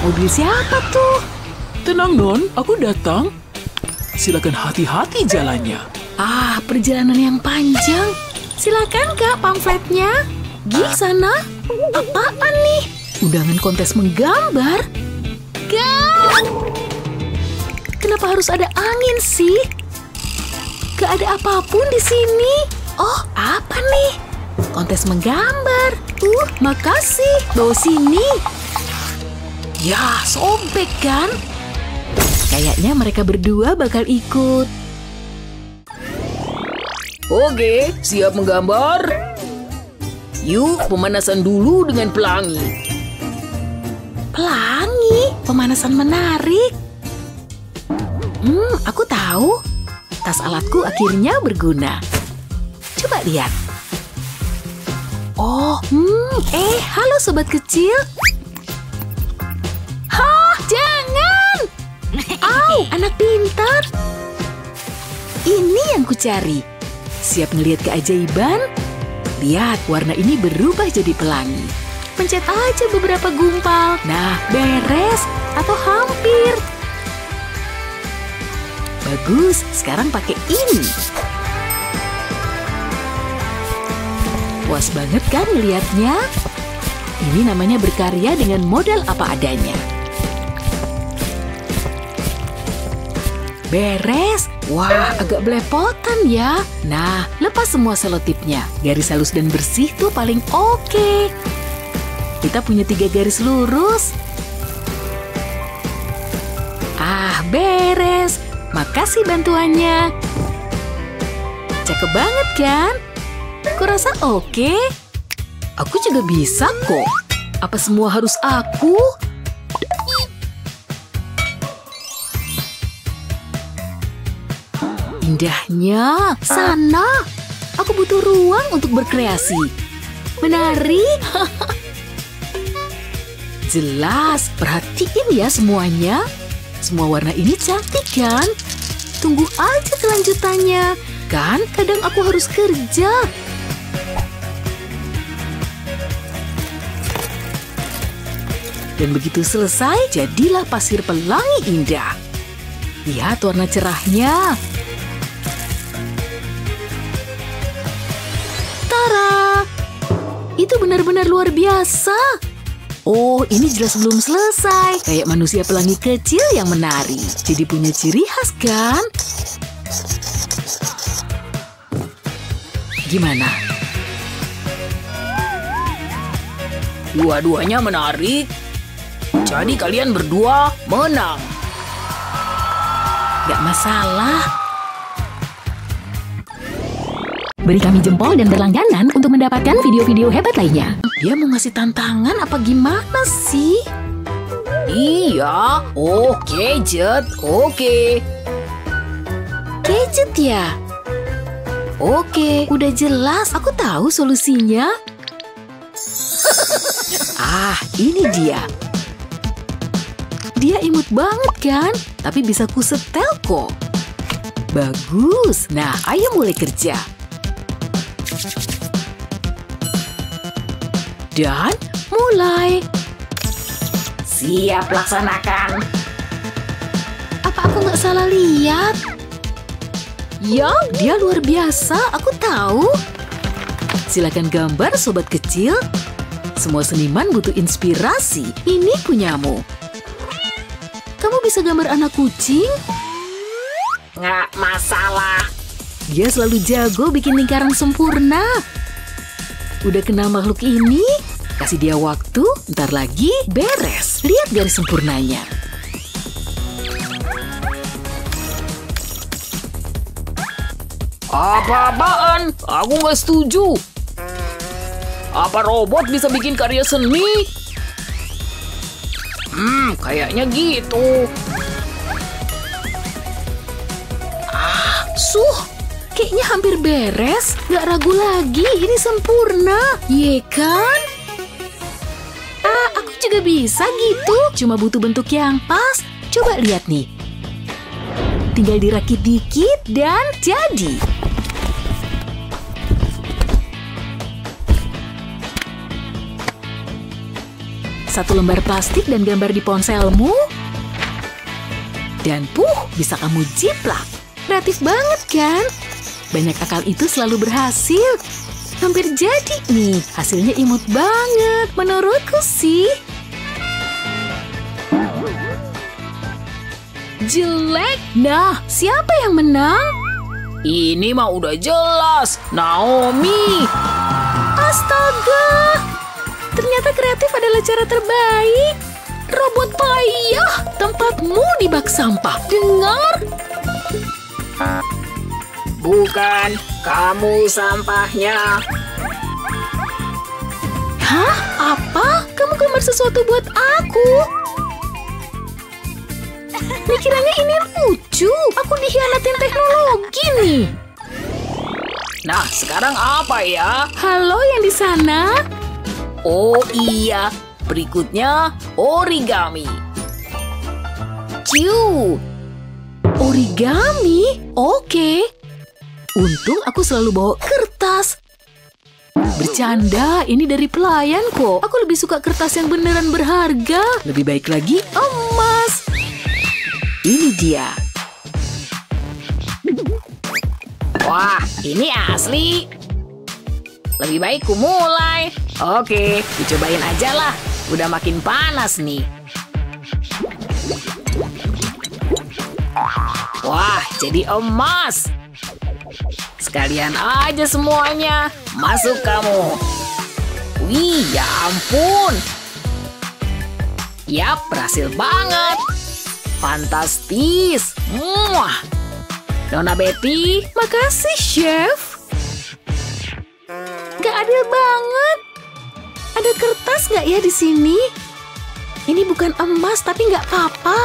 Mobil siapa tuh? Tenang, Non. Aku datang. Silakan hati-hati jalannya. Perjalanan yang panjang. Silakan Kak pamfletnya. Sana. Apaan nih? Undangan kontes menggambar. Kak! Kenapa harus ada angin sih? Gak ada apapun di sini. Oh, apa nih? Kontes menggambar. Makasih. Bawa sini. Ya, sobek kan? Kayaknya mereka berdua bakal ikut. Oke, siap menggambar? Yuk, pemanasan dulu dengan pelangi. Pelangi? Pemanasan menarik. Aku tahu. Tas alatku akhirnya berguna. Coba lihat. Halo sobat kecil. Jangan! Anak pintar. Ini yang kucari. Siap ngelihat keajaiban? Lihat, warna ini berubah jadi pelangi. Pencet aja beberapa gumpal. Nah, beres atau hampir. Bagus, sekarang pakai ini. Puas banget kan ngelihatnya? Ini namanya berkarya dengan modal apa adanya. Beres. Wah, agak belepotan ya. Nah, lepas semua selotipnya. Garis halus dan bersih tuh paling oke. Kita punya 3 garis lurus. Beres. Makasih bantuannya. Cakep banget kan? Kurasa oke? Aku juga bisa kok. Apa semua harus aku? Indahnya. Sana. Aku butuh ruang untuk berkreasi. Menari. Jelas. Perhatiin ya semuanya. Semua warna ini cantik kan? Tunggu aja kelanjutannya. Kan kadang aku harus kerja. Dan begitu selesai, jadilah pasir pelangi indah. Lihat warna cerahnya. Tara! Itu benar-benar luar biasa. Oh, ini jelas belum selesai. Kayak manusia pelangi kecil yang menari. Jadi punya ciri khas kan? Gimana? Dua-duanya menarik. Jadi kalian berdua menang. Gak masalah. Beri kami jempol dan berlangganan untuk mendapatkan video-video hebat lainnya. Dia mau ngasih tantangan apa gimana sih? Iya, gadget, oke. Gadget ya? Oke, udah jelas. Aku tahu solusinya. Ini dia. Dia imut banget kan? Tapi bisa ku setel kok. Bagus. Nah, ayo mulai kerja. Dan mulai. Siap laksanakan. Apa aku nggak salah lihat? Ya, dia luar biasa. Aku tahu. Silakan gambar sobat kecil. Semua seniman butuh inspirasi. Ini punyamu. Kamu bisa gambar anak kucing? Nggak masalah. Dia selalu jago bikin lingkaran sempurna. Udah kenal makhluk ini? Kasih dia waktu, ntar lagi beres. Lihat garis sempurnanya. Apa-apaan? Aku nggak setuju. Apa robot bisa bikin karya seni? Kayaknya gitu. Kayaknya hampir beres. Gak ragu lagi, ini sempurna. Ye kan? Aku juga bisa gitu. Cuma butuh bentuk yang pas. Coba lihat nih. Tinggal dirakit dikit dan jadi. Satu lembar plastik dan gambar di ponselmu. Dan bisa kamu jiplak. Kreatif banget kan? Banyak akal itu selalu berhasil. Hampir jadi nih. Hasilnya imut banget. Menurutku sih. Jelek. Nah, siapa yang menang? Ini mah udah jelas, Naomi. Astaga. Ternyata kreatif adalah cara terbaik. Robot payah, tempatmu di bak sampah. Dengar? Bukan, kamu sampahnya. Hah? Apa? Kamu gambar sesuatu buat aku? Dikiranya ini lucu. Aku dikhianatin teknologi nih. Nah, sekarang apa ya? Halo yang di sana? Oh iya, berikutnya origami. Origami? Oke. Untung aku selalu bawa kertas. Bercanda, ini dari pelayan kok. Aku lebih suka kertas yang beneran berharga. Lebih baik lagi emas. Ini dia. Wah, ini asli. Lebih baik ku mulai. Oke, dicobain aja lah. Udah makin panas nih. Wah, jadi emas. Sekalian aja semuanya. Masuk kamu. Wih, ya ampun. Yap, berhasil banget. Fantastis. Muah. Nona Betty. Makasih, Chef. Gak adil banget. Ada kertas gak ya di sini? Ini bukan emas, tapi gak apa-apa.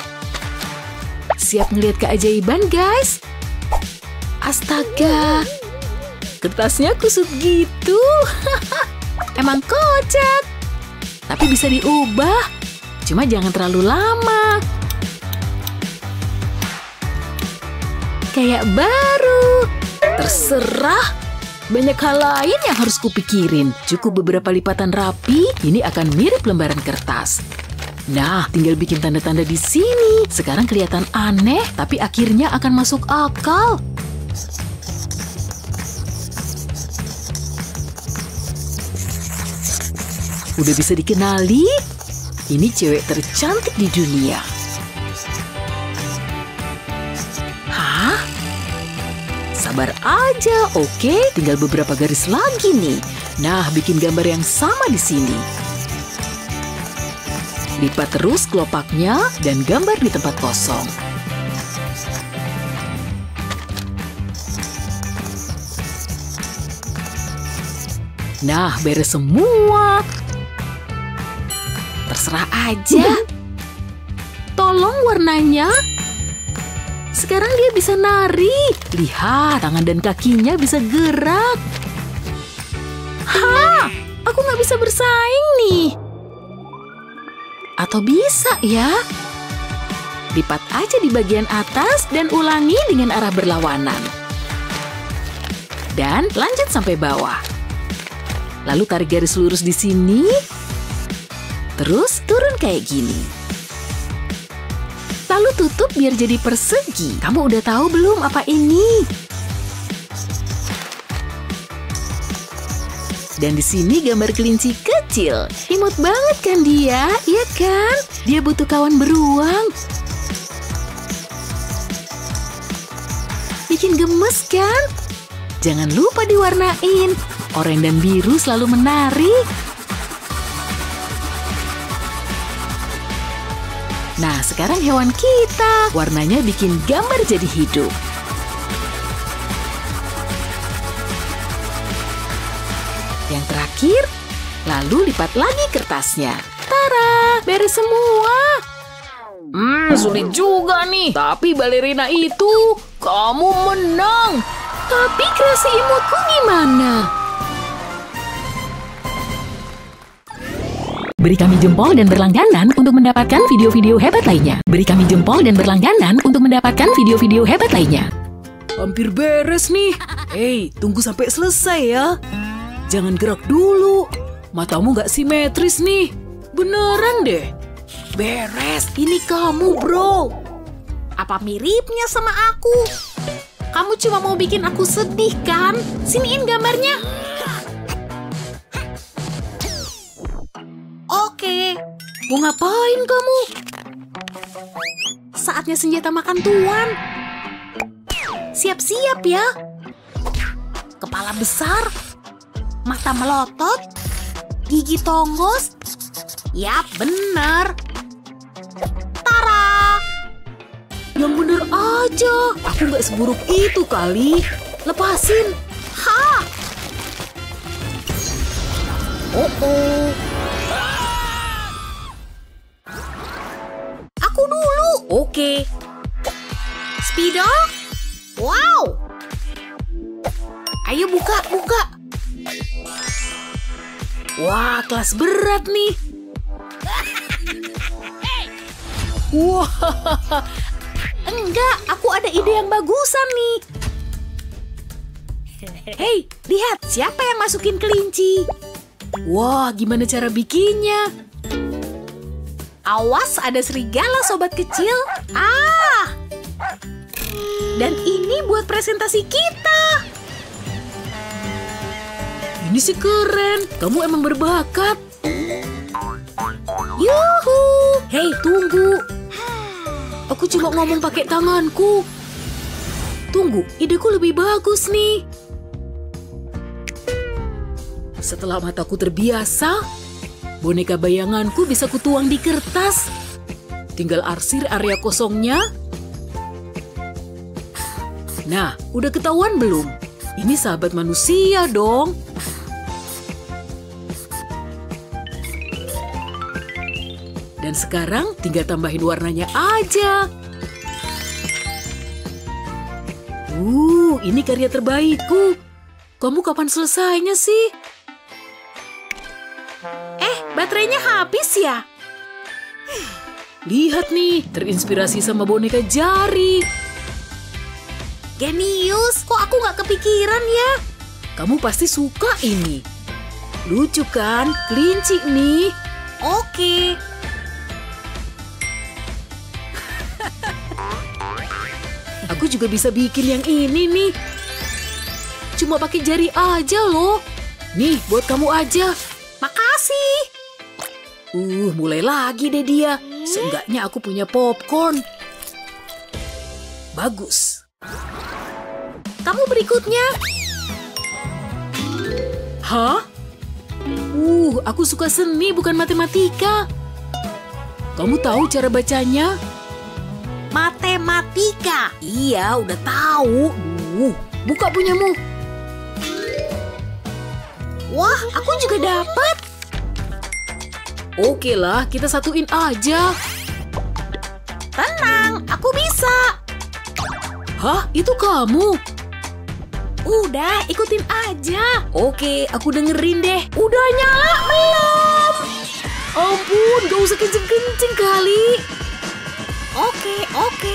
Siap ngeliat keajaiban, guys? Astaga. Kertasnya kusut gitu. Emang kocak. Tapi bisa diubah. Cuma jangan terlalu lama. Kayak baru. Terserah. Banyak hal lain yang harus kupikirin. Cukup beberapa lipatan rapi, ini akan mirip lembaran kertas. Nah, tinggal bikin tanda-tanda di sini. Sekarang kelihatan aneh, tapi akhirnya akan masuk akal. Udah bisa dikenali? Ini cewek tercantik di dunia. Hah? Sabar aja, oke? Tinggal beberapa garis lagi nih. Nah, bikin gambar yang sama di sini. Lipat terus kelopaknya dan gambar di tempat kosong. Nah, beres semua. Terserah aja. Tolong warnanya. Sekarang dia bisa nari. Lihat, tangan dan kakinya bisa gerak. Ha! Aku nggak bisa bersaing nih. Atau bisa ya? Lipat aja di bagian atas dan ulangi dengan arah berlawanan. Dan lanjut sampai bawah. Lalu tarik garis lurus di sini. Terus turun kayak gini. Lalu tutup biar jadi persegi. Kamu udah tahu belum apa ini? Dan di sini gambar kelinci kecil. Imut banget kan dia? Iya kan? Dia butuh kawan beruang. Bikin gemes kan? Jangan lupa diwarnain. Oranye dan biru selalu menarik. Nah, sekarang hewan kita. Warnanya bikin gambar jadi hidup. Yang terakhir, lalu lipat lagi kertasnya. Tara, beres semua. Sulit juga nih. Tapi balerina itu, kamu menang. Tapi kreasi imutku gimana? Beri kami jempol dan berlangganan untuk mendapatkan video-video hebat lainnya. Beri kami jempol dan berlangganan untuk mendapatkan video-video hebat lainnya. Hampir beres nih. Hei, tunggu sampai selesai ya. Jangan gerak dulu. Matamu nggak simetris nih. Beneran deh. Beres, ini kamu, bro. Apa miripnya sama aku? Kamu cuma mau bikin aku sedih, kan? Siniin gambarnya. Oke. Mau ngapain kamu? Saatnya senjata makan tuan. Siap-siap ya. Kepala besar, mata melotot, gigi tonggos. Yap, bener. Tara! Yang bener aja. Aku nggak seburuk itu kali. Lepasin. Ha! Oh. Aku dulu. Oke. Speedo? Wow! Ayo buka. Wah, kelas berat nih. Wah, enggak, aku ada ide yang bagusan nih. Hei, lihat siapa yang masukin kelinci. Wah, gimana cara bikinnya? Awas, ada serigala sobat kecil. Dan ini buat presentasi kita. Ini sih keren, kamu emang berbakat. Yuhu! Hei, tunggu. Aku cuma ngomong pakai tanganku. Tunggu, ideku lebih bagus nih. Setelah mataku terbiasa, boneka bayanganku bisa kutuang di kertas. Tinggal arsir area kosongnya. Nah, udah ketahuan belum? Ini sahabat manusia dong. Dan sekarang tinggal tambahin warnanya aja. Ini karya terbaikku. Kamu kapan selesainya sih? Baterainya habis ya? Lihat nih, terinspirasi sama boneka jari. Genius, kok aku nggak kepikiran ya? Kamu pasti suka ini. Lucu kan? Kelinci nih. Oke. Aku juga bisa bikin yang ini nih. Cuma pakai jari aja loh. Nih, buat kamu aja. Makasih. Mulai lagi deh dia. Seenggaknya aku punya popcorn. Bagus. Kamu berikutnya. Hah? Aku suka seni bukan matematika. Kamu tahu cara bacanya? Matematika. Iya, udah tahu. Buka punyamu. Wah, aku juga dapat. Oke lah, kita satuin aja. Tenang, aku bisa. Hah, itu kamu? Udah, ikutin aja. Oke, aku dengerin deh. Udah nyala belum? Ampun, gak usah kenceng-kenceng kali. Oke.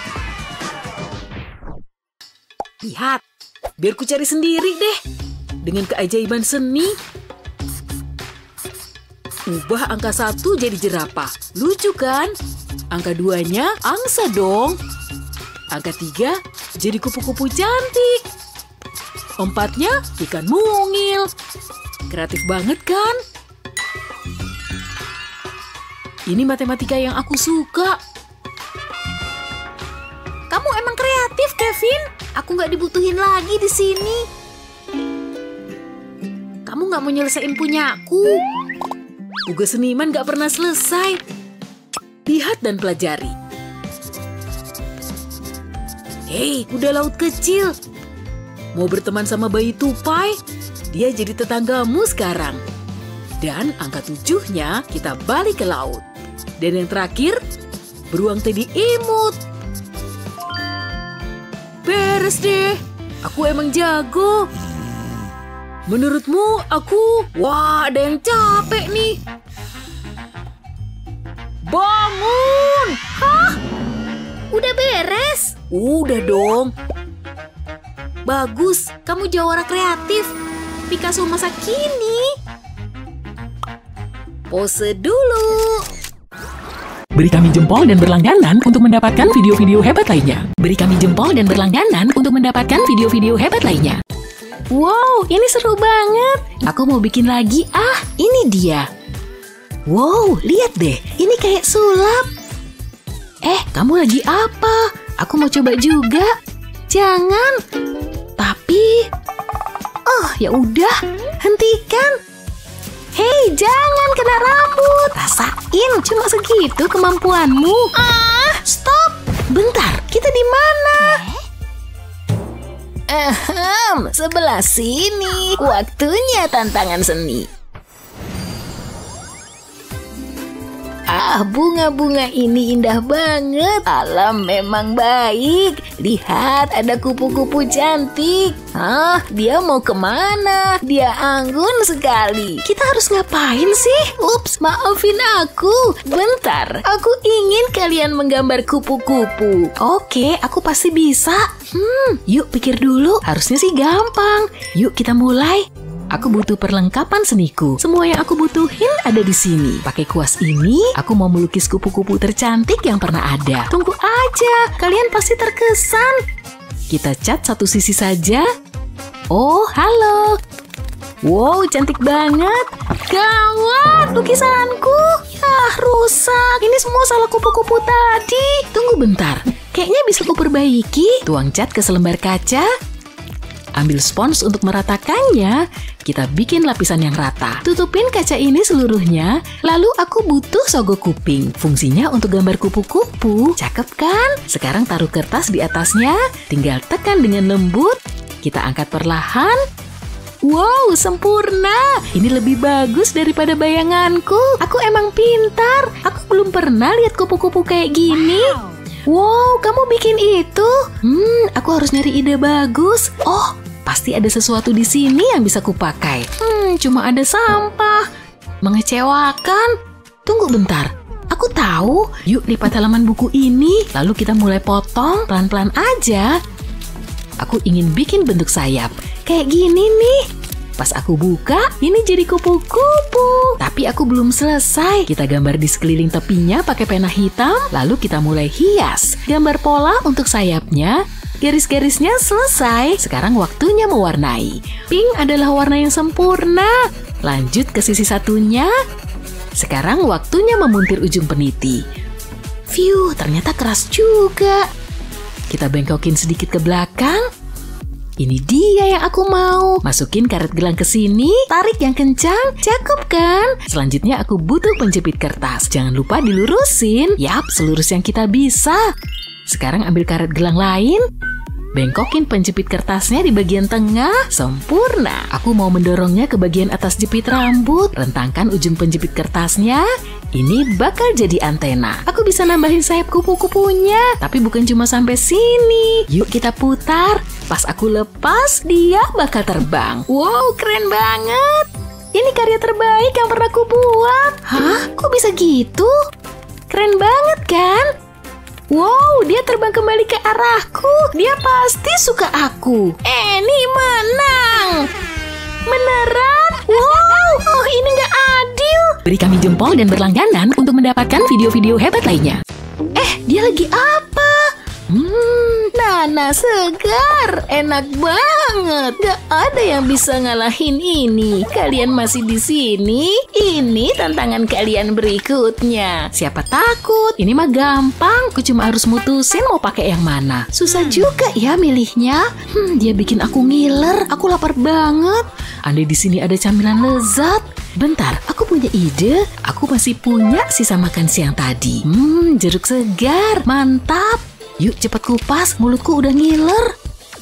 Lihat, biar ku cari sendiri deh. Dengan keajaiban seni. Ubah angka 1 jadi jerapah. Lucu kan? Angka 2-nya angsa dong. Angka 3 jadi kupu-kupu cantik. 4-nya ikan mungil. Kreatif banget kan? Ini matematika yang aku suka. Kamu emang kreatif, Kevin. Aku nggak dibutuhin lagi di sini. Kamu nggak mau nyelesain punyaku. Tugas seniman nggak pernah selesai. Lihat dan pelajari. Hei, kuda laut kecil. Mau berteman sama bayi tupai? Dia jadi tetanggamu sekarang. Dan angka 7-nya kita balik ke laut. Dan yang terakhir, beruang teddy imut. Beres deh. Aku emang jago. Menurutmu aku? Wah, ada yang capek nih. Bangun! Hah? Udah beres? Udah dong. Bagus, kamu jawara kreatif. Picasso masa kini. Pose dulu. Beri kami jempol dan berlangganan untuk mendapatkan video-video hebat lainnya. Beri kami jempol dan berlangganan untuk mendapatkan video-video hebat lainnya. Wow, ini seru banget. Aku mau bikin lagi. Ini dia. Wow, lihat deh. Ini kayak sulap. Kamu lagi apa? Aku mau coba juga. Jangan. Tapi, ya udah, hentikan. Hei, jangan kena rambut. Rasain, cuma segitu kemampuanmu. Stop. Bentar, kita di mana? Sebelah sini. Waktunya tantangan seni. Bunga-bunga ini indah banget. Alam memang baik. Lihat, ada kupu-kupu cantik. Dia mau kemana? Dia anggun sekali. Kita harus ngapain sih? Ups, maafin aku. Bentar, aku ingin kalian menggambar kupu-kupu. Oke, aku pasti bisa. Yuk pikir dulu. Harusnya sih gampang. Yuk kita mulai. Aku butuh perlengkapan seniku. Semua yang aku butuhin ada di sini. Pakai kuas ini, aku mau melukis kupu-kupu tercantik yang pernah ada. Tunggu aja, kalian pasti terkesan. Kita cat satu sisi saja. Oh, halo. Wow, cantik banget. Gawat, lukisanku. Rusak. Ini semua salah kupu-kupu tadi. Tunggu bentar. Kayaknya bisa kuperbaiki. Tuang cat ke selembar kaca. Ambil spons untuk meratakannya. Kita bikin lapisan yang rata. Tutupin kaca ini seluruhnya. Lalu aku butuh sogok kuping. Fungsinya untuk gambar kupu-kupu. Cakep kan? Sekarang taruh kertas di atasnya. Tinggal tekan dengan lembut. Kita angkat perlahan. Wow, sempurna. Ini lebih bagus daripada bayanganku. Aku emang pintar. Aku belum pernah lihat kupu-kupu kayak gini. Wow, kamu bikin itu? Aku harus nyari ide bagus. Pasti ada sesuatu di sini yang bisa kupakai. Cuma ada sampah. Mengecewakan. Tunggu bentar. Aku tahu. Yuk lipat halaman buku ini. Lalu kita mulai potong pelan-pelan aja. Aku ingin bikin bentuk sayap. Kayak gini nih. Pas aku buka, ini jadi kupu-kupu. Tapi aku belum selesai. Kita gambar di sekeliling tepinya pakai pena hitam. Lalu kita mulai hias. Gambar pola untuk sayapnya. Garis-garisnya selesai. Sekarang waktunya mewarnai. Pink adalah warna yang sempurna. Lanjut ke sisi satunya. Sekarang waktunya memuntir ujung peniti. Ternyata keras juga. Kita bengkokin sedikit ke belakang. Ini dia yang aku mau. Masukin karet gelang ke sini. Tarik yang kencang. Cakep kan? Selanjutnya aku butuh penjepit kertas. Jangan lupa dilurusin. Yap, selurus yang kita bisa. Sekarang ambil karet gelang lain. Bengkokin penjepit kertasnya di bagian tengah. Sempurna. Aku mau mendorongnya ke bagian atas jepit rambut. Rentangkan ujung penjepit kertasnya. Ini bakal jadi antena. Aku bisa nambahin sayap kupu-kupunya. Tapi bukan cuma sampai sini. Yuk kita putar. Pas aku lepas, dia bakal terbang. Wow, keren banget. Ini karya terbaik yang pernah aku buat. Kok bisa gitu? Keren banget kan? Wow, dia terbang kembali ke arahku. Dia pasti suka aku. Annie menang. Beneran? Wow, ini nggak adil. Beri kami jempol dan berlangganan untuk mendapatkan video-video hebat lainnya. Dia lagi apa? Nanas segar. Enak banget. Gak ada yang bisa ngalahin ini. Kalian masih di sini? Ini tantangan kalian berikutnya. Siapa takut? Ini mah gampang. Aku cuma harus mutusin mau pakai yang mana. Susah juga ya milihnya. Dia bikin aku ngiler. Aku lapar banget. Andai di sini ada camilan lezat. Bentar, aku punya ide. Aku masih punya sisa makan siang tadi. Jeruk segar. Mantap. Yuk cepat kupas, mulutku udah ngiler.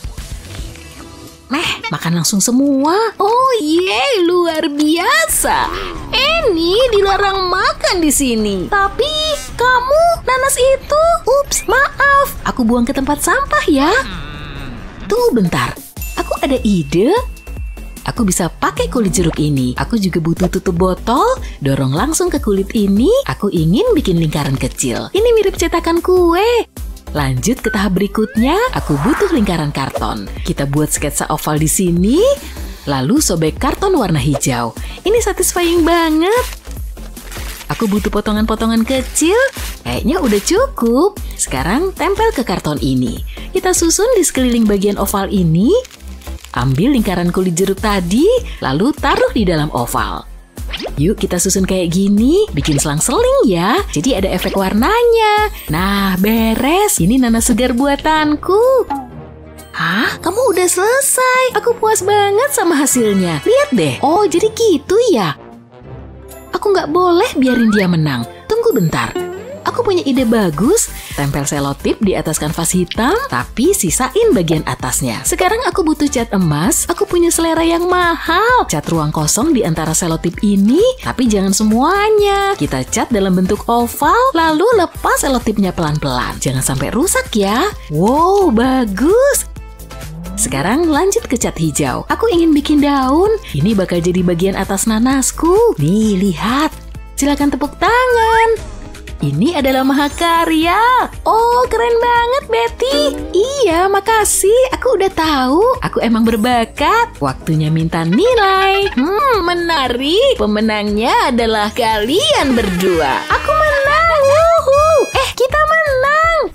Makan langsung semua. Oh yeay, luar biasa. Annie dilarang makan di sini. Tapi kamu, nanas itu. Ups, maaf. Aku buang ke tempat sampah ya. Tunggu bentar. Aku ada ide. Aku bisa pakai kulit jeruk ini. Aku juga butuh tutup botol. Dorong langsung ke kulit ini. Aku ingin bikin lingkaran kecil. Ini mirip cetakan kue. Lanjut ke tahap berikutnya, aku butuh lingkaran karton. Kita buat sketsa oval di sini, lalu sobek karton warna hijau. Ini satisfying banget. Aku butuh potongan-potongan kecil. Kayaknya udah cukup. Sekarang tempel ke karton ini. Kita susun di sekeliling bagian oval ini. Ambil lingkaran kulit jeruk tadi, lalu taruh di dalam oval. Yuk kita susun kayak gini, bikin selang-seling ya. Jadi ada efek warnanya. Nah, beres. Ini nanas segar buatanku. Hah? Kamu udah selesai? Aku puas banget sama hasilnya. Lihat deh. Oh, jadi gitu ya? Aku nggak boleh biarin dia menang. Tunggu bentar. Aku punya ide bagus. Tempel selotip di atas kanvas hitam, tapi sisain bagian atasnya. Sekarang aku butuh cat emas. Aku punya selera yang mahal. Cat ruang kosong di antara selotip ini, tapi jangan semuanya. Kita cat dalam bentuk oval, lalu lepas selotipnya pelan-pelan. Jangan sampai rusak ya. Wow, bagus. Sekarang lanjut ke cat hijau. Aku ingin bikin daun. Ini bakal jadi bagian atas nanasku. Nih, lihat. Silakan tepuk tangan. Ini adalah mahakarya. Oh, keren banget, Betty. Iya, makasih. Aku udah tahu. Aku emang berbakat. Waktunya minta nilai. Menarik. Pemenangnya adalah kalian berdua. Aku menang. Wuhu. Kita menang.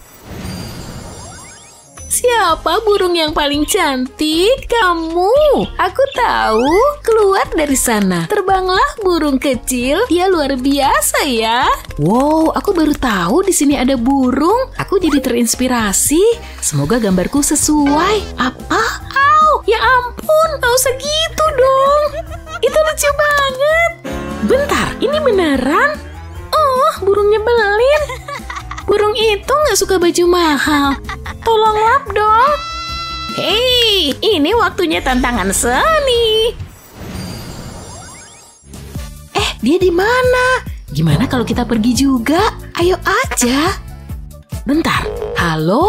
Siapa burung yang paling cantik? Kamu. Aku tahu. Keluar dari sana. Terbanglah burung kecil. Dia luar biasa ya. Wow, aku baru tahu di sini ada burung. Aku jadi terinspirasi. Semoga gambarku sesuai. Apa? Au, ya ampun, nggak usah gitu dong. Itu lucu banget. Bentar, ini beneran? Oh, burung nyebelin. Burung itu nggak suka baju mahal. Tolong lap dong. Hei, ini waktunya tantangan seni. Dia di mana? Gimana kalau kita pergi juga? Ayo aja. Bentar. Halo?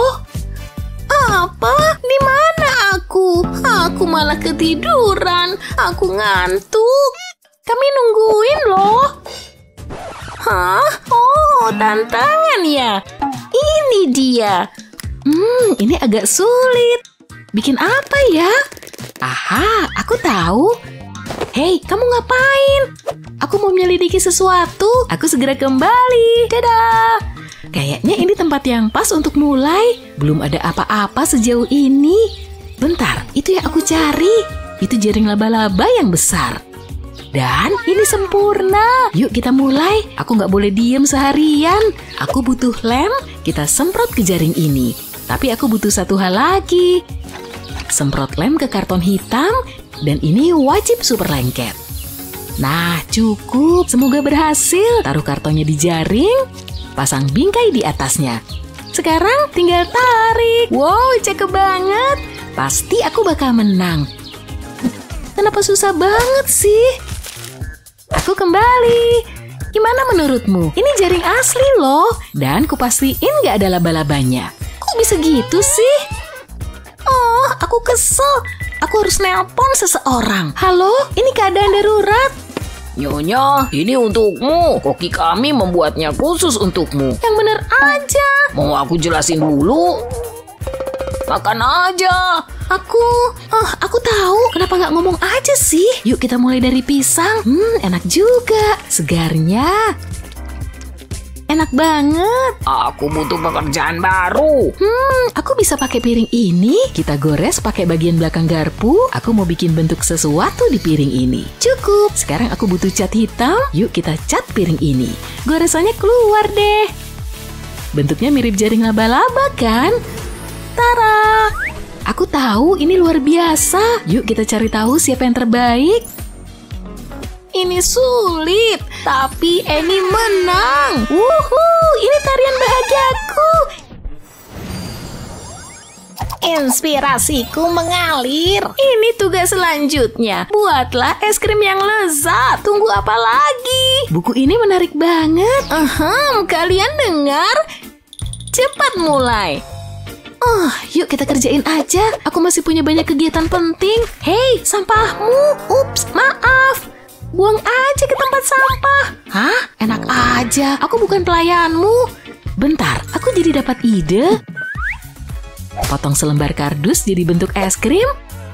Apa? Di mana aku? Aku malah ketiduran. Aku ngantuk. Kami nungguin loh. Hah? Oh, tantangan ya. Ini dia. Ini agak sulit. Bikin apa ya? Aha, aku tahu. Hei, kamu ngapain? Aku mau menyelidiki sesuatu. Aku segera kembali. Dadah. Kayaknya ini tempat yang pas untuk mulai. Belum ada apa-apa sejauh ini. Bentar, itu yang aku cari. Itu jaring laba-laba yang besar. Dan ini sempurna. Yuk kita mulai. Aku nggak boleh diem seharian. Aku butuh lem. Kita semprot ke jaring ini. Tapi aku butuh satu hal lagi. Semprot lem ke karton hitam. Dan ini wajib super lengket. Nah, cukup. Semoga berhasil. Taruh kartonnya di jaring. Pasang bingkai di atasnya. Sekarang tinggal tarik. Wow, cakep banget. Pasti aku bakal menang. Kenapa susah banget sih? Aku kembali. Gimana menurutmu? Ini jaring asli loh. Dan kupastiin gak ada laba-labanya. Kok bisa gitu sih? Oh, aku kesel. Aku harus nelpon seseorang. Halo, ini keadaan darurat. Nyonya, ini untukmu. Koki kami membuatnya khusus untukmu. Yang bener aja. Mau aku jelasin dulu? Makan aja. Aku tahu. Kenapa nggak ngomong aja sih? Yuk kita mulai dari pisang. Enak juga. Segarnya. Enak banget. Aku butuh pekerjaan baru. Aku bisa pakai piring ini. Kita gores pakai bagian belakang garpu. Aku mau bikin bentuk sesuatu di piring ini. Cukup. Sekarang aku butuh cat hitam. Yuk kita cat piring ini. Goresannya keluar deh. Bentuknya mirip jaring laba-laba kan? Tara. Aku tahu ini luar biasa. Yuk kita cari tahu siapa yang terbaik. Ini sulit, tapi Annie menang. Wuhuu, ini tarian bahagiaku. Inspirasiku mengalir. Ini tugas selanjutnya. Buatlah es krim yang lezat. Tunggu apa lagi? Buku ini menarik banget. Kalian dengar? Cepat mulai. Yuk kita kerjain aja. Aku masih punya banyak kegiatan penting. Hei, sampahmu. Ups, maaf. Buang aja ke tempat sampah. Hah? Enak aja. Aku bukan pelayanmu. Bentar, aku jadi dapat ide. Potong selembar kardus jadi bentuk es krim.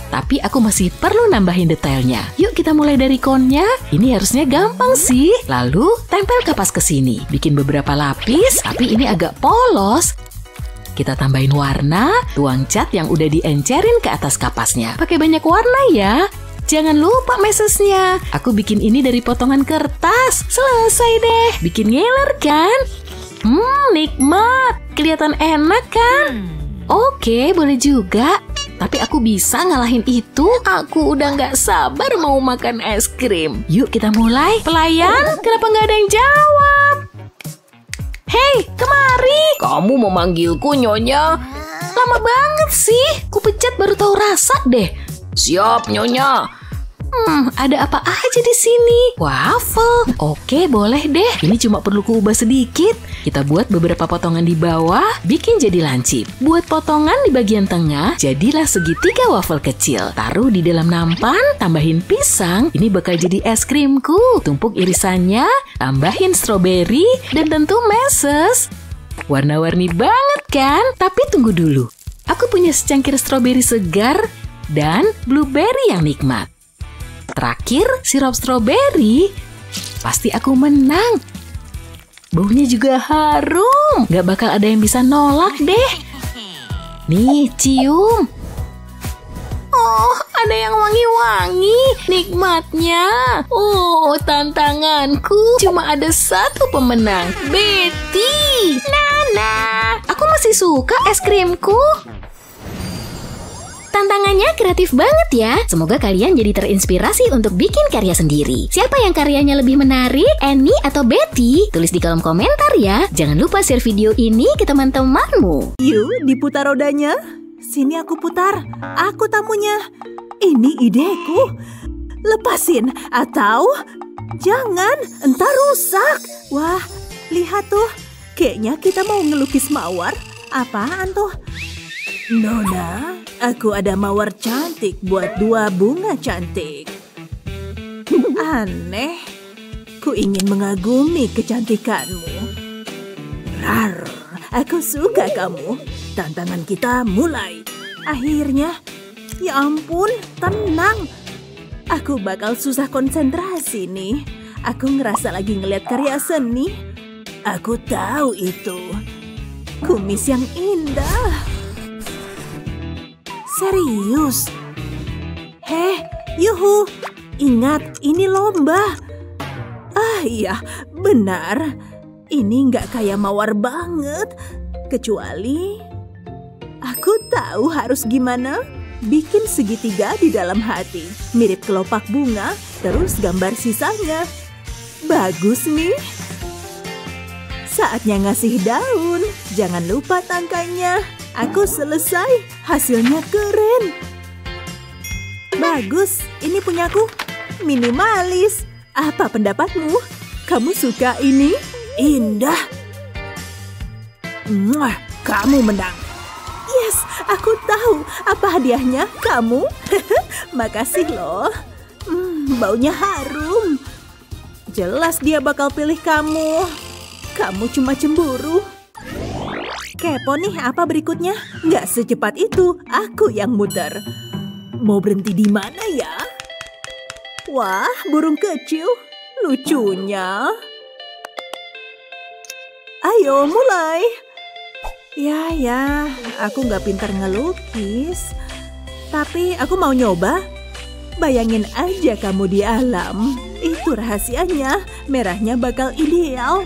tapi aku masih perlu nambahin detailnya. Yuk kita mulai dari konnya. Ini harusnya gampang sih. Lalu tempel kapas ke sini. Bikin beberapa lapis, tapi ini agak polos. Kita tambahin warna, tuang cat yang udah diencerin ke atas kapasnya. Pakai banyak warna ya. Jangan lupa mesesnya. Aku bikin ini dari potongan kertas. Selesai deh. Bikin ngiler kan? Nikmat. Kelihatan enak kan? Oke, boleh juga. Tapi aku bisa ngalahin itu. Aku udah nggak sabar mau makan es krim. Yuk kita mulai. Pelayan, kenapa nggak ada yang jawab? Hei, kemari. Kamu memanggilku, Nyonya? Lama banget sih. Kupecat baru tahu rasa deh. Siap, Nyonya. Ada apa aja di sini? Waffle. Oke, boleh deh. Ini cuma perlu kuubah sedikit. Kita buat beberapa potongan di bawah, bikin jadi lancip. Buat potongan di bagian tengah, jadilah segitiga waffle kecil. Taruh di dalam nampan, tambahin pisang. Ini bakal jadi es krimku. Tumpuk irisannya, tambahin stroberi, dan tentu meses. Warna-warni banget kan? Tapi tunggu dulu. Aku punya secangkir stroberi segar dan blueberry yang nikmat. Terakhir, sirup stroberi. Pasti aku menang. Baunya juga harum. Gak bakal ada yang bisa nolak deh. Nih, cium. Oh, ada yang wangi-wangi. Nikmatnya. Oh, tantanganku. Cuma ada satu pemenang. Betty. Nana. Aku masih suka es krimku. Tantangannya kreatif banget ya. Semoga kalian jadi terinspirasi untuk bikin karya sendiri. Siapa yang karyanya lebih menarik, Annie atau Betty? Tulis di kolom komentar ya. Jangan lupa share video ini ke teman-temanmu. Yuk, diputar rodanya. Sini aku putar. Aku tamunya. Ini ideku. Lepasin atau jangan, entar rusak. Wah, lihat tuh. Kayaknya kita mau ngelukis mawar. Apaan tuh? Nona, aku ada mawar cantik buat 2 bunga cantik. Aneh, ku ingin mengagumi kecantikanmu. Rar, aku suka kamu. Tantangan kita mulai. Akhirnya, ya ampun, tenang. Aku bakal susah konsentrasi nih. Aku ngerasa lagi ngeliat karya seni. Aku tahu itu. Kumis yang indah. Serius? Heh, yuhu. Ingat, ini lomba. Ah iya, benar. Ini nggak kayak mawar banget. Kecuali, aku tahu harus gimana. Bikin segitiga di dalam hati. Mirip kelopak bunga, terus gambar sisanya. Bagus nih. Saatnya ngasih daun. Jangan lupa tangkainya. Aku selesai. Hasilnya keren. Bagus, ini punyaku. Minimalis. Apa pendapatmu? Kamu suka ini? Indah. Mwah, kamu menang. Yes, aku tahu. Apa hadiahnya? Kamu? Makasih loh. Baunya harum. Jelas dia bakal pilih kamu. Kamu cuma cemburu. Kepo nih, apa berikutnya? Nggak secepat itu, aku yang muter. Mau berhenti di mana ya? Wah, burung kecil. Lucunya. Ayo, mulai. Ya, aku nggak pintar ngelukis. Tapi aku mau nyoba. Bayangin aja kamu di alam. Itu rahasianya, merahnya bakal ideal.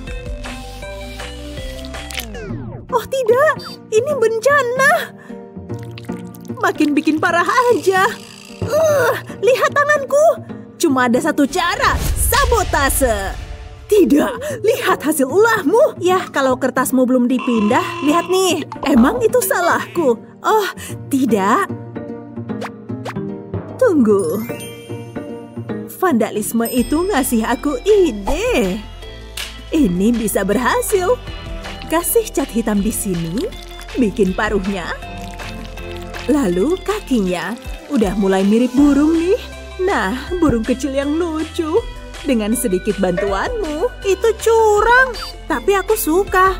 Oh tidak, ini bencana. Makin bikin parah aja. Lihat tanganku. Cuma ada satu cara, sabotase. Tidak, lihat hasil ulahmu. Ya, kalau kertasmu belum dipindah, lihat nih. Emang itu salahku? Oh, tidak. Tunggu. Vandalisme itu ngasih aku ide. Ini bisa berhasil. Kasih cat hitam di sini, bikin paruhnya. Lalu kakinya. Udah mulai mirip burung nih. Nah, burung kecil yang lucu. Dengan sedikit bantuanmu, itu curang. Tapi aku suka.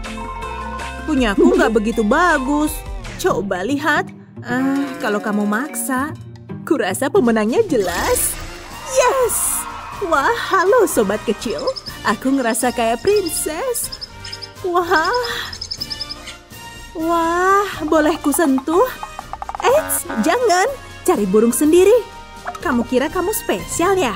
Punyaku nggak begitu bagus. Coba lihat. Kalau kamu maksa. Kurasa pemenangnya jelas. Yes! Wah, halo sobat kecil. Aku ngerasa kayak princess. Wah, boleh ku sentuh? Eits, jangan. Cari burung sendiri. Kamu kira kamu spesial ya?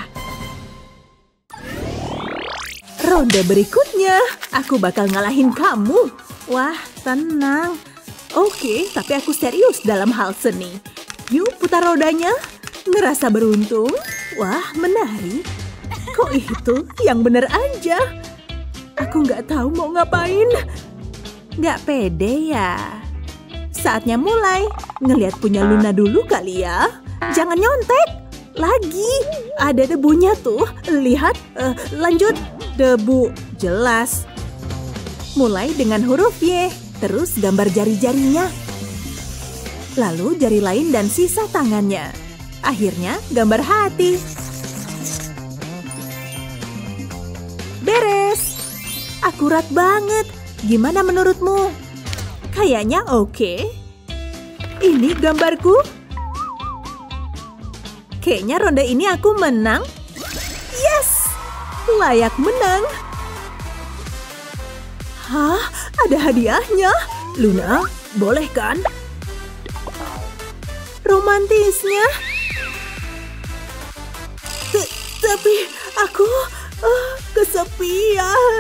Ronde berikutnya, aku bakal ngalahin kamu. Wah, tenang. Oke, tapi aku serius dalam hal seni. Yuk, putar rodanya. Ngerasa beruntung? Wah, menarik. Kok itu? Yang bener aja. Aku nggak tahu mau ngapain. Nggak pede ya. Saatnya mulai. Ngeliat punya Luna dulu kali ya. Jangan nyontek. Lagi. Ada debunya tuh. Lihat. Lanjut. Debu. Jelas. Mulai dengan huruf Y. Terus gambar jari-jarinya. Lalu jari lain dan sisa tangannya. Akhirnya gambar hati. Beres. Akurat banget. Gimana menurutmu? Kayaknya oke. Ini gambarku. Kayaknya ronde ini aku menang. Yes! Layak menang. Hah? Ada hadiahnya? Luna, boleh kan? Romantisnya. Tapi aku kesepian.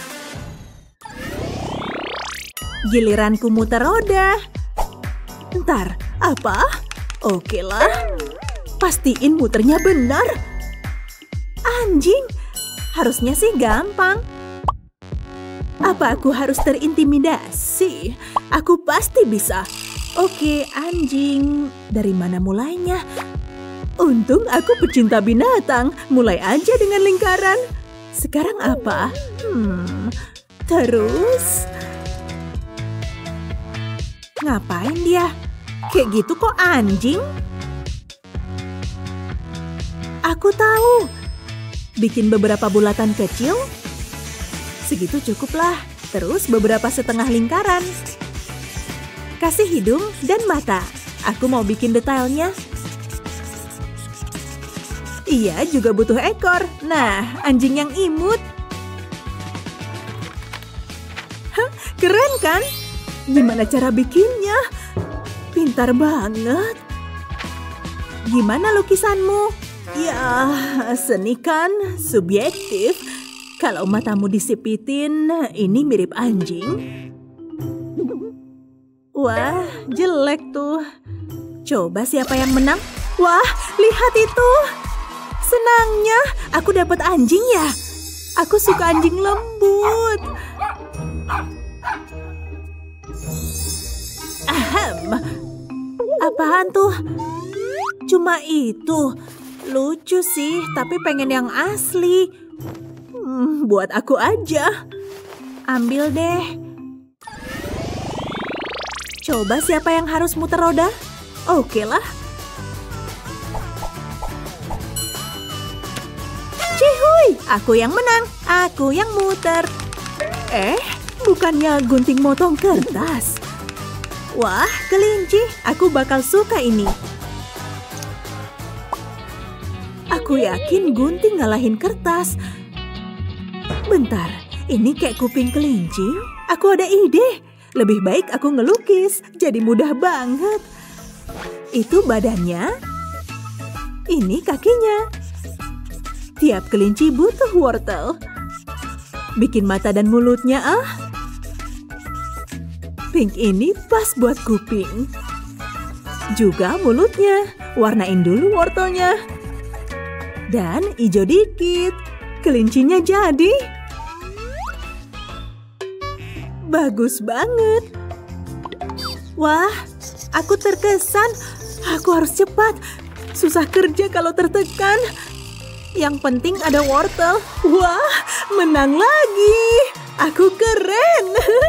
Giliranku muter roda. Ntar, apa? Oke lah. Pastiin muternya benar. Anjing, harusnya sih gampang. Apa aku harus terintimidasi? Aku pasti bisa. Oke, anjing. Dari mana mulainya? Untung aku pecinta binatang. Mulai aja dengan lingkaran. Sekarang apa? Terus... Ngapain dia? Kayak gitu kok anjing? Aku tahu. Bikin beberapa bulatan kecil. Segitu cukuplah. Terus beberapa setengah lingkaran. Kasih hidung dan mata. Aku mau bikin detailnya. Iya, juga butuh ekor. Nah, anjing yang imut. Hah, keren kan? Gimana cara bikinnya? Pintar banget. Gimana lukisanmu? Ya, seni kan subjektif. Kalau matamu disipitin, ini mirip anjing. Wah, jelek tuh. Coba siapa yang menang? Wah, lihat itu. Senangnya, aku dapat anjing ya. Aku suka anjing lembut. Ahem. Apaan tuh? Cuma itu. Lucu sih, tapi pengen yang asli. Buat aku aja. Ambil deh. Coba siapa yang harus muter roda? Oke lah. Cihuy, aku yang menang. Aku yang muter. Bukannya gunting motong kertas. Wah, kelinci. Aku bakal suka ini. Aku yakin gunting ngalahin kertas. Bentar, ini kayak kuping kelinci. Aku ada ide. Lebih baik aku ngelukis. Jadi mudah banget. Itu badannya. Ini kakinya. Tiap kelinci butuh wortel. Bikin mata dan mulutnya Pink ini pas buat kuping. Juga mulutnya. Warnain dulu wortelnya. Dan hijau dikit. Kelincinya jadi. Bagus banget. Wah, aku terkesan. Aku harus cepat. Susah kerja kalau tertekan. Yang penting ada wortel. Wah, menang lagi. Aku keren.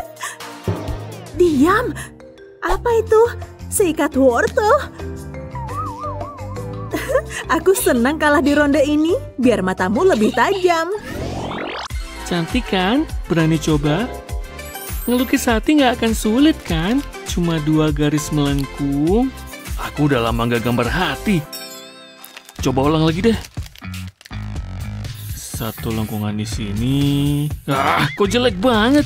Diam. Apa itu? Seikat wortel. Aku senang kalah di ronde ini. Biar matamu lebih tajam. Cantik kan? Berani coba? Ngelukis hati nggak akan sulit kan? Cuma 2 garis melengkung. Aku udah lama nggak gambar hati. coba ulang lagi deh. Satu lengkungan di sini. Kok jelek banget.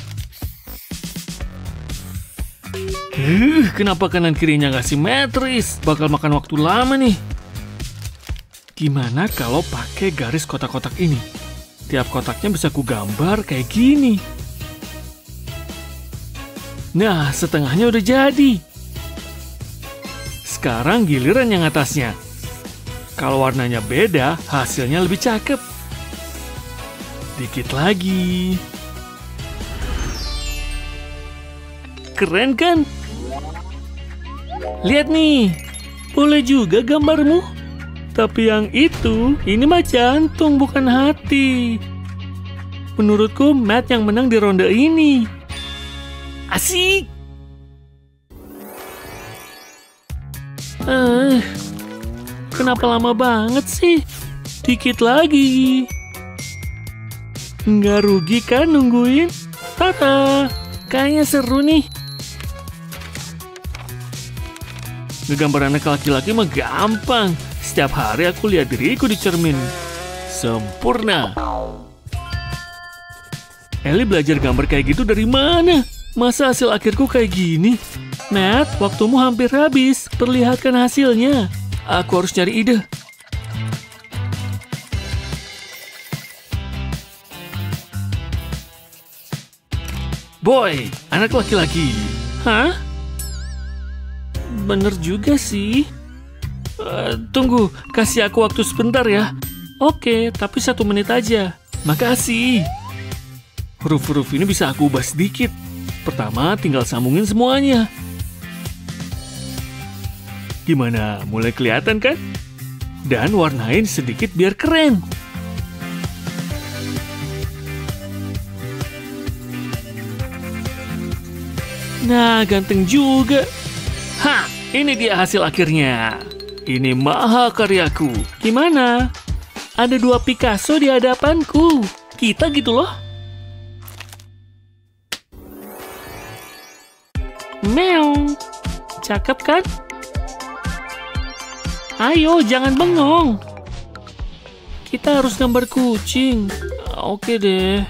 Kenapa kanan kirinya nggak simetris? Bakal makan waktu lama nih. Gimana kalau pakai garis kotak-kotak ini? Tiap kotaknya bisa ku gambar kayak gini. Nah, setengahnya udah jadi. Sekarang giliran yang atasnya. Kalau warnanya beda, hasilnya lebih cakep. Dikit lagi. Keren kan? Lihat nih, boleh juga gambarmu. Tapi yang itu, ini mah jantung bukan hati. Menurutku, Matt yang menang di ronde ini. Asik! Kenapa lama banget sih? Dikit lagi. Nggak rugi kan nungguin? Tata, kayaknya seru nih. Ngegambar anak laki-laki mah gampang. Setiap hari aku lihat diriku di cermin. Sempurna. Ellie belajar gambar kayak gitu dari mana? Masa hasil akhirku kayak gini? Matt, waktumu hampir habis. Perlihatkan hasilnya. Aku harus cari ide. Boy, anak laki-laki. Hah? Bener juga sih. Tunggu, kasih aku waktu sebentar ya. Oke, tapi 1 menit aja. Makasih. Huruf-huruf ini bisa aku ubah sedikit. Pertama, tinggal sambungin semuanya. Gimana? Mulai kelihatan kan? Dan warnain sedikit biar keren. Nah, ganteng juga. Ini dia hasil akhirnya. Ini mahakaryaku. Gimana? Ada 2 Picasso di hadapanku. Kita gitu loh. Meong. Cakep kan? Ayo, jangan bengong. Kita harus gambar kucing. Oke deh.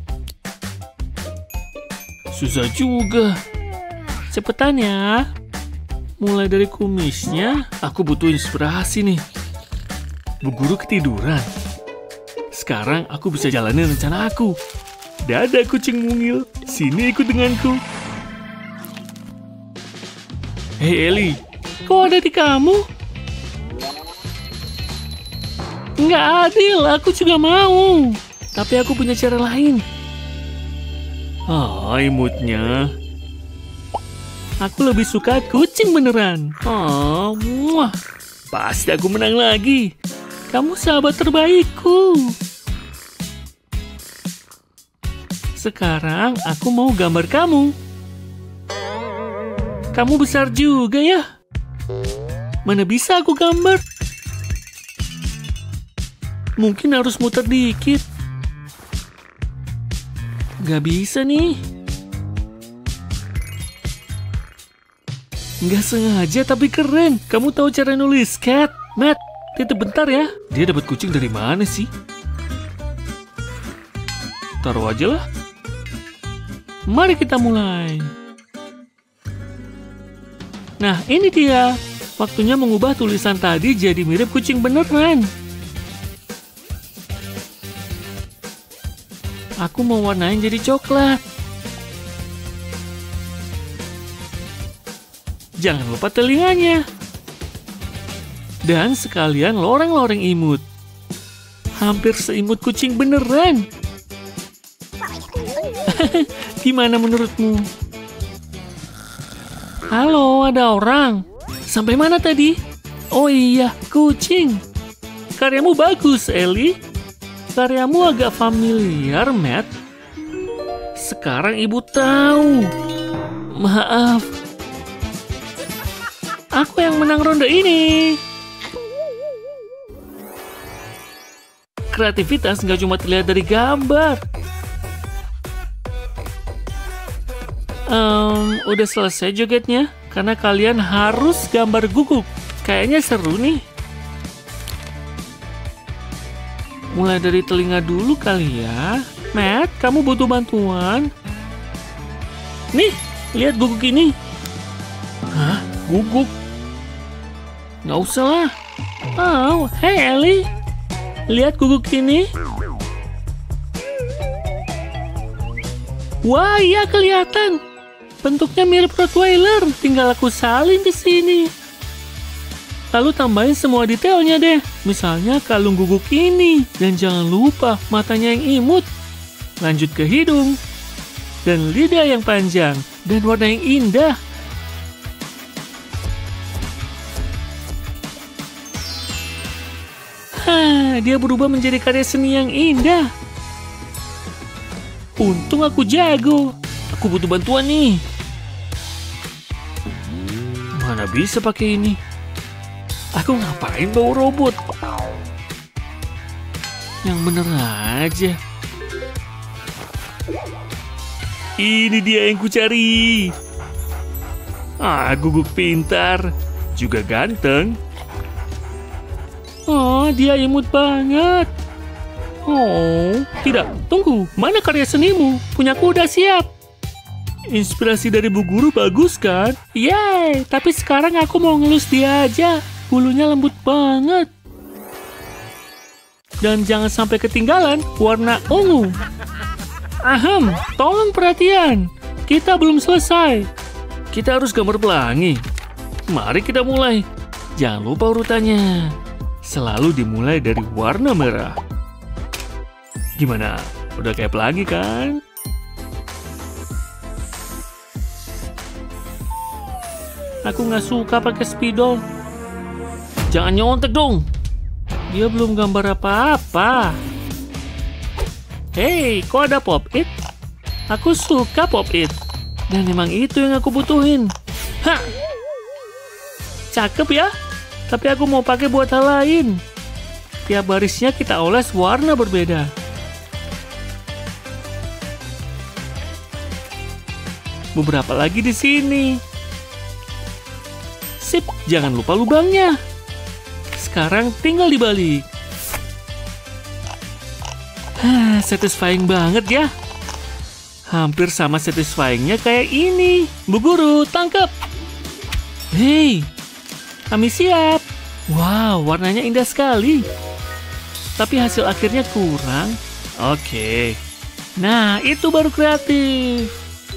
Susah juga. Cepetan ya. Mulai dari kumisnya, aku butuh inspirasi nih. Bu Guru ketiduran. Sekarang aku bisa jalanin rencana aku. Dadah kucing mungil, sini ikut denganku. Hei Ellie, kok ada di kamu? Nggak adil, aku juga mau. Tapi aku punya cara lain. Imutnya. Aku lebih suka kucing beneran. Wah, pasti aku menang lagi. Kamu sahabat terbaikku. Sekarang aku mau gambar kamu. Kamu besar juga ya. Mana bisa aku gambar? Mungkin harus muter dikit. Gak bisa nih. Nggak sengaja tapi keren. Kamu tahu cara nulis cat? Matt, titip bentar ya. Dia dapat kucing dari mana sih? Taruh aja lah. Mari kita mulai. Nah, ini dia. Waktunya mengubah tulisan tadi jadi mirip kucing beneran. Aku mau warnain jadi coklat. Jangan lupa telinganya. Dan sekalian loreng-loreng imut. Hampir seimut kucing beneran. Gimana menurutmu? Halo, ada orang. Sampai mana tadi? Oh iya, kucing. Karyamu bagus, Ellie. Karyamu agak familiar, Matt. Sekarang ibu tahu. Maaf. Aku yang menang ronde ini. Kreativitas nggak cuma terlihat dari gambar. Udah selesai jogetnya. Karena kalian harus gambar guguk. Kayaknya seru nih. Mulai dari telinga dulu kali ya. Matt, kamu butuh bantuan? Nih, lihat guguk ini. Hah? Guguk? Nggak usah lah. Oh, hey Ellie. Lihat guguk ini. Wah, iya kelihatan. Bentuknya mirip Rottweiler. Tinggal aku salin ke sini. Lalu tambahin semua detailnya deh. Misalnya kalung guguk ini. Dan jangan lupa matanya yang imut. Lanjut ke hidung. Dan lidah yang panjang. Dan warna yang indah. Dia berubah menjadi karya seni yang indah. Untung aku jago. Aku butuh bantuan nih. Mana bisa pakai ini? Aku ngapain bawa robot? Yang bener aja. Ini dia yang ku cari. Guguk pintar. Juga ganteng. Oh, dia imut banget. Oh, tidak. Tunggu, mana karya senimu? Punyaku udah siap. Inspirasi dari Bu Guru bagus kan? Yeay, tapi sekarang aku mau ngelus dia aja. Bulunya lembut banget. Dan jangan sampai ketinggalan warna ungu. Ahem, tolong perhatian. Kita belum selesai. Kita harus gambar pelangi. Mari kita mulai. Jangan lupa urutannya. Selalu dimulai dari warna merah. Gimana? Udah kayak pelangi kan? Aku nggak suka pakai spidol. Jangan nyontek dong. Dia belum gambar apa-apa. Hei, kok ada pop-it? Aku suka pop-it. Dan memang itu yang aku butuhin. Hah! Cakep ya? Tapi aku mau pakai buat hal lain. Tiap barisnya kita oles warna berbeda. Beberapa lagi di sini. Sip, jangan lupa lubangnya. Sekarang tinggal dibalik. Satisfying banget ya. Hampir sama satisfyingnya kayak ini. Bu Guru, tangkap. Hei, kami siap. Wow, warnanya indah sekali. Tapi hasil akhirnya kurang. Oke. Nah, itu baru kreatif.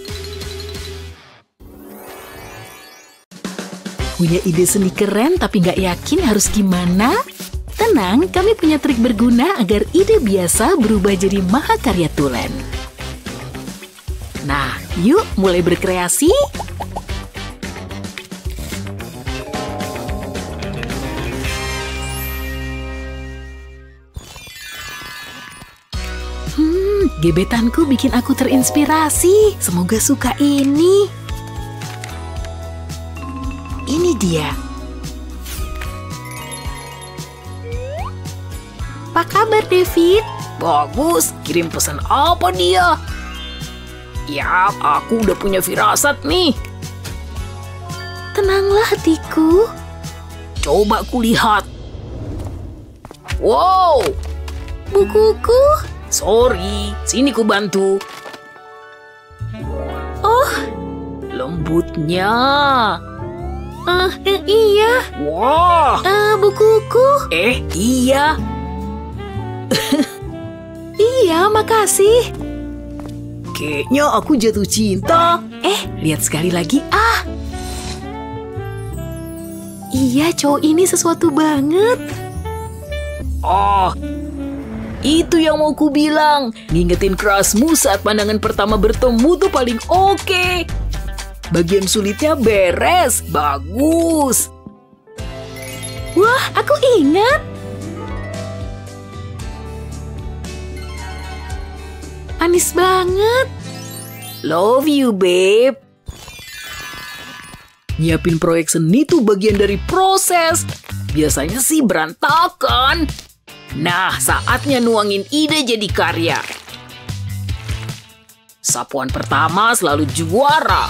Punya ide seni keren tapi nggak yakin harus gimana? Tenang, kami punya trik berguna agar ide biasa berubah jadi mahakarya tulen. Nah, yuk mulai berkreasi. Gebetanku bikin aku terinspirasi. Semoga suka ini. Ini dia. Apa kabar, David? Bagus, kirim pesan apa dia? Yap, aku udah punya firasat nih. Tenanglah hatiku. Coba kulihat. Wow, Bukuku. sorry, sini ku bantu. Oh, Lembutnya. iya. Wah, Bukuku. iya. Iya, makasih. Kayaknya aku jatuh cinta. Lihat sekali lagi. Iya, cowok ini sesuatu banget. Oh, itu yang mau ku bilang. Ngingetin crushmu saat pandangan pertama bertemu tuh paling oke. Bagian sulitnya beres. Bagus. Wah, aku ingat. Manis banget. Love you, babe. Nyiapin proyek seni tuh bagian dari proses. Biasanya sih berantakan. Nah, saatnya nuangin ide jadi karya. Sapuan pertama selalu juara.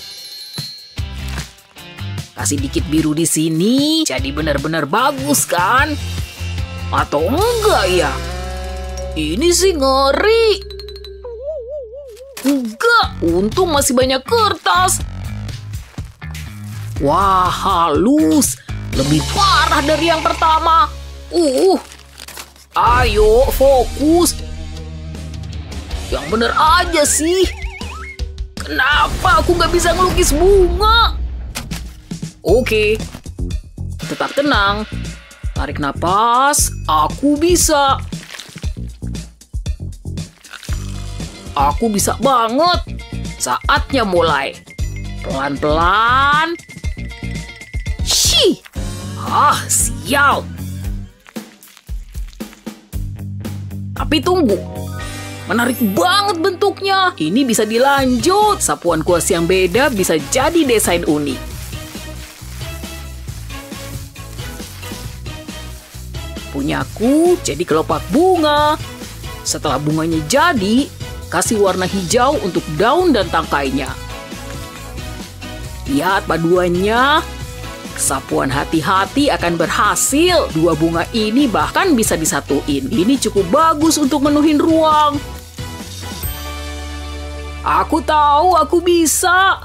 Kasih dikit biru di sini, jadi benar-benar bagus kan? Atau enggak ya? Ini sih ngeri. Enggak, untung masih banyak kertas. Wah, halus. Lebih parah dari yang pertama. Ayo, fokus. Yang bener aja sih. Kenapa aku nggak bisa ngelukis bunga? Oke, tetap tenang. Tarik napas, aku bisa. Aku bisa banget. Saatnya mulai. Pelan-pelan. Shih. Sial. Tapi tunggu. Menarik banget bentuknya. Ini bisa dilanjut. Sapuan kuas yang beda bisa jadi desain unik. Punyaku jadi kelopak bunga. Setelah bunganya jadi, kasih warna hijau untuk daun dan tangkainya. Lihat paduannya. Sapuan hati-hati akan berhasil. Dua bunga ini bahkan bisa disatuin. Ini cukup bagus untuk menuhin ruang. Aku tahu aku bisa.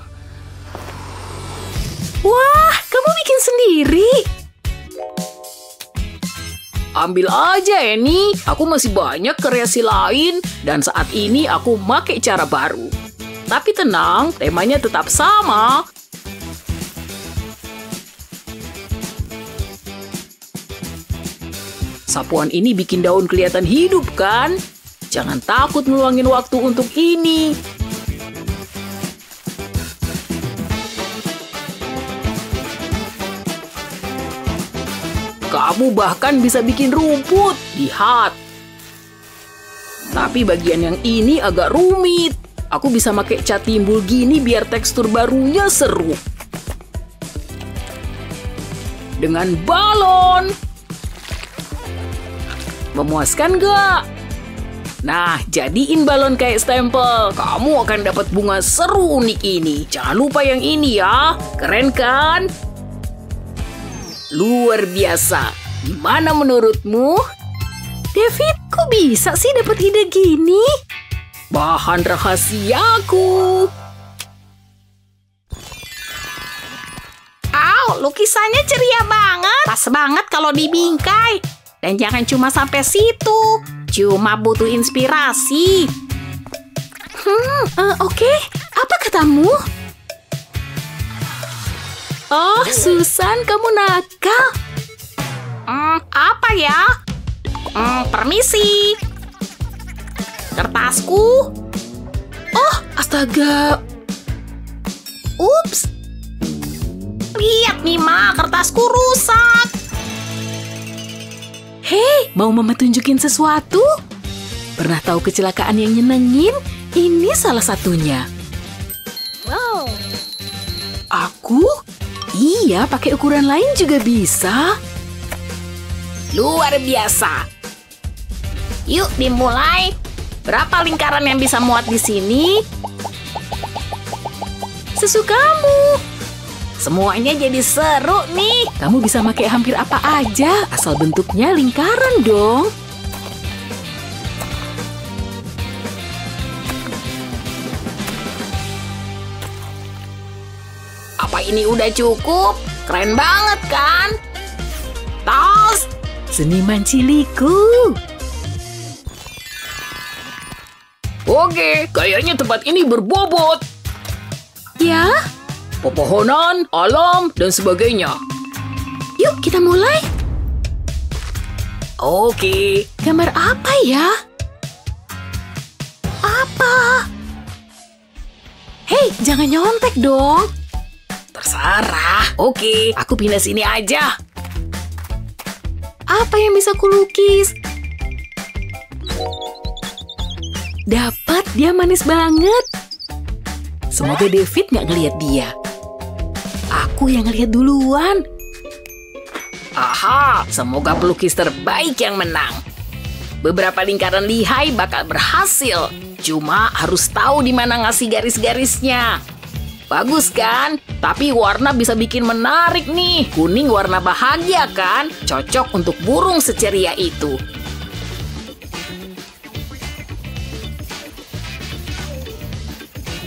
Wah, kamu bikin sendiri. Ambil aja, Eni. Aku masih banyak kreasi lain. Dan saat ini aku pakai cara baru. Tapi tenang, temanya tetap sama. Sapuan ini bikin daun kelihatan hidup, kan? Jangan takut ngeluangin waktu untuk ini. Kamu bahkan bisa bikin rumput. Lihat. Tapi bagian yang ini agak rumit. Aku bisa pakai cat timbul gini biar tekstur barunya seru. Dengan balon. Memuaskan gak? Nah, jadiin balon kayak stempel. Kamu akan dapat bunga seru unik ini. Jangan lupa yang ini ya. Keren kan? Luar biasa. Gimana menurutmu? David, kok bisa sih dapat ide gini? Bahan rahasiaku. Lukisannya ceria banget. Pas banget kalau dibingkai. Dan jangan cuma sampai situ. Cuma butuh inspirasi. Oke. Apa katamu? Oh, Susan, kamu nakal. Apa ya? Permisi. Kertasku. Oh, astaga. Ups. Lihat nih, Ma, kertasku rusak. Hei, mau Mama tunjukin sesuatu? Pernah tahu kecelakaan yang nyenengin? Ini salah satunya. Wow. Aku? Iya, pakai ukuran lain juga bisa. Luar biasa. Yuk, dimulai. Berapa lingkaran yang bisa muat di sini? Sesukamu. Semuanya jadi seru nih. Kamu bisa pakai hampir apa aja, asal bentuknya lingkaran dong. Apa ini udah cukup? Keren banget kan? Tos! Seniman ciliku. Oke, kayaknya tempat ini berbobot. Ya, Pepohonan, alam, dan sebagainya. yuk kita mulai. Oke. Gambar apa ya? Apa? Hei, jangan nyontek dong. Terserah. Oke, aku pindah sini aja. Apa yang bisa kulukis? Dapat, dia manis banget. Semoga David nggak ngeliat dia. Aku yang ngeliat duluan. Aha, semoga pelukis terbaik yang menang. Beberapa lingkaran lihai bakal berhasil. Cuma harus tahu di mana ngasih garis-garisnya. Bagus kan? Tapi warna bisa bikin menarik nih. Kuning warna bahagia kan? Cocok untuk burung seceria itu.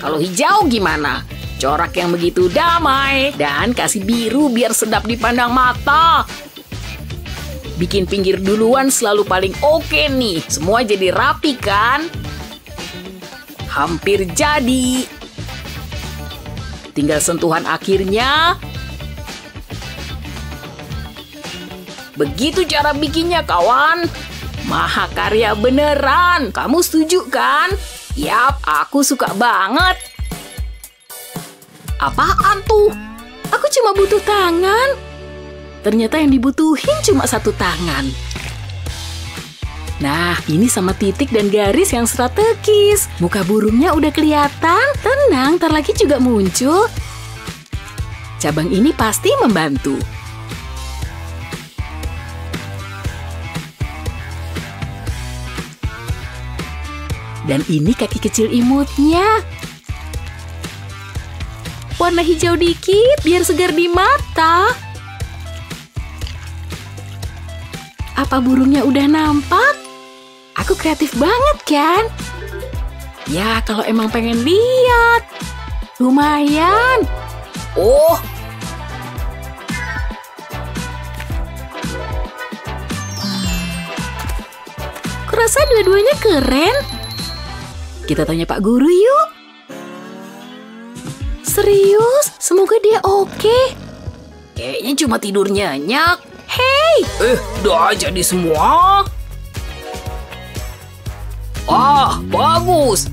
Kalau hijau gimana? Corak yang begitu damai. Dan kasih biru biar sedap dipandang mata. Bikin pinggir duluan selalu paling oke nih. Semua jadi rapi kan? Hampir jadi. Tinggal sentuhan akhirnya. Begitu cara bikinnya, kawan. Mahakarya beneran. Kamu setuju kan? Yap, aku suka banget. Apaan tuh? Aku cuma butuh tangan. Ternyata yang dibutuhin cuma satu tangan. Nah, ini sama titik dan garis yang strategis. Muka burungnya udah kelihatan. Tenang, ntar lagi juga muncul. Cabang ini pasti membantu. Dan ini kaki kecil imutnya. Warna hijau dikit biar segar di mata. Apa burungnya udah nampak? Aku kreatif banget kan? Ya, kalau emang pengen lihat. Lumayan. Oh, Kurasa dua-duanya keren. Kita tanya Pak Guru yuk. Serius? Semoga dia oke. kayaknya cuma tidur nyenyak. Hei, Udah jadi semua. Ah, bagus.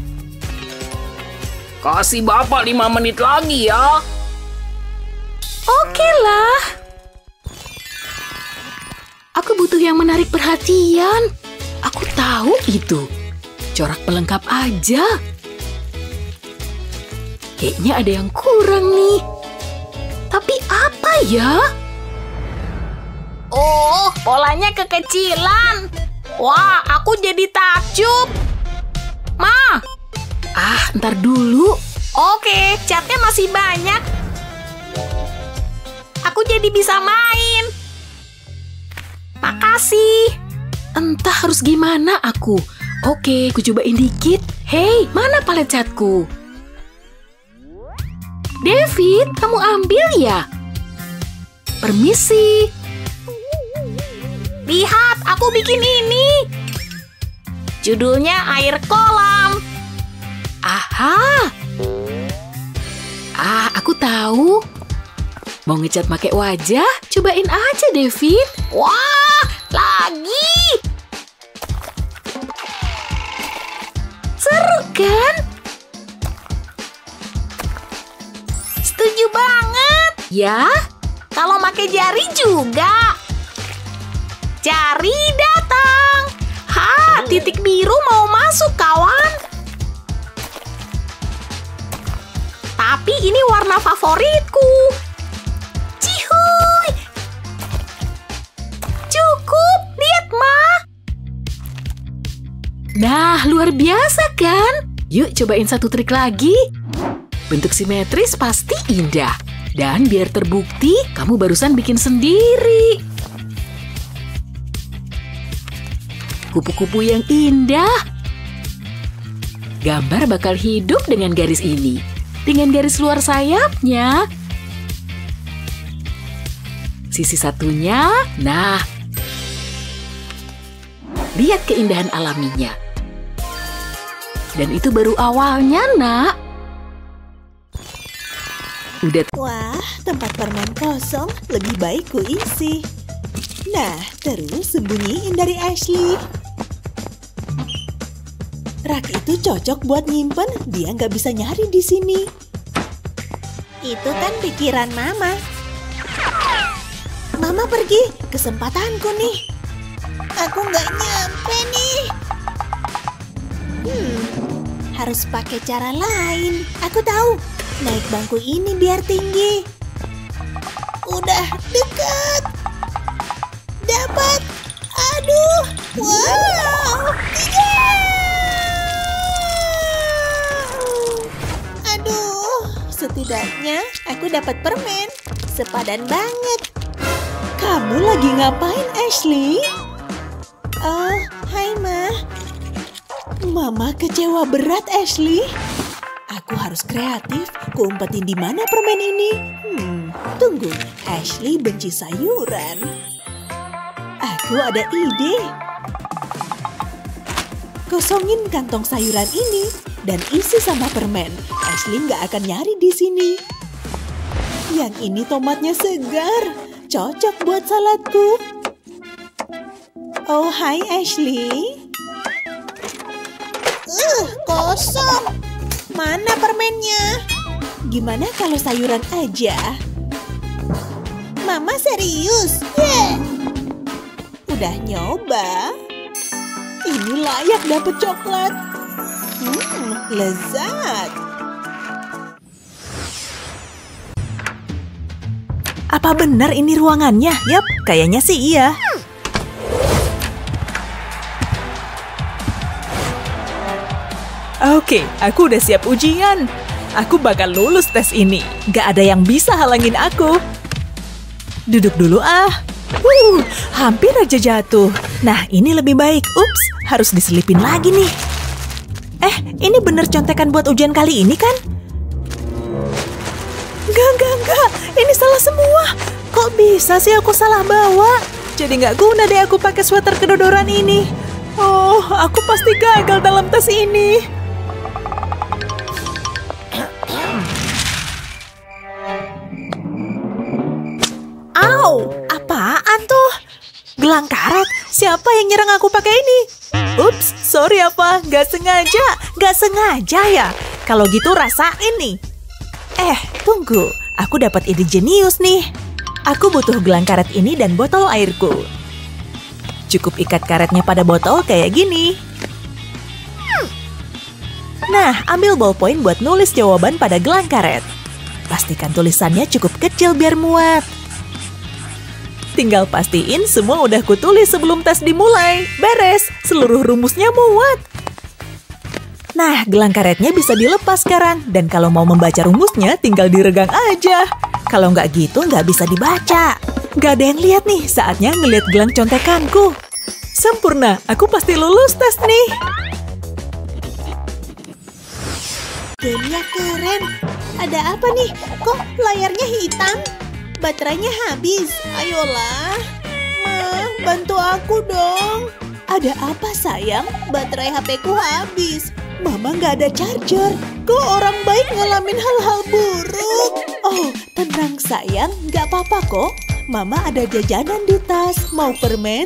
Kasih Bapak 5 menit lagi ya. oke lah. Aku butuh yang menarik perhatian. Aku tahu itu. Corak pelengkap aja. Kayaknya ada yang kurang nih. Tapi apa ya? Oh, polanya kekecilan. Wah, aku jadi takjub. Ma, Ntar dulu. oke, catnya masih banyak. Aku jadi bisa main. Makasih. Entah harus gimana aku. Oke, ku cobain dikit. Hei, mana palet catku? David, kamu ambil ya? Permisi. Lihat, aku bikin ini. Judulnya air kolam. Aha. Aku tahu. Mau ngecat pakai wajah? Cobain aja, David. Wah, lagi. Seru kan? Setuju banget. Ya? Kalau pakai jari juga. Jari datang. Titik biru mau masuk, kawan. Tapi ini warna favoritku. Cihuy. Cukup, lihat, Ma. Nah, luar biasa kan? Yuk cobain satu trik lagi. Bentuk simetris pasti indah. Dan biar terbukti, kamu barusan bikin sendiri. Kupu-kupu yang indah. Gambar bakal hidup dengan garis ini. Dengan garis luar sayapnya. Sisi satunya, nah. Lihat keindahan alaminya. Dan itu baru awalnya, nak. Udah. Wah, tempat permen kosong lebih baik ku isi. Nah, terus sembunyiin dari Ashley. Rak itu cocok buat nyimpen, dia nggak bisa nyari di sini. Itu kan pikiran Mama. Mama pergi, kesempatanku nih. Aku nggak nyampe nih. Harus pakai cara lain. Aku tahu, naik bangku ini biar tinggi. Udah dekat. Dapat. Aduh. Wow. Aduh. Setidaknya aku dapat permen. Sepadan banget. Kamu lagi ngapain, Ashley? Oh, hai, Ma. Mama kecewa berat, Ashley. Aku harus kreatif. Kuumpetin di mana permen ini? Tunggu. Ashley benci sayuran. Aku ada ide. Kosongin kantong sayuran ini dan isi sama permen. Ashley nggak akan nyari di sini. Yang ini tomatnya segar. Cocok buat saladku. Oh, hai Ashley. Kosong. Mana permennya? Gimana kalau sayuran aja? Mama serius? Udah nyoba? Ini layak dapet coklat. Lezat. Apa benar ini ruangannya? Yap, kayaknya sih iya. Oke, aku udah siap ujian. Aku bakal lulus tes ini. Gak ada yang bisa halangin aku. Duduk dulu ah. Hampir aja jatuh. Nah, ini lebih baik. Ups, harus diselipin lagi nih. Ini bener contekan buat ujian kali ini kan? Enggak. Ini salah semua. Kok bisa sih aku salah bawa? Jadi nggak guna deh aku pakai sweater kedodoran ini. Oh, aku pasti gagal dalam tes ini. Apaan tuh? Gelang karet? Siapa yang nyerang aku pakai ini? Ups, sorry apa? Gak sengaja ya? Kalau gitu rasain nih. Tunggu. Aku dapat ide jenius nih. Aku butuh gelang karet ini dan botol airku. Cukup ikat karetnya pada botol kayak gini. Nah, ambil ballpoint buat nulis jawaban pada gelang karet. Pastikan tulisannya cukup kecil biar muat. Tinggal pastiin semua udah kutulis sebelum tes dimulai. Beres, seluruh rumusnya muat. Nah, gelang karetnya bisa dilepas sekarang. Dan kalau mau membaca rumusnya, tinggal diregang aja. Kalau nggak gitu, nggak bisa dibaca. Nggak ada yang lihat nih, saatnya ngeliat gelang contekanku. Sempurna, aku pasti lulus tes nih. Gamenya keren. Ada apa nih? Kok layarnya hitam? Baterainya habis. Ayolah. Ma, bantu aku dong. Ada apa sayang? Baterai HP-ku habis. Mama nggak ada charger. Kok orang baik ngalamin hal-hal buruk? Oh, tenang sayang. Nggak apa-apa kok. Mama ada jajanan di tas. Mau permen?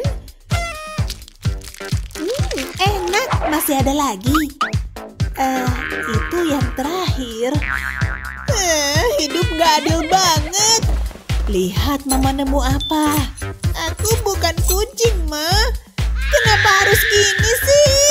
Enak. Masih ada lagi. Itu yang terakhir. Hidup nggak adil banget. Lihat mama nemu apa. Aku bukan kucing, Ma. Kenapa harus gini sih?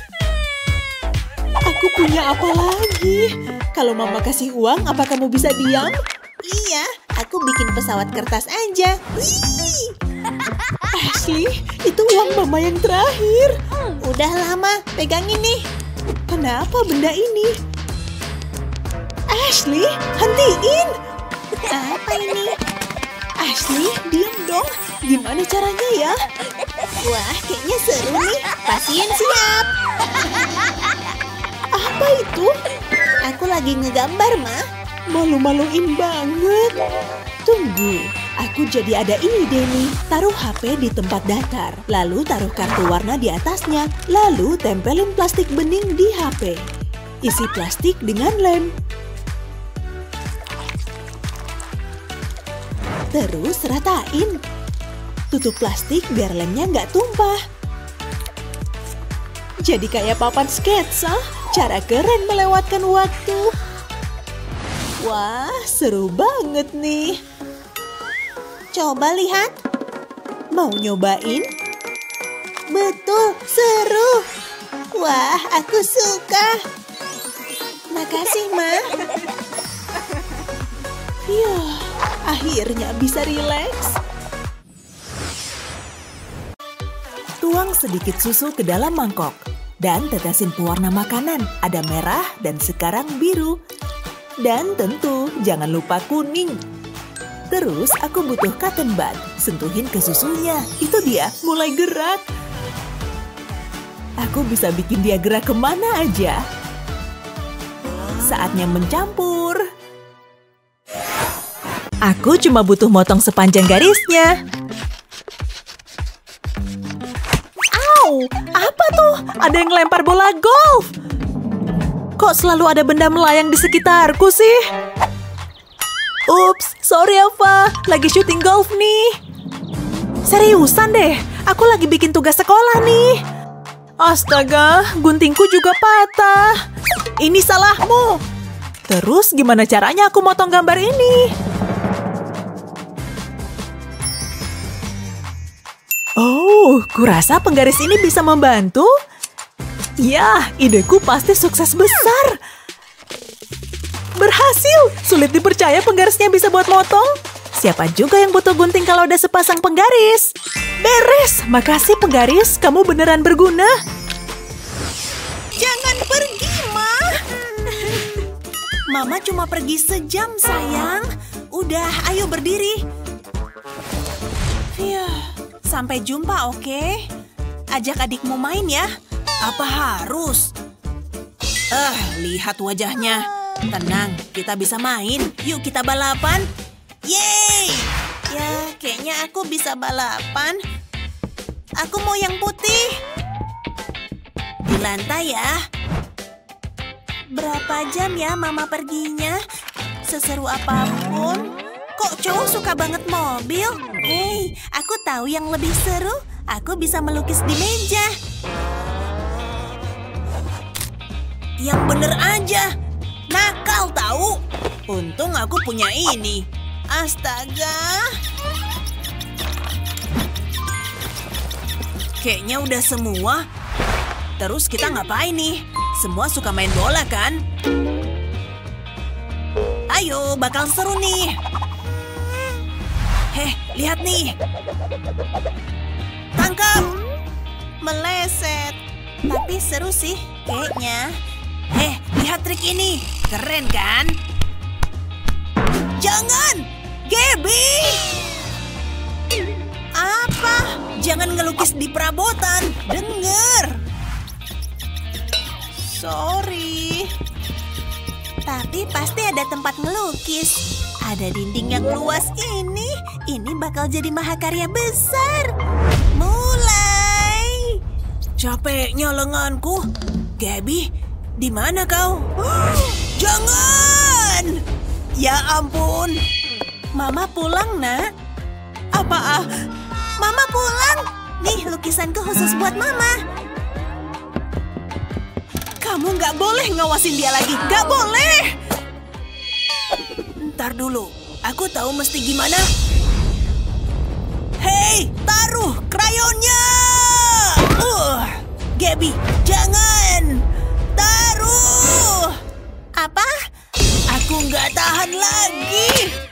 Aku punya apa lagi? Kalau mama kasih uang, apa kamu bisa diam? Iya, aku bikin pesawat kertas aja. Wih! Ashley, itu uang mama yang terakhir. Udah lama, pegangin nih. Kenapa benda ini? Ashley, hentiin! Apa ini? Ashley, diam dong. Gimana caranya ya? Wah, kayaknya seru nih. Pasien siap. Apa itu? Aku lagi ngegambar, Ma. Malu-maluin banget. Tunggu, aku jadi ada ide nih. Taruh HP di tempat datar. Lalu taruh kartu warna di atasnya. Lalu tempelin plastik bening di HP. Isi plastik dengan lem. Terus ratain. Tutup plastik biar lemnya nggak tumpah. Jadi kayak papan sketsa. Cara keren melewatkan waktu. Wah, seru banget nih. Coba lihat. Mau nyobain? Betul, seru. Wah, aku suka. Makasih, Ma. Yah, akhirnya bisa rileks. Tuang sedikit susu ke dalam mangkok. Dan tetesin pewarna makanan. Ada merah dan sekarang biru. Dan tentu jangan lupa kuning. Terus aku butuh cotton bud. Sentuhin ke susunya. Itu dia, mulai gerak. Aku bisa bikin dia gerak kemana aja. saatnya mencampur. Aku cuma butuh motong sepanjang garisnya. Au, apa tuh? Ada yang lempar bola golf. Kok selalu ada benda melayang di sekitarku sih? Ups, sorry Ava, lagi syuting golf nih. Seriusan deh, aku lagi bikin tugas sekolah nih. Astaga, guntingku juga patah. Ini salahmu. Terus gimana caranya aku motong gambar ini? Oh, kurasa penggaris ini bisa membantu. Ya, ideku pasti sukses besar. Berhasil! Sulit dipercaya penggarisnya bisa buat motong. Siapa juga yang butuh gunting kalau udah sepasang penggaris? Beres! Makasih penggaris, kamu beneran berguna. Jangan pergi, Ma. Mama cuma pergi sejam, sayang. Udah, ayo berdiri. Sampai jumpa, oke? Ajak adikmu main ya. Apa harus? Lihat wajahnya. Tenang, kita bisa main. Yuk kita balapan. Yeay! Ya, kayaknya aku bisa balapan. Aku mau yang putih. Di lantai ya. Berapa jam ya Mama perginya? Seseru apapun. Kok cowok suka banget mobil? Hei, aku tahu yang lebih seru. Aku bisa melukis di meja. Yang bener aja. Nakal tahu. Untung aku punya ini. Astaga. Kayaknya udah semua. Terus kita ngapain nih? Semua suka main bola kan? Ayo, bakal seru nih. Heh, lihat nih. Tangkap. Meleset. Tapi seru sih kayaknya. Lihat trik ini. Keren kan? Jangan! Gaby! Apa? Jangan ngelukis di perabotan. Dengar. Sorry. Tapi pasti ada tempat ngelukis. Ada dinding yang luas ini. Ini bakal jadi mahakarya besar. Mulai. Capeknya lenganku. Gaby, di mana kau? Jangan! Ya ampun. Mama pulang, Nak. Apa? Mama pulang. Nih, lukisanku khusus buat Mama. Kamu nggak boleh ngawasin dia lagi. Nggak boleh. Ntar dulu. Aku tahu mesti gimana. Hei, taruh krayonnya. Gaby, jangan. Taruh. Apa? Aku nggak tahan lagi.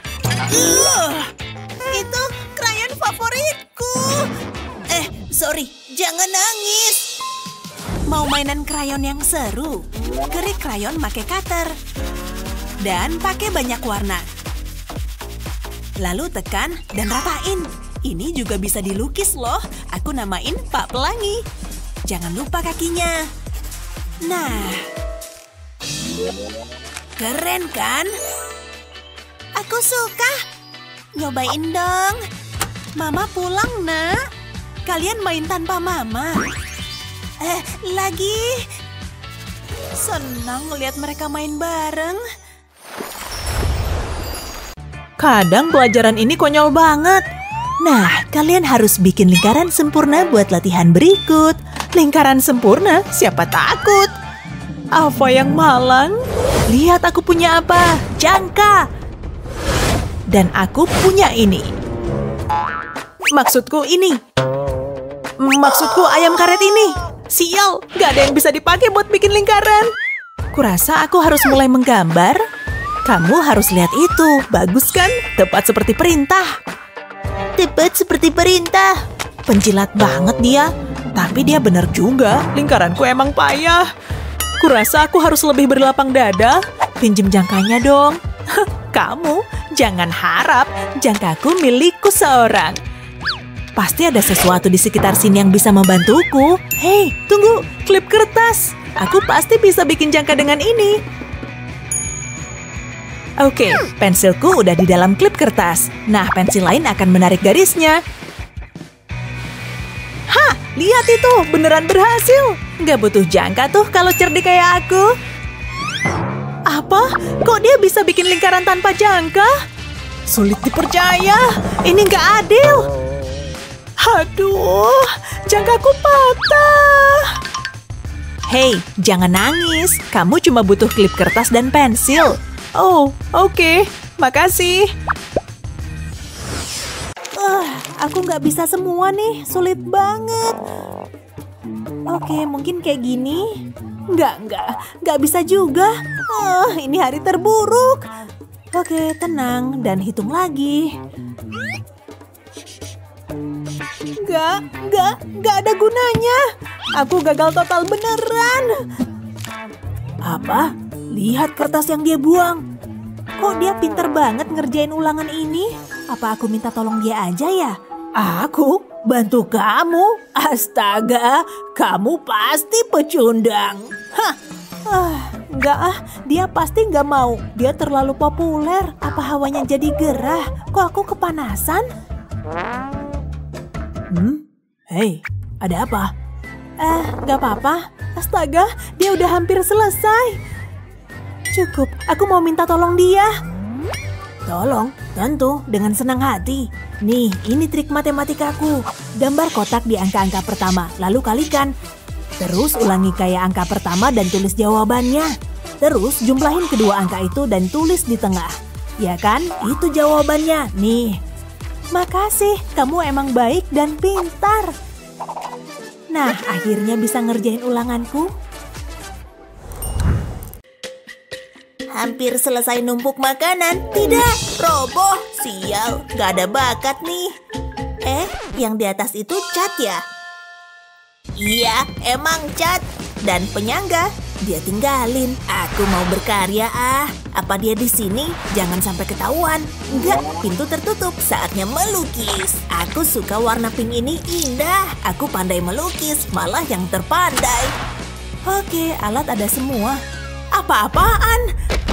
Itu krayon favoritku. Sorry, jangan nangis. Mau mainan krayon yang seru? Kerik krayon pakai cutter. Dan pakai banyak warna. Lalu tekan dan ratain. Ini juga bisa dilukis loh. Aku namain Pak Pelangi. Jangan lupa kakinya. Nah. Keren kan? Aku suka. Nyobain dong. Mama pulang, Nak. Kalian main tanpa Mama. Lagi. Senang lihat mereka main bareng. Kadang pelajaran ini konyol banget. Nah, kalian harus bikin lingkaran sempurna buat latihan berikut. Lingkaran sempurna? Siapa takut? Ava yang malang. Lihat aku punya apa? Jangka. Dan aku punya ini. Maksudku ini. Maksudku ayam karet ini. Sial, gak ada yang bisa dipakai buat bikin lingkaran. Kurasa aku harus mulai menggambar. Kamu harus lihat itu. Bagus kan? Tepat seperti perintah. Tepat seperti perintah. Penjilat banget dia. Tapi dia benar juga. Lingkaranku emang payah. Kurasa aku harus lebih berlapang dada. Pinjem jangkanya dong. Kamu jangan harap jangkaku milikku seorang. Pasti ada sesuatu di sekitar sini yang bisa membantuku. Hei, tunggu. Klip kertas. Aku pasti bisa bikin jangka dengan ini. Oke, pensilku udah di dalam klip kertas. Nah, pensil lain akan menarik garisnya. Hah, lihat itu, beneran berhasil. Nggak butuh jangka tuh kalau cerdik kayak aku. Apa? Kok dia bisa bikin lingkaran tanpa jangka? Sulit dipercaya, ini nggak adil. Aduh, jangkaku patah. Hei, jangan nangis. Kamu cuma butuh klip kertas dan pensil. Oh, oke. Makasih. Aku nggak bisa semua nih. Sulit banget. Oke, mungkin kayak gini. Nggak bisa juga. Ini hari terburuk. Oke, tenang dan hitung lagi. Nggak ada gunanya. Aku gagal total beneran. Apa? Lihat kertas yang dia buang. Kok dia pinter banget ngerjain ulangan ini? Apa aku minta tolong dia aja ya? Aku bantu kamu? Astaga, kamu pasti pecundang. Enggak dia pasti nggak mau. Dia terlalu populer. Apa hawanya jadi gerah? Kok aku kepanasan? Hei, ada apa? Nggak apa-apa. Astaga, dia udah hampir selesai. Cukup, aku mau minta tolong dia. Tolong? Tentu, dengan senang hati. Nih, ini trik matematikaku. Gambar kotak di angka-angka pertama, lalu kalikan. Terus ulangi kayak angka pertama dan tulis jawabannya. Terus jumlahin kedua angka itu dan tulis di tengah. Ya kan? Itu jawabannya. Nih. Makasih, kamu emang baik dan pintar. Nah, akhirnya bisa ngerjain ulanganku. Hampir selesai numpuk makanan. Tidak, roboh. Sial, gak ada bakat nih. Yang di atas itu cat ya? Iya, emang cat. Dan penyangga, dia tinggalin. Aku mau berkarya Apa dia di sini? Jangan sampai ketahuan. Enggak, pintu tertutup. Saatnya melukis. Aku suka warna pink ini indah. Aku pandai melukis, malah yang terpandai. Oke, alat ada semua. Apa-apaan?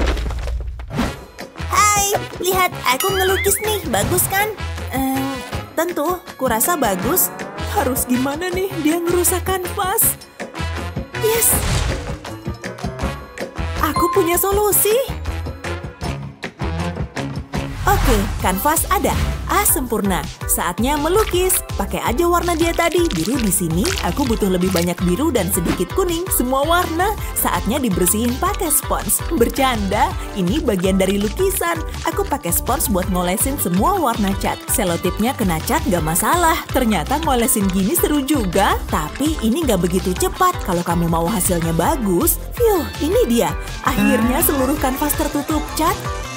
Hai, lihat aku ngelukis nih. Bagus kan? Tentu, kurasa bagus. Harus gimana nih dia ngerusak kanvas? Yes. Aku punya solusi. Oke, kanvas ada. Sempurna. Saatnya melukis. Pakai aja warna dia tadi. Biru di sini. Aku butuh lebih banyak biru dan sedikit kuning. Semua warna. Saatnya dibersihin pakai spons. Bercanda. Ini bagian dari lukisan. Aku pakai spons buat ngolesin semua warna cat. Selotipnya kena cat gak masalah. Ternyata ngolesin gini seru juga. Tapi ini gak begitu cepat. Kalau kamu mau hasilnya bagus. Ini dia. Akhirnya seluruh kanvas tertutup cat.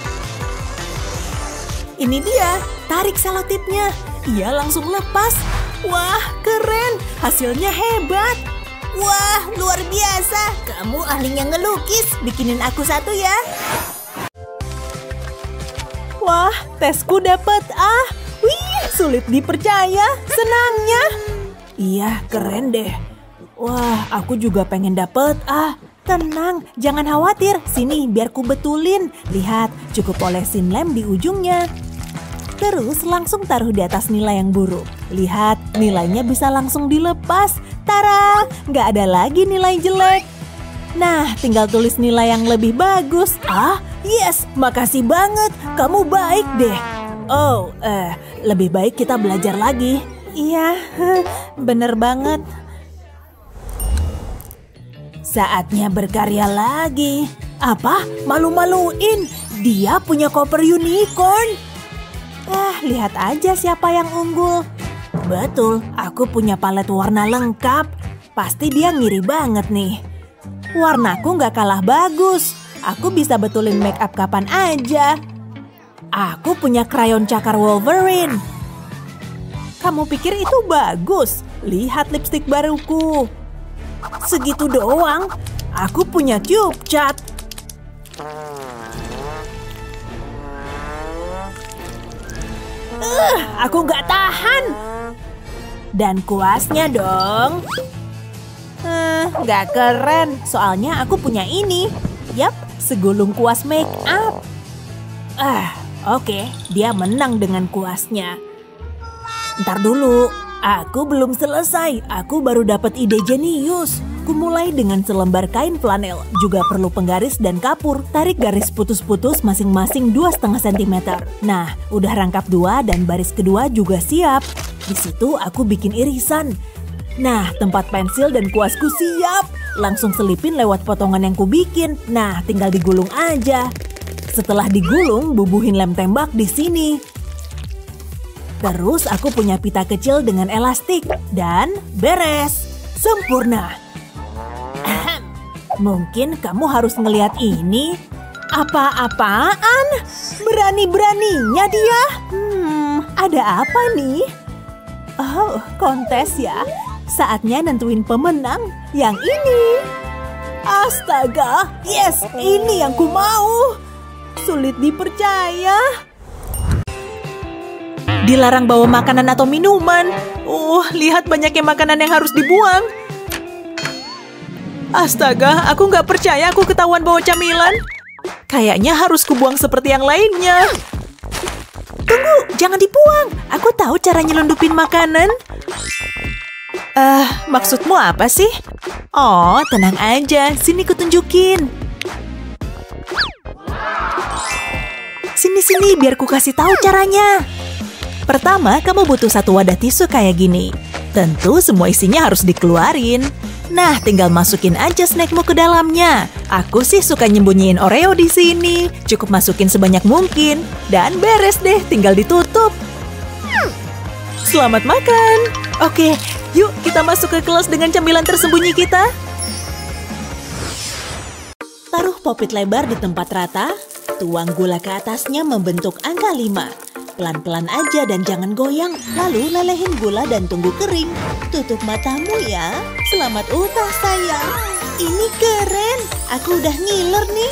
Ini dia, tarik selotipnya. Ia langsung lepas. Wah, keren. Hasilnya hebat. Wah, luar biasa. Kamu ahlinya ngelukis. Bikinin aku satu ya. Wah, tesku dapet A. Wih, sulit dipercaya. Senangnya. Iya, keren deh. Wah, aku juga pengen dapet A. Tenang, jangan khawatir. Sini, biar ku betulin. Lihat, cukup olesin lem di ujungnya. Terus langsung taruh di atas nilai yang buruk. Lihat, nilainya bisa langsung dilepas. Tara, nggak ada lagi nilai jelek. Nah, tinggal tulis nilai yang lebih bagus. Yes, makasih banget. Kamu baik deh. Oh, lebih baik kita belajar lagi. Iya, bener banget. Saatnya berkarya lagi. Apa? Malu-maluin. Dia punya koper unicorn. Lihat aja siapa yang unggul. Betul, aku punya palet warna lengkap. Pasti dia ngiri banget nih. Warnaku nggak kalah bagus. Aku bisa betulin make up kapan aja. Aku punya krayon cakar Wolverine. Kamu pikir itu bagus? Lihat lipstik baruku. Segitu doang. Aku punya tube cat. Aku nggak tahan. Dan kuasnya dong. Nggak keren. Soalnya aku punya ini. Yap, segulung kuas make up. Oke, dia menang dengan kuasnya. Ntar dulu, aku belum selesai. Aku baru dapat ide jenius. Kumulai dengan selembar kain flanel, juga perlu penggaris dan kapur. Tarik garis putus-putus masing-masing 2,5 cm. Nah, udah rangkap 2 dan baris kedua juga siap. Di situ aku bikin irisan. Nah, tempat pensil dan kuasku siap. Langsung selipin lewat potongan yang kubikin. Nah, tinggal digulung aja. Setelah digulung, bubuhin lem tembak di sini. Terus aku punya pita kecil dengan elastik. Dan beres. Sempurna. Mungkin kamu harus ngelihat ini. Apa-apaan? Berani-beraninya dia. Ada apa nih? Oh, kontes ya. Saatnya nentuin pemenang. Yang ini. Astaga, yes, ini yang ku mau. Sulit dipercaya. Dilarang bawa makanan atau minuman. Lihat banyaknya makanan yang harus dibuang. Astaga, aku nggak percaya aku ketahuan bawa camilan. Kayaknya harus kubuang seperti yang lainnya. Tunggu, jangan dibuang. Aku tahu cara nyelundupin makanan. Maksudmu apa sih? Oh, tenang aja. Sini kutunjukin. Sini, biar ku kasih tahu caranya. Pertama, kamu butuh satu wadah tisu kayak gini. Tentu semua isinya harus dikeluarin. Nah, tinggal masukin aja snackmu ke dalamnya. Aku sih suka nyembunyiin Oreo di sini. Cukup masukin sebanyak mungkin. Dan beres deh, tinggal ditutup. Selamat makan. Oke, yuk kita masuk ke kelas dengan camilan tersembunyi kita. Taruh popit lebar di tempat rata. Tuang gula ke atasnya membentuk angka 5. Pelan-pelan aja dan jangan goyang. Lalu lelehin gula dan tunggu kering. Tutup matamu ya. Selamat ulah sayang. Ini keren. Aku udah ngiler nih.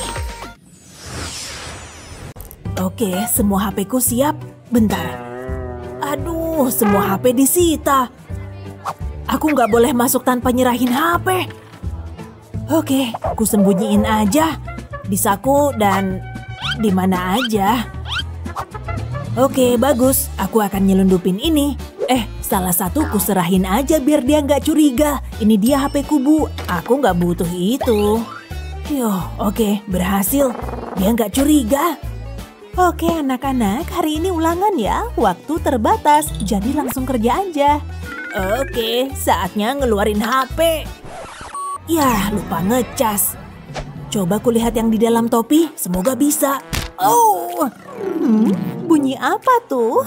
Oke, semua HP-ku siap. Bentar. Aduh, semua HP disita. Aku nggak boleh masuk tanpa nyerahin HP. Oke, ku sembunyiin aja. Di saku dan di mana aja. Oke, bagus. Aku akan nyelundupin ini. Salah satu ku serahin aja biar dia nggak curiga. Ini dia HP ku, Bu. Aku nggak butuh itu. Oke, berhasil. Dia nggak curiga. Oke, anak-anak, hari ini ulangan ya. Waktu terbatas, jadi langsung kerja aja. Oke, saatnya ngeluarin HP. Yah, lupa ngecas. Coba kulihat yang di dalam topi, semoga bisa. Bunyi apa tuh?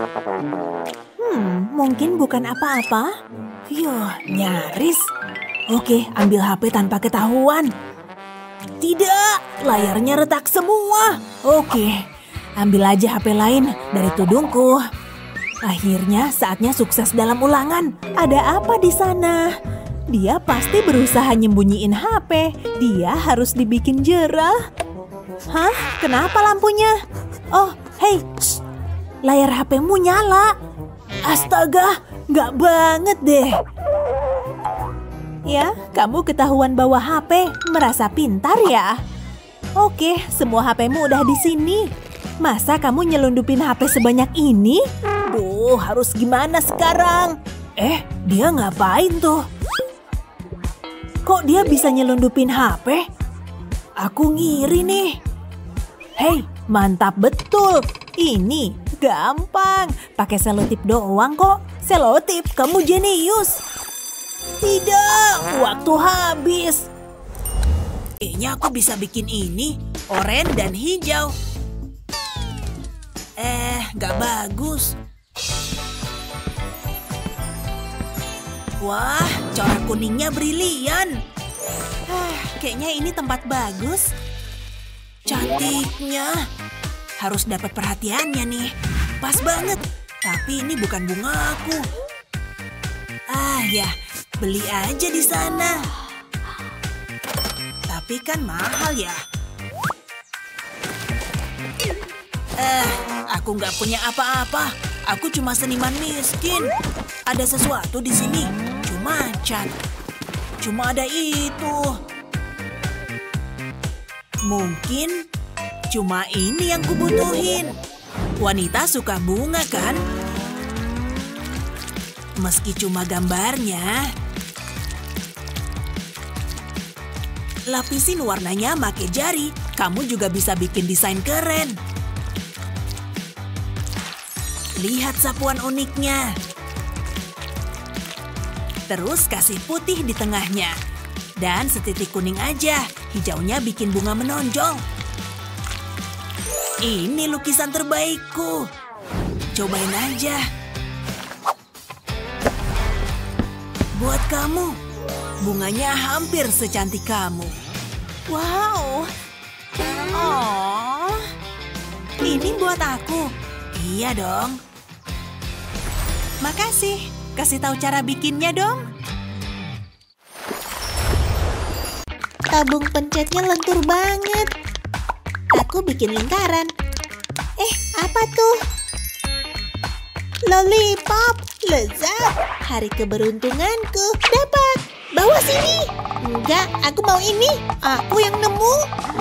Mungkin bukan apa-apa. Nyaris. Oke, ambil HP tanpa ketahuan. Tidak, layarnya retak semua. Oke, ambil aja HP lain dari tudungku. Akhirnya saatnya sukses dalam ulangan. Ada apa di sana? Dia pasti berusaha nyembunyiin HP. Dia harus dibikin jerah. Hah? Kenapa lampunya? Oh, hei, layar HP-mu nyala. Astaga, nggak banget deh. Ya, kamu ketahuan bawa HP, merasa pintar ya? Oke, semua HP-mu udah di sini. Masa kamu nyelundupin HP sebanyak ini? Duh, harus gimana sekarang? Dia ngapain tuh? Kok dia bisa nyelundupin HP? Aku ngiri nih. Hei, mantap betul. Ini gampang. Pakai selotip doang kok. Selotip, kamu jenius. Tidak, waktu habis. Kayaknya aku bisa bikin ini, oranye dan hijau. Gak bagus. Wah, corak kuningnya brilian. Kayaknya ini tempat bagus. Cantiknya. Harus dapat perhatiannya nih. Pas banget. Tapi ini bukan bunga aku. Ya, beli aja di sana. Tapi kan mahal ya. Aku nggak punya apa-apa. Aku cuma seniman miskin. Ada sesuatu di sini. Cuma cat. Cuma ada itu. Mungkin Cuma ini yang kubutuhin. Wanita suka bunga kan? Meski cuma gambarnya. Lapisin warnanya pakai jari. Kamu juga bisa bikin desain keren. Lihat sapuan uniknya. Terus kasih putih di tengahnya. Dan setitik kuning aja. Hijaunya bikin bunga menonjol. Ini lukisan terbaikku. Cobain aja. Buat kamu. Bunganya hampir secantik kamu. Wow. Oh. Ini buat aku. Iya dong. Makasih. Kasih tahu cara bikinnya dong. Tabung pencetnya lentur banget. Aku bikin lingkaran. Apa tuh? Lollipop, lezat. Hari keberuntunganku. Dapat. Bawa sini. Enggak, aku mau ini. Aku yang nemu.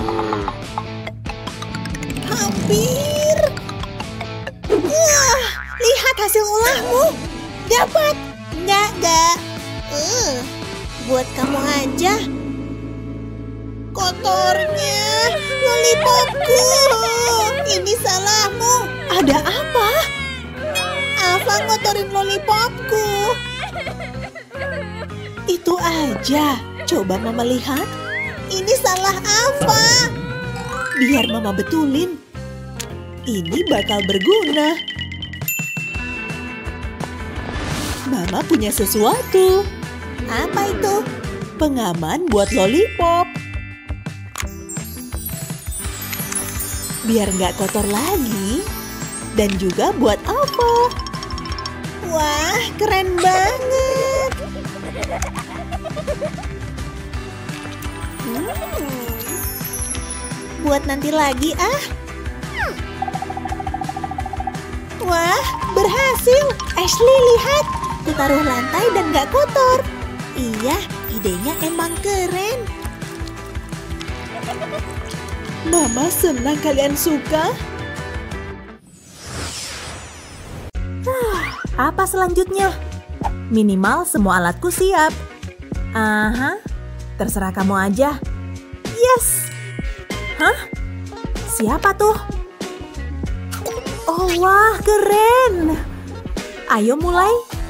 Hampir. Wah, lihat hasil ulahmu. Dapat. Enggak. Buat kamu aja. Kotornya, lollipopku. Ini salahmu. Ada apa? Alva ngotorin lollipopku. Itu aja. Coba Mama lihat. Ini salah Alva. Biar Mama betulin. Ini bakal berguna. Mama punya sesuatu. Apa itu? Pengaman buat lollipop. Biar nggak kotor lagi. Dan juga buat Alva. Wah, keren banget. Buat nanti lagi ah. Wah, berhasil. Ashley, lihat. Ku taruh lantai dan gak kotor. Iya, idenya emang keren. Mama senang kalian suka. Apa selanjutnya? Minimal semua alatku siap. Aha, terserah kamu aja. Yes! Hah? Siapa tuh? Oh wah, keren! Ayo mulai.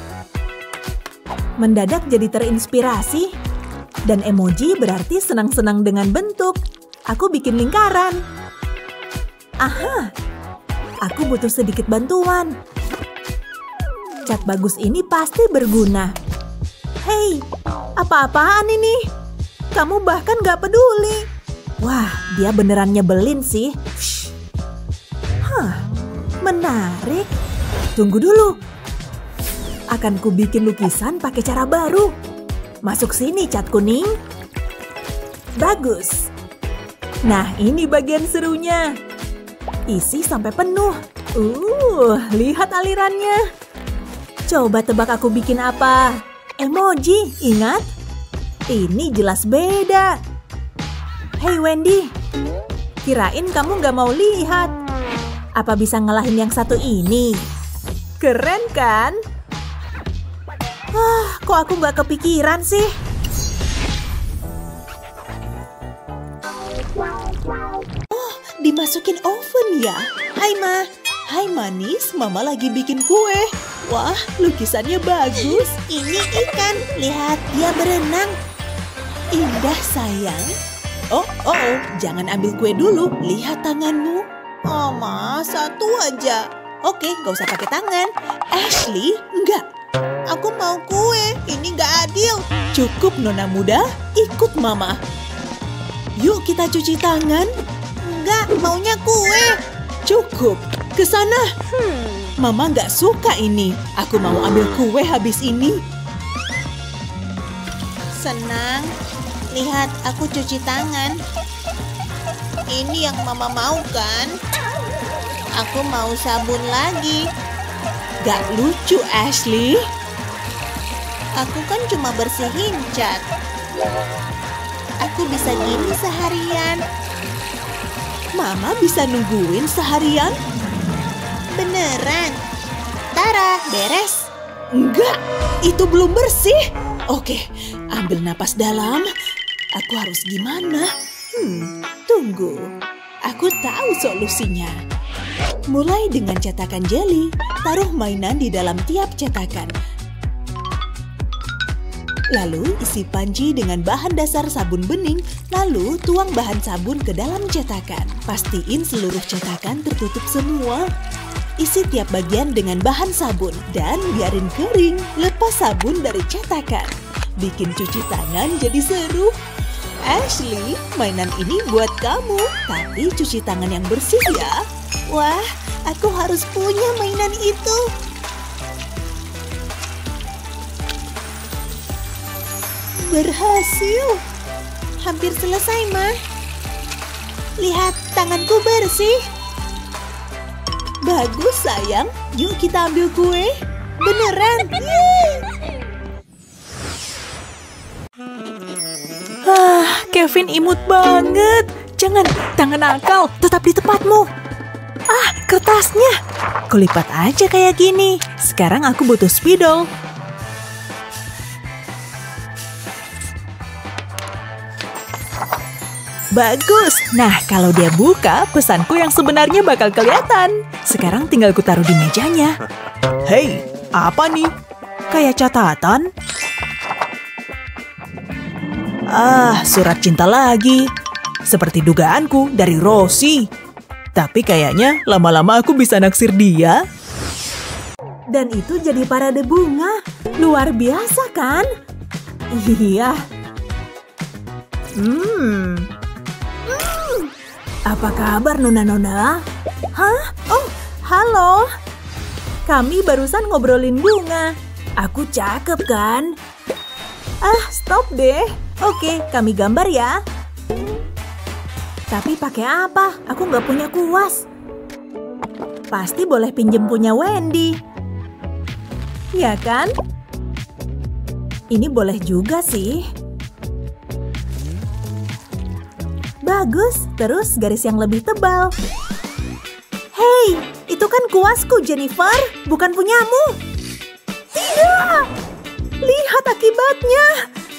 Mendadak jadi terinspirasi. Dan emoji berarti senang-senang dengan bentuk. Aku bikin lingkaran. Aha, aku butuh sedikit bantuan. Cat bagus ini pasti berguna. Hei, apa-apaan ini? Kamu bahkan gak peduli. Wah, dia beneran nyebelin sih. Hah, menarik. Tunggu dulu. Akan ku bikin lukisan pakai cara baru. Masuk sini, cat kuning. Bagus. Nah, ini bagian serunya. Isi sampai penuh. Lihat alirannya. Coba tebak aku bikin apa? Emoji, ingat? Ini jelas beda. Hey Wendy, kirain kamu gak mau lihat. Apa bisa ngalahin yang satu ini? Keren kan? Kok aku gak kepikiran sih? Dimasukin oven ya? Hai Ma. Hai manis, Mama lagi bikin kue. Wah, lukisannya bagus. Ini ikan. Lihat, dia berenang. Indah sayang. Oh, jangan ambil kue dulu. Lihat tanganmu. Oh, Ma, satu aja. Oke, gak usah pakai tangan. Ashley, enggak. Aku mau kue. Ini gak adil. Cukup Nona muda, ikut Mama. Yuk kita cuci tangan. Enggak, maunya kue. Cukup, ke sana. Mama nggak suka ini. Aku mau ambil kue habis ini. Senang. Lihat, aku cuci tangan. Ini yang Mama mau kan? Aku mau sabun lagi. Gak lucu, Ashley. Aku kan cuma bersihin cat. Aku bisa gini seharian. Mama bisa nungguin seharian? Beneran? Tara, beres? Enggak, itu belum bersih. Oke, ambil napas dalam. Aku harus gimana? Tunggu. Aku tahu solusinya. Mulai dengan cetakan jeli, taruh mainan di dalam tiap cetakan. Lalu isi panci dengan bahan dasar sabun bening, lalu tuang bahan sabun ke dalam cetakan. Pastiin seluruh cetakan tertutup semua. Isi tiap bagian dengan bahan sabun dan biarin kering. Lepas sabun dari cetakan. Bikin cuci tangan jadi seru. Ashley, mainan ini buat kamu, tapi cuci tangan yang bersih ya. Wah, aku harus punya mainan itu. Berhasil. Hampir selesai, Ma. Lihat, tanganku bersih. Bagus, sayang. Yuk kita ambil kue. Beneran. Yeay. Kevin imut banget. Jangan, tangan nakal, tetap di tempatmu. Kertasnya. Kulipat aja kayak gini. Sekarang aku butuh spidol. Bagus. Nah, kalau dia buka, pesanku yang sebenarnya bakal kelihatan. Sekarang tinggal kutaruh di mejanya. Hei, apa nih? Kayak catatan? Surat cinta lagi. Seperti dugaanku dari Rosie. Tapi kayaknya lama-lama aku bisa naksir dia. Dan itu jadi parade bunga. Luar biasa kan? Iya. Apa kabar Nona-Nona? Hah? Oh, halo. Kami barusan ngobrolin bunga. Aku cakep kan? Stop deh. Oke, kami gambar ya. Tapi pakai apa? Aku nggak punya kuas. Pasti boleh pinjem punya Wendy. Ya kan? Ini boleh juga sih. Bagus, terus garis yang lebih tebal. Hei, itu kan kuasku, Jennifer, bukan punyamu. Tidak! Lihat akibatnya.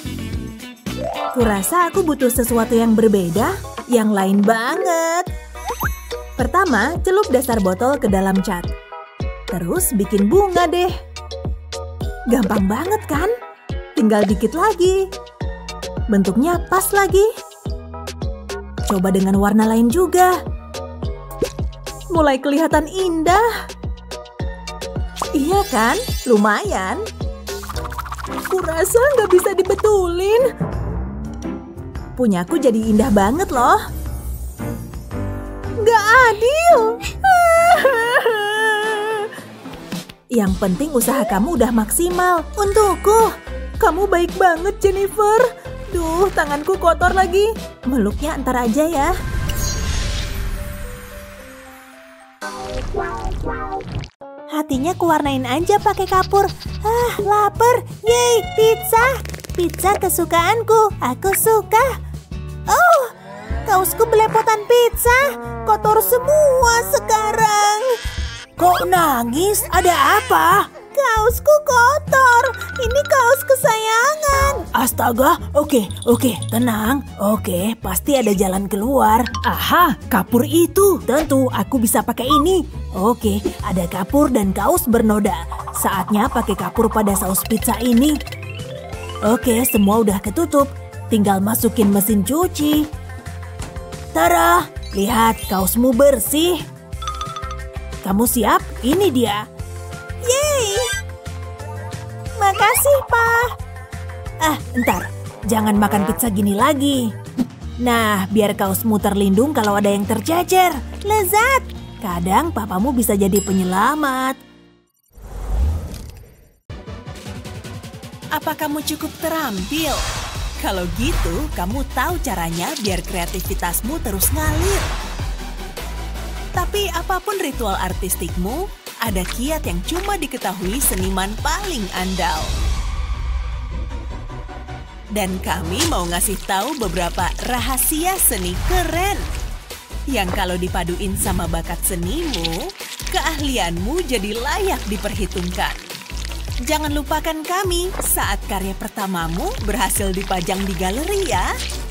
Kurasa aku butuh sesuatu yang berbeda, yang lain banget. Pertama, celup dasar botol ke dalam cat. Terus bikin bunga deh. Gampang banget kan? Tinggal dikit lagi. Bentuknya pas lagi. Coba dengan warna lain juga. Mulai kelihatan indah. Iya kan? Lumayan. Kurasa nggak bisa dibetulin. Punyaku jadi indah banget loh. Nggak adil. Yang penting usaha kamu udah maksimal. Untukku. Kamu baik banget, Jennifer. Duh, tanganku kotor lagi. Meluknya ntar aja ya. Hatinya kuwarnain aja pakai kapur. Lapar. Yeay, pizza. Pizza kesukaanku. Aku suka. Oh, kaosku belepotan pizza. Kotor semua sekarang. Kok nangis? Ada apa? Kaosku kotor. Ini kaos kesayangan. Astaga, oke, tenang. Oke, pasti ada jalan keluar. Aha, kapur itu. Tentu aku bisa pakai ini. Oke, ada kapur dan kaos bernoda. Saatnya pakai kapur pada saus pizza ini. Oke, semua udah ketutup. Tinggal masukin mesin cuci. Tara, lihat kaosmu bersih. Kamu siap? Ini dia. Yeay! Makasih, Pak. Entar. Jangan makan pizza gini lagi. Nah, biar kaosmu terlindung kalau ada yang tercecer. Lezat! Kadang papamu bisa jadi penyelamat. Apa kamu cukup terampil? Kalau gitu, kamu tahu caranya biar kreativitasmu terus ngalir. Tapi apapun ritual artistikmu, ada kiat yang cuma diketahui seniman paling andal. Dan kami mau ngasih tahu beberapa rahasia seni keren. yang kalau dipaduin sama bakat senimu, keahlianmu jadi layak diperhitungkan. Jangan lupakan kami saat karya pertamamu berhasil dipajang di galeri ya.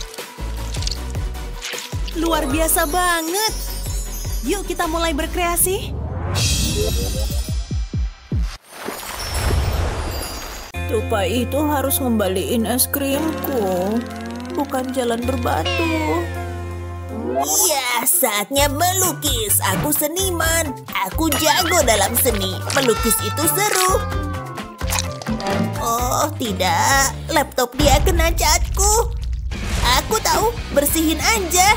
Luar biasa banget. Yuk kita mulai berkreasi. Tupai itu harus ngembaliin es krimku, bukan jalan berbatu. Iya, saatnya melukis. Aku seniman. Aku jago dalam seni. Melukis itu seru. Oh, tidak. Laptop dia kena catku. Aku tahu, bersihin aja.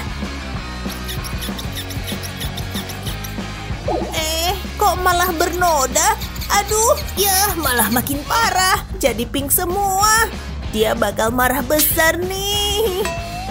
Kok malah bernoda? Aduh, ya malah makin parah. Jadi pink semua. Dia bakal marah besar nih.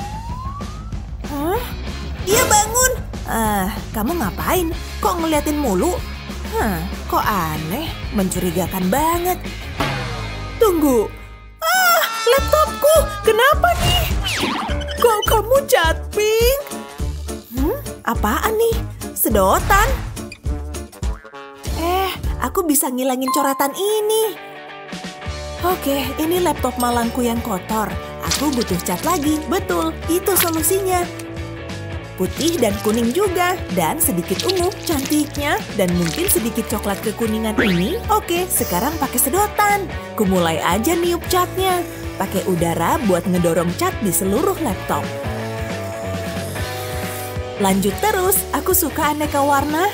Hah? Dia bangun. Kamu ngapain? Kok ngeliatin mulu? Kok aneh? Mencurigakan banget. Tunggu. Laptopku. Kenapa nih? Kok kamu cat pink? Apaan nih? Sedotan? Aku bisa ngilangin coretan ini. Oke, ini laptop malangku yang kotor. Aku butuh cat lagi. Betul, itu solusinya. Putih dan kuning juga. Dan sedikit ungu, cantiknya. Dan mungkin sedikit coklat kekuningan ini. Oke, sekarang pakai sedotan. Kumulai aja niup catnya. Pakai udara buat ngedorong cat di seluruh laptop. Lanjut terus, aku suka aneka warna.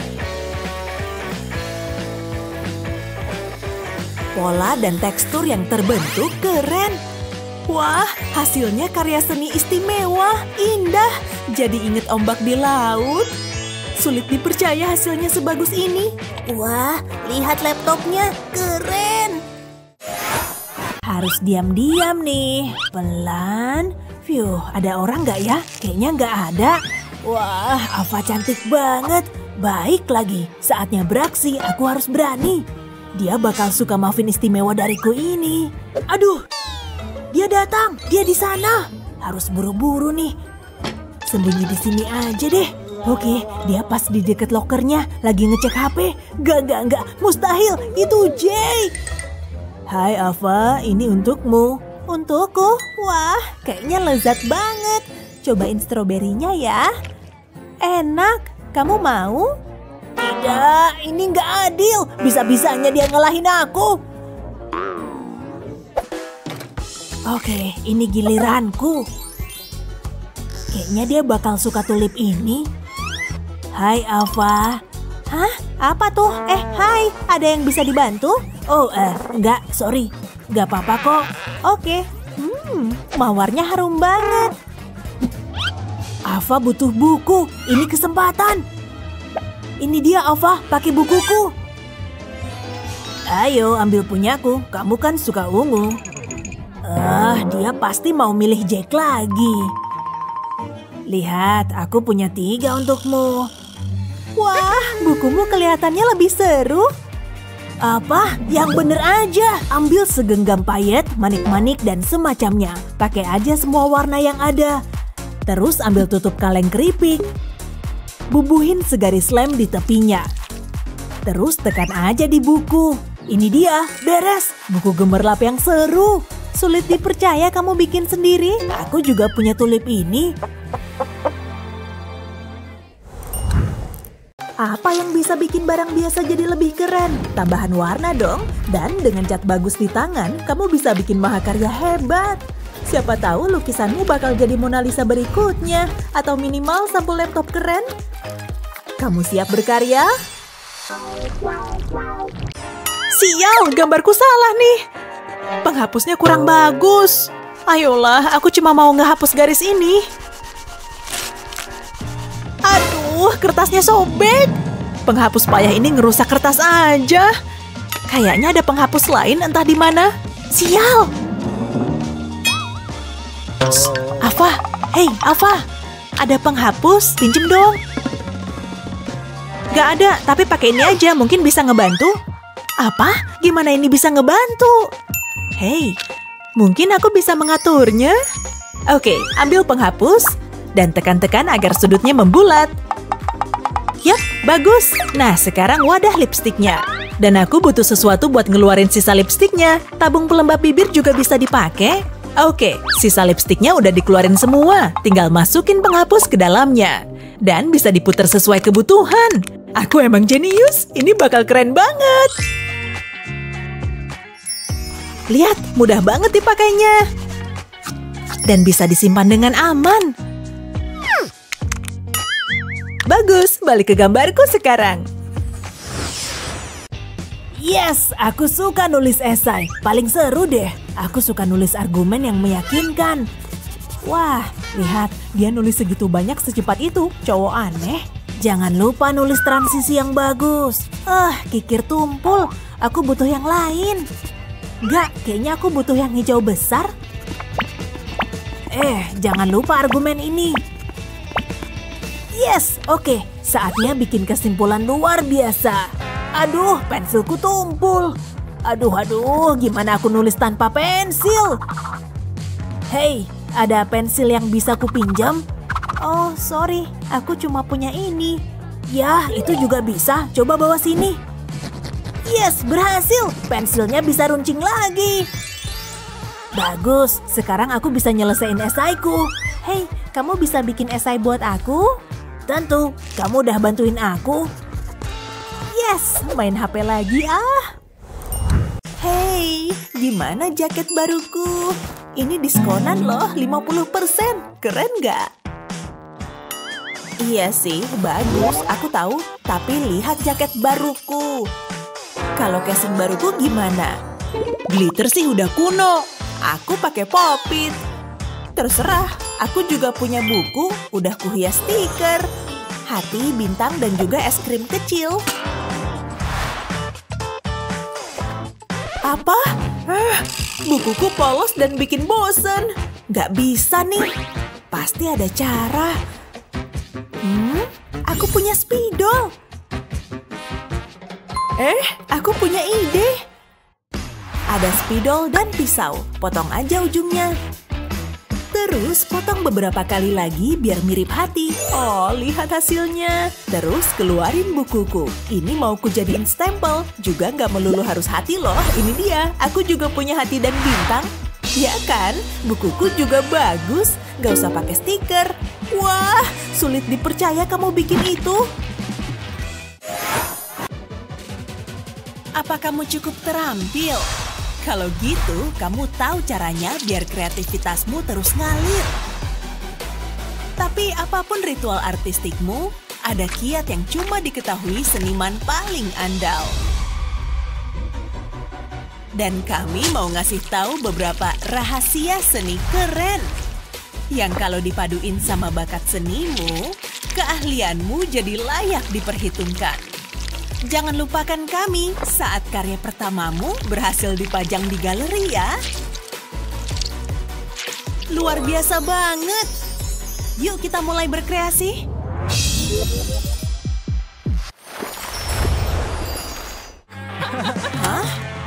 Pola dan tekstur yang terbentuk keren. Wah, hasilnya karya seni istimewa, indah. Jadi inget ombak di laut. Sulit dipercaya hasilnya sebagus ini. Wah, lihat laptopnya, keren. Harus diam-diam nih, pelan. Ada orang nggak ya? Kayaknya nggak ada. Wah, Ava cantik banget. Baik lagi, saatnya beraksi, aku harus berani. Dia bakal suka muffin istimewa dariku ini. Aduh, dia datang. Dia di sana. Harus buru-buru nih. Sembunyi di sini aja deh. Oke, dia pas di deket lokernya. Lagi ngecek HP. Gak. Mustahil. Itu Jay. Hai Ava, ini untukmu. Untukku? Wah, kayaknya lezat banget. Cobain stroberinya ya. Enak. Kamu mau? Tidak, ini nggak adil. Bisa-bisanya dia ngalahin aku. Oke, ini giliranku. Kayaknya dia bakal suka tulip ini. Hai Ava. Hah? Apa tuh? Hai. Ada yang bisa dibantu? Oh, enggak, sorry. Nggak apa-apa kok. Oke. Mawarnya harum banget. Ava butuh buku. Ini kesempatan. Ini dia Ava, pakai bukuku. Ayo ambil punyaku, kamu kan suka ungu. Dia pasti mau milih Jack lagi. Lihat, aku punya 3 untukmu. Wah, bukumu kelihatannya lebih seru. Apa? Yang bener aja. Ambil segenggam payet, manik-manik dan semacamnya. Pakai aja semua warna yang ada. Terus ambil tutup kaleng keripik. Bubuhin segaris lem di tepinya. Terus tekan aja di buku. Ini dia, beres. Buku gemerlap yang seru. Sulit dipercaya kamu bikin sendiri. Aku juga punya tulip ini. Apa yang bisa bikin barang biasa jadi lebih keren? Tambahan warna dong. Dan dengan cat bagus di tangan, kamu bisa bikin mahakarya hebat. Siapa tahu lukisanmu bakal jadi Mona Lisa berikutnya. Atau minimal sampul laptop keren. Kamu siap berkarya? Sial, gambarku salah nih. Penghapusnya kurang bagus. Ayolah, aku cuma mau ngehapus garis ini. Aduh, kertasnya sobek. Penghapus payah ini ngerusak kertas aja. Kayaknya ada penghapus lain entah di mana. Sial. Ava, hey Ava, ada penghapus, pinjem dong. Gak ada, tapi pakai ini aja, mungkin bisa ngebantu. Apa? Gimana ini bisa ngebantu? Hey, mungkin aku bisa mengaturnya. Oke, ambil penghapus. dan tekan-tekan agar sudutnya membulat. Yap, bagus. Nah, sekarang wadah lipstiknya. Dan aku butuh sesuatu buat ngeluarin sisa lipstiknya. Tabung pelembab bibir juga bisa dipakai. Oke, sisa lipstiknya udah dikeluarin semua. Tinggal masukin penghapus ke dalamnya. Dan bisa diputar sesuai kebutuhan. Aku emang jenius. Ini bakal keren banget. Lihat, mudah banget dipakainya. Dan bisa disimpan dengan aman. Bagus, balik ke gambarku sekarang. Yes, aku suka nulis esai. Paling seru deh. Aku suka nulis argumen yang meyakinkan. Wah, lihat, dia nulis segitu banyak secepat itu. Cowok aneh. Jangan lupa nulis transisi yang bagus. Kikir tumpul. Aku butuh yang lain. Nggak, kayaknya aku butuh yang hijau besar. Jangan lupa argumen ini. Yes, oke. Saatnya bikin kesimpulan luar biasa. Aduh, pensilku tumpul. Aduh, gimana aku nulis tanpa pensil? Hei, ada pensil yang bisa kupinjam? Oh, sorry, aku cuma punya ini. Yah, itu juga bisa. Coba bawa sini. Yes, berhasil. Pensilnya bisa runcing lagi. Bagus, sekarang aku bisa nyelesain esaiku. Hei, kamu bisa bikin esai buat aku? Tentu, kamu udah bantuin aku. Yes, main HP lagi Hei, gimana jaket baruku? Ini diskonan loh, 50%. Keren nggak? Iya sih, bagus. Aku tahu, tapi lihat jaket baruku. Kalau casing baruku gimana? Glitter sih udah kuno. Aku pakai pop-it. Terserah, aku juga punya buku, udah kuhias stiker. Hati, bintang, dan juga es krim kecil. Apa? Bukuku polos dan bikin bosen. Gak bisa nih. Pasti ada cara. Aku punya spidol. Aku punya ide. Ada spidol dan pisau. Potong aja ujungnya. Terus potong beberapa kali lagi biar mirip hati. Oh, lihat hasilnya. Terus keluarin bukuku. Ini mau kujadiin stempel. Juga nggak melulu harus hati loh. Ini dia. Aku juga punya hati dan bintang. Ya kan? Bukuku juga bagus. Nggak usah pakai stiker. Wah, sulit dipercaya kamu bikin itu. Apa kamu cukup terampil? Kalau gitu, kamu tahu caranya biar kreativitasmu terus ngalir. Tapi apapun ritual artistikmu, ada kiat yang cuma diketahui seniman paling andal. Dan kami mau ngasih tahu beberapa rahasia seni keren. Yang kalau dipaduin sama bakat senimu, keahlianmu jadi layak diperhitungkan. Jangan lupakan kami saat karya pertamamu berhasil dipajang di galeri ya. Luar biasa banget. Yuk kita mulai berkreasi. Hah?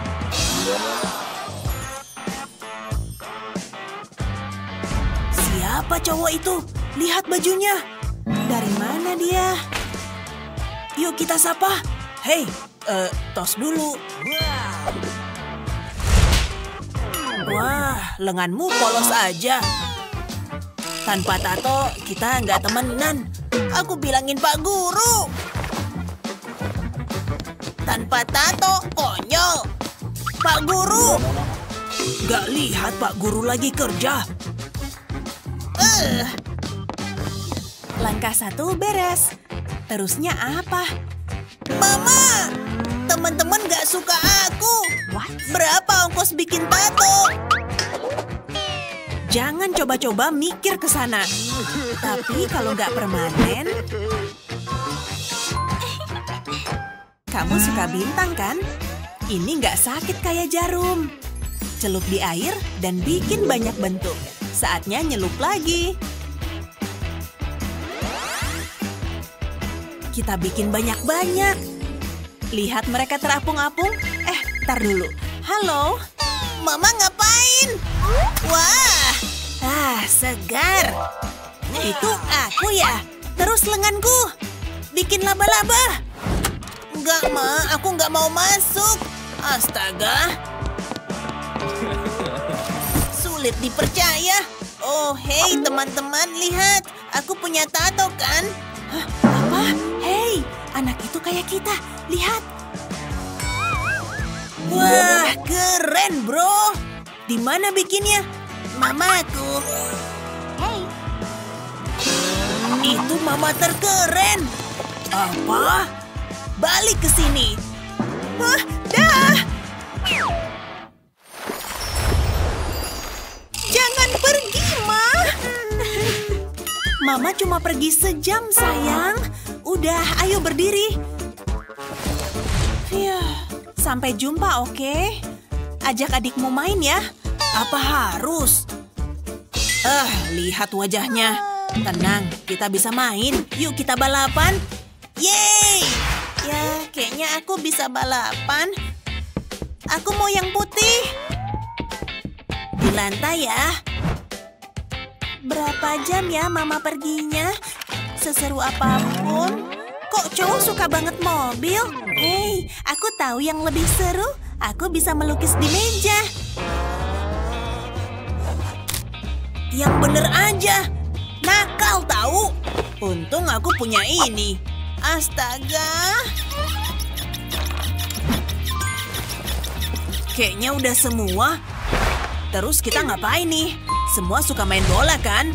Siapa cowok itu? Lihat bajunya. Dari mana dia? Yuk kita sapa. Hei, tos dulu. Wah, lenganmu polos aja. Tanpa tato, kita nggak temenan. Aku bilangin Pak Guru. Tanpa tato, konyol. Pak Guru. Nggak lihat Pak Guru lagi kerja. Langkah 1 beres. Terusnya apa? Mama, teman-teman gak suka aku. Berapa ongkos bikin tato? Jangan coba-coba mikir ke sana. Tapi kalau gak permanen, kamu suka bintang kan? Ini gak sakit kayak jarum. Celup di air dan bikin banyak bentuk. Saatnya nyelup lagi. Kita bikin banyak-banyak. Lihat mereka terapung-apung. Tar dulu. Halo? Mama ngapain? Wah, segar. Itu aku ya? Terus lenganku. Bikin laba-laba. Enggak, Ma. Aku nggak mau masuk. Astaga. Sulit dipercaya. Oh, hei teman-teman, lihat. Aku punya tato kan? Hah, apa? Hei, anak itu kayak kita. Lihat. Wah, keren bro. Di mana bikinnya? Mamaku. Hei. Itu mama terkeren. Apa? Balik ke sini. Wah, dah. Jangan pergi, Ma. Mama cuma pergi sejam, sayang. Udah, ayo berdiri. Sampai jumpa, oke? Ajak adikmu main ya. Apa harus? Lihat wajahnya. Tenang, kita bisa main. Yuk kita balapan. Yeay! Ya, kayaknya aku bisa balapan. Aku mau yang putih. Di lantai ya. Berapa jam ya Mama perginya? Seseru apapun. Kok cowok suka banget mobil? Hei, aku tahu yang lebih seru. Aku bisa melukis di meja. Yang bener aja. Nakal tahu. Untung aku punya ini. Astaga. Kayaknya udah semua. Terus kita ngapain nih? Semua suka main bola kan?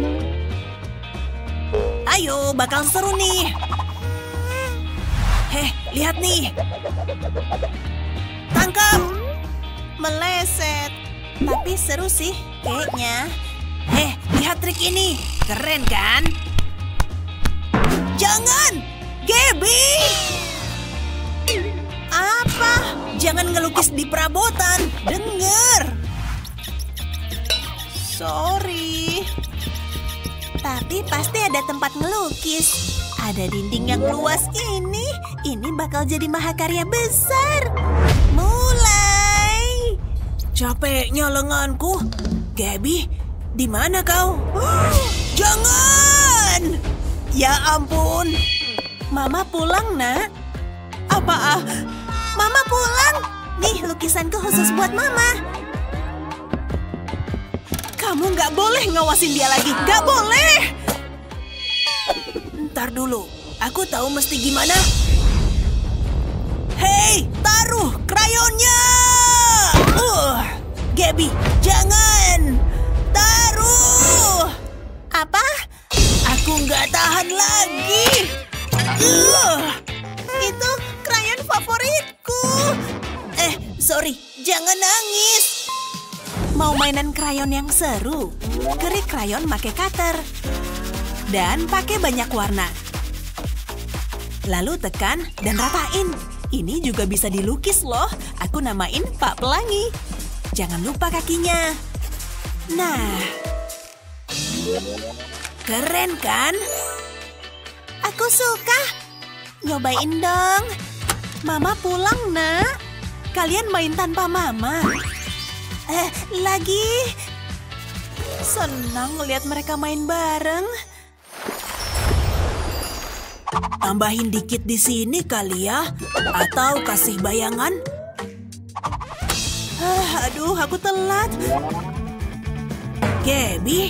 Ayo, bakal seru nih. Heh, lihat nih. Tangkap. Meleset. Tapi seru sih kayaknya. Heh, lihat trik ini. Keren kan? Jangan! Gaby! Apa? Jangan ngelukis di perabotan. Dengar. Sorry. Tapi pasti ada tempat ngelukis. Ada dinding yang luas ini. Ini bakal jadi mahakarya besar. Mulai. Capeknya lenganku. Gaby, di mana kau? Jangan! Ya ampun. Mama pulang, Nak. Apa? Mama pulang. Nih, lukisanku khusus buat Mama. Kamu nggak boleh ngawasin dia lagi. Nggak boleh. Ntar dulu. Aku tahu mesti gimana. Hei, taruh krayonnya. Gaby, jangan. Taruh. Apa? Aku nggak tahan lagi. Itu krayon favoritku. Sorry. Jangan nangis. Mau mainan krayon yang seru? Kerik krayon pakai cutter. Dan pakai banyak warna. Lalu tekan dan ratain. Ini juga bisa dilukis loh. Aku namain Pak Pelangi. Jangan lupa kakinya. Nah. Keren kan? Aku suka. Nyobain dong. Mama pulang, Nak. Kalian main tanpa Mama. Lagi. Senang ngeliat mereka main bareng. Tambahin dikit di sini kali ya. Atau kasih bayangan. Aduh, aku telat. Gaby?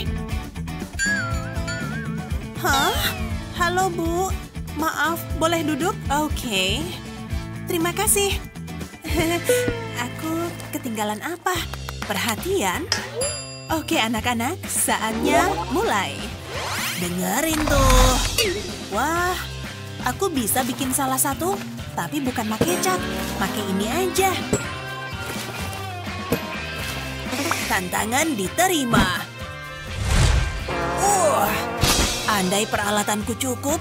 Hah? Halo, Bu. Maaf, boleh duduk? Oke. Terima kasih. Aku ketinggalan apa? Perhatian? Oke, anak-anak, saatnya mulai. Dengerin tuh. Wah, aku bisa bikin salah satu, tapi bukan pakai cat. Pakai ini aja. Tantangan diterima. Andai peralatanku cukup.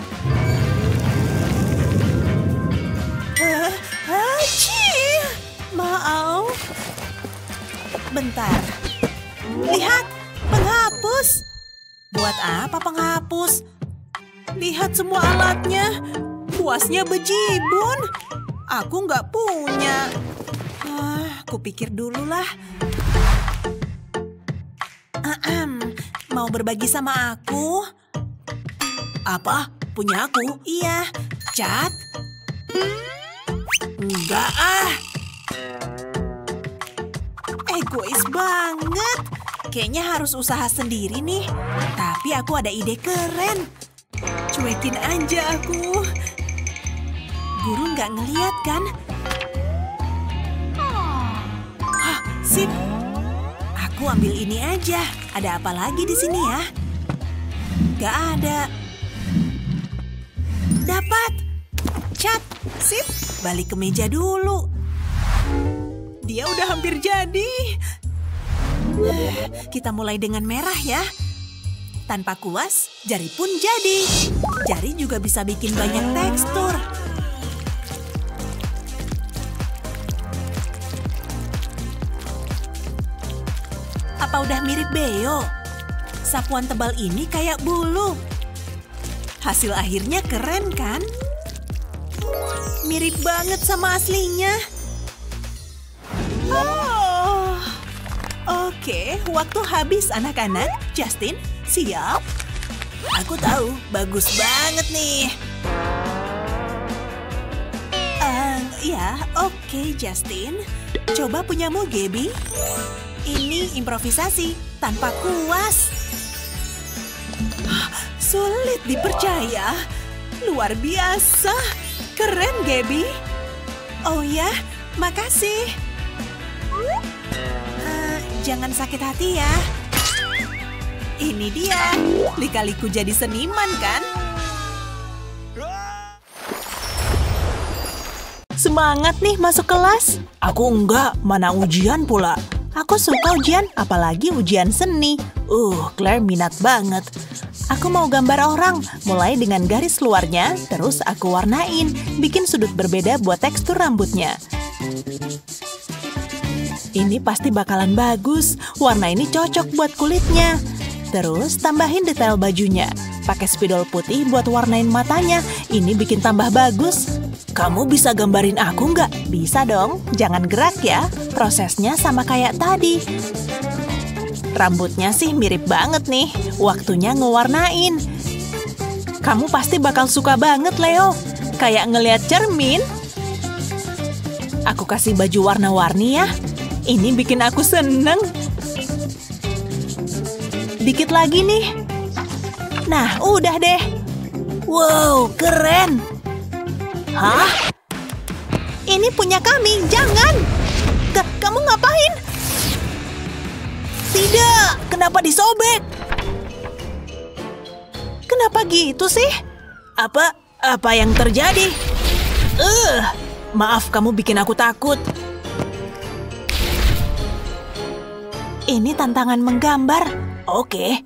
Maaf. Bentar. Lihat, penghapus. Buat apa penghapus? Lihat semua alatnya. Kuasnya bejibun. Aku nggak punya. Aku pikir dulu lah. Mau berbagi sama aku? Apa? Punya aku? Iya. Cat? Enggak ah. Egois banget. Kayaknya harus usaha sendiri nih. Tapi aku ada ide keren. Cuekin aja aku. Guru nggak ngeliat kan? Hah, sip. Aku ambil ini aja. Ada apa lagi di sini ya? Nggak ada. Dapat. Cat, sip. Balik ke meja dulu. Dia udah hampir jadi. Kita mulai dengan merah ya. Tanpa kuas, jari pun jadi. Jari juga bisa bikin banyak tekstur. Apa udah mirip Beo? Sapuan tebal ini kayak bulu. Hasil akhirnya keren kan? Mirip banget sama aslinya. Oh. Oke, waktu habis anak-anak. Justin, siap? Aku tahu, bagus banget nih. Ya, oke Justin. Coba punyamu, Gaby. Ini improvisasi, tanpa kuas. Sulit dipercaya. Luar biasa. Keren, Gaby. Oh ya, makasih. Jangan sakit hati ya. Ini dia. Lika-liku jadi seniman kan? Semangat nih masuk kelas. Aku enggak, mana ujian pula. Aku suka ujian, apalagi ujian seni. Claire minat banget. Aku mau gambar orang, mulai dengan garis luarnya, terus aku warnain, bikin sudut berbeda buat tekstur rambutnya. Ini pasti bakalan bagus, warna ini cocok buat kulitnya. Terus tambahin detail bajunya, pakai spidol putih buat warnain matanya, ini bikin tambah bagus. Kamu bisa gambarin aku nggak? Bisa dong, jangan gerak ya, prosesnya sama kayak tadi. Rambutnya sih mirip banget nih, waktunya ngewarnain. Kamu pasti bakal suka banget, Leo. Kayak ngeliat cermin. Aku kasih baju warna-warni ya. Ini bikin aku seneng. Dikit lagi nih. Nah, udah deh. Wow, keren. Hah? Ini punya kami, jangan. Kamu ngapain? Tidak, kenapa disobek? Kenapa gitu sih? Apa yang terjadi? Maaf, kamu bikin aku takut. Ini tantangan menggambar. Oke.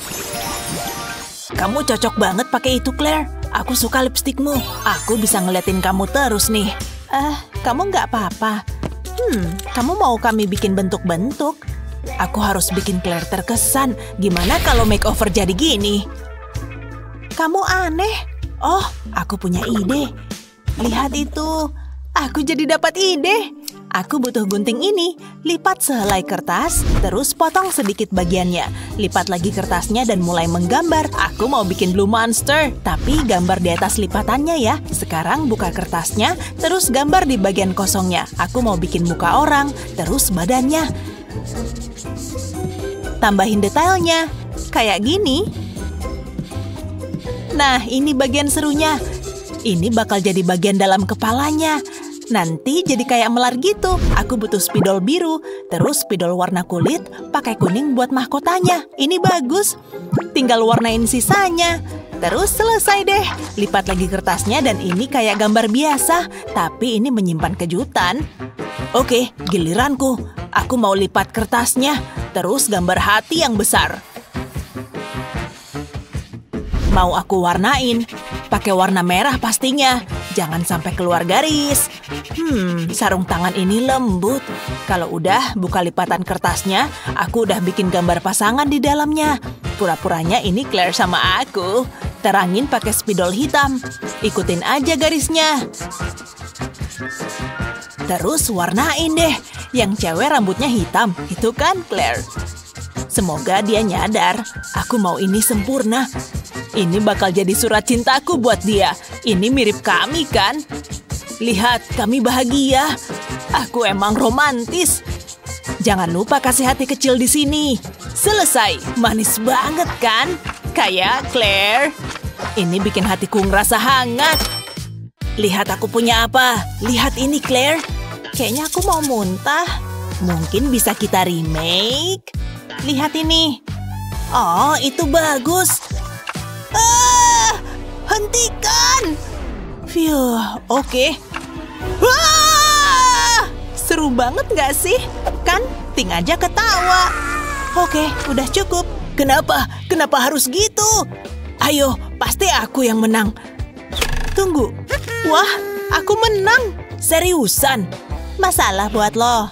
Kamu cocok banget pakai itu, Claire. Aku suka lipstikmu. Aku bisa ngeliatin kamu terus nih. Kamu nggak apa-apa. Kamu mau kami bikin bentuk-bentuk? Aku harus bikin Claire terkesan. Gimana kalau makeover jadi gini? Kamu aneh. Oh, aku punya ide. Lihat itu. Aku jadi dapat ide. Aku butuh gunting ini. Lipat sehelai kertas, terus potong sedikit bagiannya. Lipat lagi kertasnya dan mulai menggambar. Aku mau bikin blue monster, tapi gambar di atas lipatannya ya. Sekarang buka kertasnya, terus gambar di bagian kosongnya. Aku mau bikin muka orang, terus badannya. Tambahin detailnya, kayak gini. Nah, ini bagian serunya. Ini bakal jadi bagian dalam kepalanya. Nanti jadi kayak melar gitu. Aku butuh spidol biru, terus spidol warna kulit, pakai kuning buat mahkotanya. Ini bagus. Tinggal warnain sisanya. Terus selesai deh. Lipat lagi kertasnya dan ini kayak gambar biasa, tapi ini menyimpan kejutan. Oke, giliranku. Aku mau lipat kertasnya, terus gambar hati yang besar. Mau aku warnain. Pakai warna merah pastinya. Jangan sampai keluar garis. Sarung tangan ini lembut. Kalau udah buka lipatan kertasnya, aku udah bikin gambar pasangan di dalamnya. Pura-puranya ini Claire sama aku. Terangin pakai spidol hitam. Ikutin aja garisnya. Terus warnain deh. Yang cewek rambutnya hitam. Itu kan Claire. Semoga dia nyadar. Aku mau ini sempurna. Ini bakal jadi surat cintaku buat dia. Ini mirip kami kan? Lihat, kami bahagia. Aku emang romantis. Jangan lupa kasih hati kecil di sini. Selesai. Manis banget kan? Kayak Claire. Ini bikin hatiku ngerasa hangat. Lihat aku punya apa. Lihat ini, Claire. Kayaknya aku mau muntah. Mungkin bisa kita remake. Lihat ini. Oh, itu bagus. Hentikan. Phew, oke. Seru banget gak sih? Kan, Ting aja ketawa. Oke, udah cukup. Kenapa? Kenapa harus gitu? Ayo, pasti aku yang menang. Tunggu. Wah, aku menang. Seriusan. Masalah buat lo.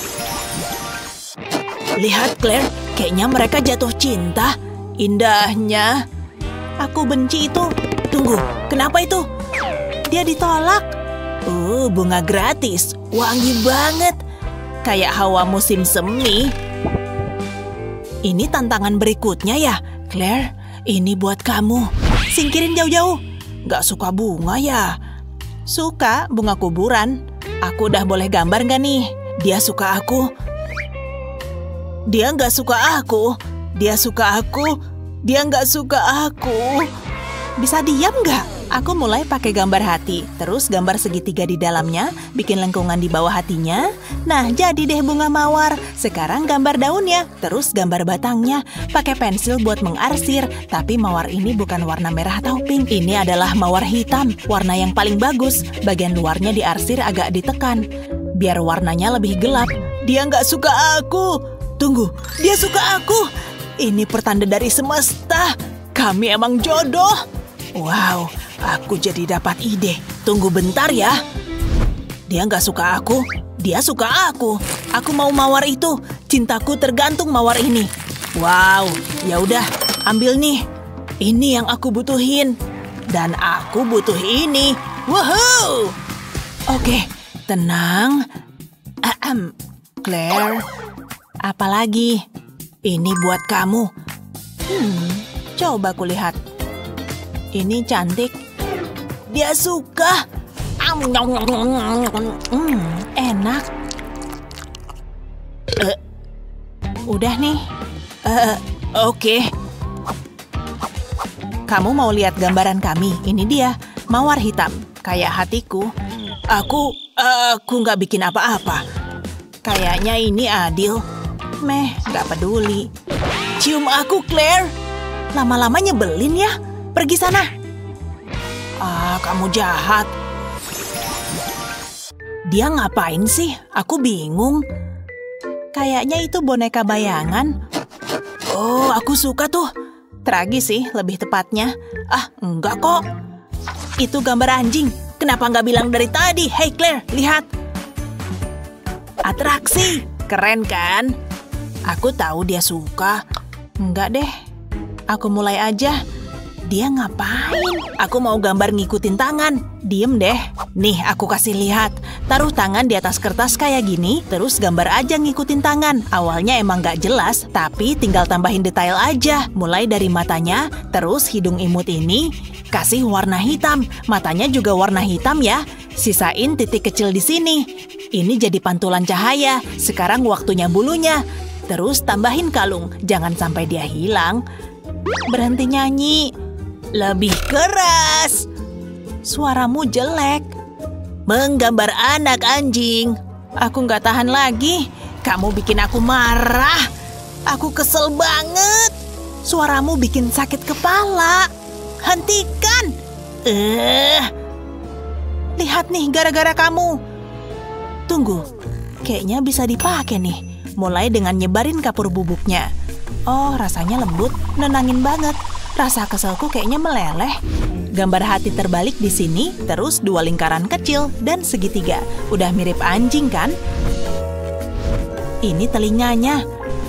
Lihat, Claire. Kayaknya mereka jatuh cinta. Indahnya. Aku benci itu. Tunggu, kenapa itu? Dia ditolak. Bunga gratis. Wangi banget. Kayak hawa musim semi. Ini tantangan berikutnya ya, Claire. Ini buat kamu. Singkirin jauh-jauh. Gak suka bunga ya? Suka bunga kuburan. Aku udah boleh gambar gak nih? Dia suka aku. Dia gak suka aku. Dia suka aku. Dia gak suka aku. Bisa diam gak? Aku mulai pakai gambar hati, terus gambar segitiga di dalamnya, bikin lengkungan di bawah hatinya. Nah, jadi deh bunga mawar. Sekarang gambar daunnya, terus gambar batangnya. Pakai pensil buat mengarsir, tapi mawar ini bukan warna merah atau pink. Ini adalah mawar hitam, warna yang paling bagus. Bagian luarnya diarsir agak ditekan, biar warnanya lebih gelap. Dia nggak suka aku. Tunggu, dia suka aku. Ini pertanda dari semesta. Kami emang jodoh. Wow, aku jadi dapat ide. Tunggu bentar ya. Dia nggak suka aku. Dia suka aku. Aku mau mawar itu. Cintaku tergantung mawar ini. Wow, ya udah, ambil nih. Ini yang aku butuhin. Dan aku butuh ini. Woohoo! Oke, tenang. Claire, apa lagi? Ini buat kamu. Coba kulihat. Ini cantik. Dia suka. Enak. Udah nih. Oke. Kamu mau lihat gambaran kami? Ini dia, mawar hitam. Kayak hatiku. Aku nggak bikin apa-apa. Kayaknya ini adil. Nggak peduli. Cium aku, Claire. Lama-lama nyebelin ya. Pergi sana. Kamu jahat. Dia ngapain sih? Aku bingung. Kayaknya itu boneka bayangan. Oh, aku suka tuh. Tragis sih, lebih tepatnya. Enggak kok. Itu gambar anjing. Kenapa nggak bilang dari tadi? Hey Claire, lihat. Atraksi. Keren kan? Aku tahu dia suka. Enggak deh. Aku mulai aja. Dia ngapain? Aku mau gambar ngikutin tangan. Diem deh. Nih, aku kasih lihat. Taruh tangan di atas kertas kayak gini, terus gambar aja ngikutin tangan. Awalnya emang gak jelas, tapi tinggal tambahin detail aja. Mulai dari matanya, terus hidung imut ini, kasih warna hitam. Matanya juga warna hitam ya. Sisain titik kecil di sini. Ini jadi pantulan cahaya. Sekarang waktunya bulunya. Terus tambahin kalung. Jangan sampai dia hilang. Berhenti nyanyi. Lebih keras. Suaramu jelek. Menggambar anak anjing. Aku nggak tahan lagi. Kamu bikin aku marah. Aku kesel banget. Suaramu bikin sakit kepala. Hentikan. Lihat nih gara-gara kamu. Tunggu. Kayaknya bisa dipakai nih. Mulai dengan nyebarin kapur bubuknya. Oh, rasanya lembut, nenangin banget. Rasa keselku kayaknya meleleh. Gambar hati terbalik di sini, terus 2 lingkaran kecil dan segitiga. Udah mirip anjing kan? Ini telinganya.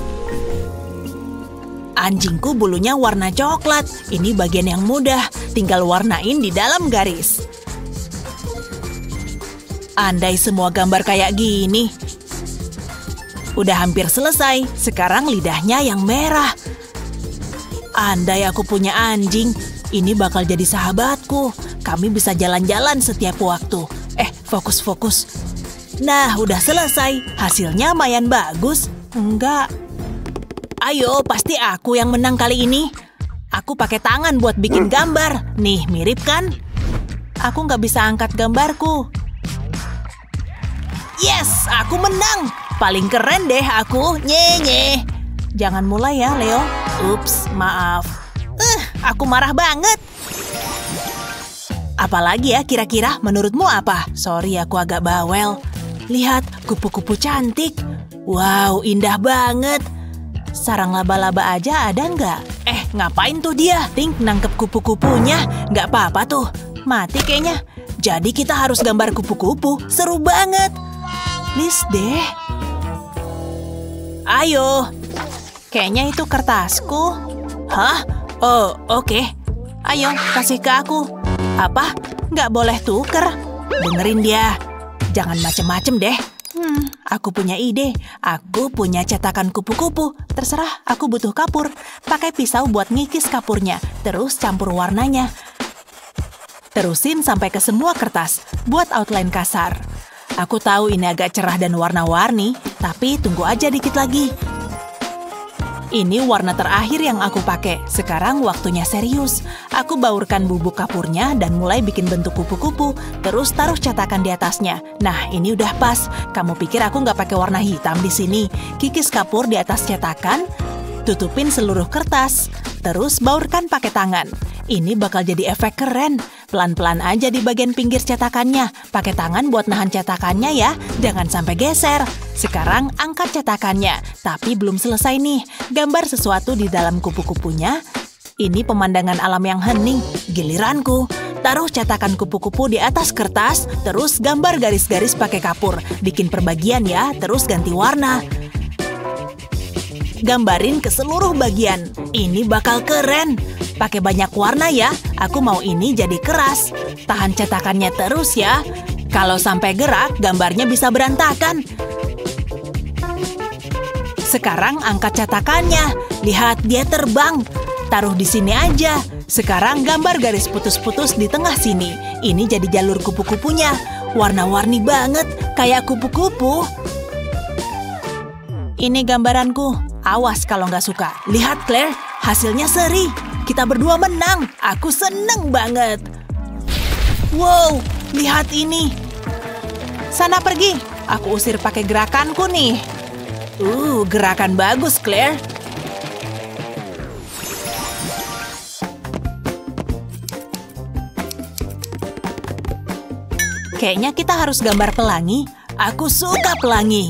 Anjingku bulunya warna coklat. Ini bagian yang mudah, tinggal warnain di dalam garis. Andai semua gambar kayak gini. udah hampir selesai. Sekarang lidahnya yang merah. Andai aku punya anjing, ini bakal jadi sahabatku. Kami bisa jalan-jalan setiap waktu. Fokus. Nah, udah selesai. Hasilnya lumayan bagus. Enggak. Ayo, pasti aku yang menang kali ini. Aku pakai tangan buat bikin gambar. Nih, mirip kan? Aku nggak bisa angkat gambarku. Yes, aku menang. Paling keren deh aku. Nye. Jangan mulai ya, Leo. Ups, maaf. Aku marah banget. Apalagi ya kira-kira menurutmu apa? Sorry, aku agak bawel. Lihat, kupu-kupu cantik. Wow, indah banget. Sarang laba-laba aja ada nggak? Ngapain tuh dia? Think nangkep kupu-kupunya. Nggak apa-apa tuh. Mati kayaknya. Jadi kita harus gambar kupu-kupu. Seru banget. Please deh. Ayo. Kayaknya itu kertasku. Hah? Oh, oke. Ayo, kasih ke aku. Apa? Nggak boleh tuker. Dengerin dia. Jangan macem-macem deh. Aku punya ide. Aku punya cetakan kupu-kupu. Terserah, aku butuh kapur. Pakai pisau buat ngikis kapurnya. Terus campur warnanya. Terusin sampai ke semua kertas. Buat outline kasar. Aku tahu ini agak cerah dan warna-warni, tapi tunggu aja dikit lagi. Ini warna terakhir yang aku pakai. Sekarang waktunya serius. Aku baurkan bubuk kapurnya dan mulai bikin bentuk kupu-kupu. Terus taruh cetakan di atasnya. Nah, ini udah pas. Kamu pikir aku nggak pakai warna hitam di sini? Kikis kapur di atas cetakan. Tutupin seluruh kertas. Terus baurkan pakai tangan. Ini bakal jadi efek keren. Pelan-pelan aja di bagian pinggir cetakannya. Pakai tangan buat nahan cetakannya ya. Jangan sampai geser. Sekarang angkat cetakannya. Tapi belum selesai nih. Gambar sesuatu di dalam kupu-kupunya. Ini pemandangan alam yang hening. Giliranku. Taruh cetakan kupu-kupu di atas kertas. Terus gambar garis-garis pakai kapur. Bikin perbagian ya. Terus ganti warna. Gambarin ke seluruh bagian. Ini bakal keren. Pakai banyak warna ya. Aku mau ini jadi keras. Tahan cetakannya terus ya. Kalau sampai gerak, gambarnya bisa berantakan. Sekarang angkat cetakannya. Lihat, dia terbang. Taruh di sini aja. Sekarang gambar garis putus-putus di tengah sini. Ini jadi jalur kupu-kupunya. Warna-warni banget, kayak kupu-kupu. Ini gambaranku. Awas kalau nggak suka. Lihat, Claire, hasilnya seri. Kita berdua menang. Aku seneng banget. Wow, lihat ini. Sana pergi. Aku usir pakai gerakanku nih. Gerakan bagus, Claire. Kayaknya kita harus gambar pelangi. Aku suka pelangi.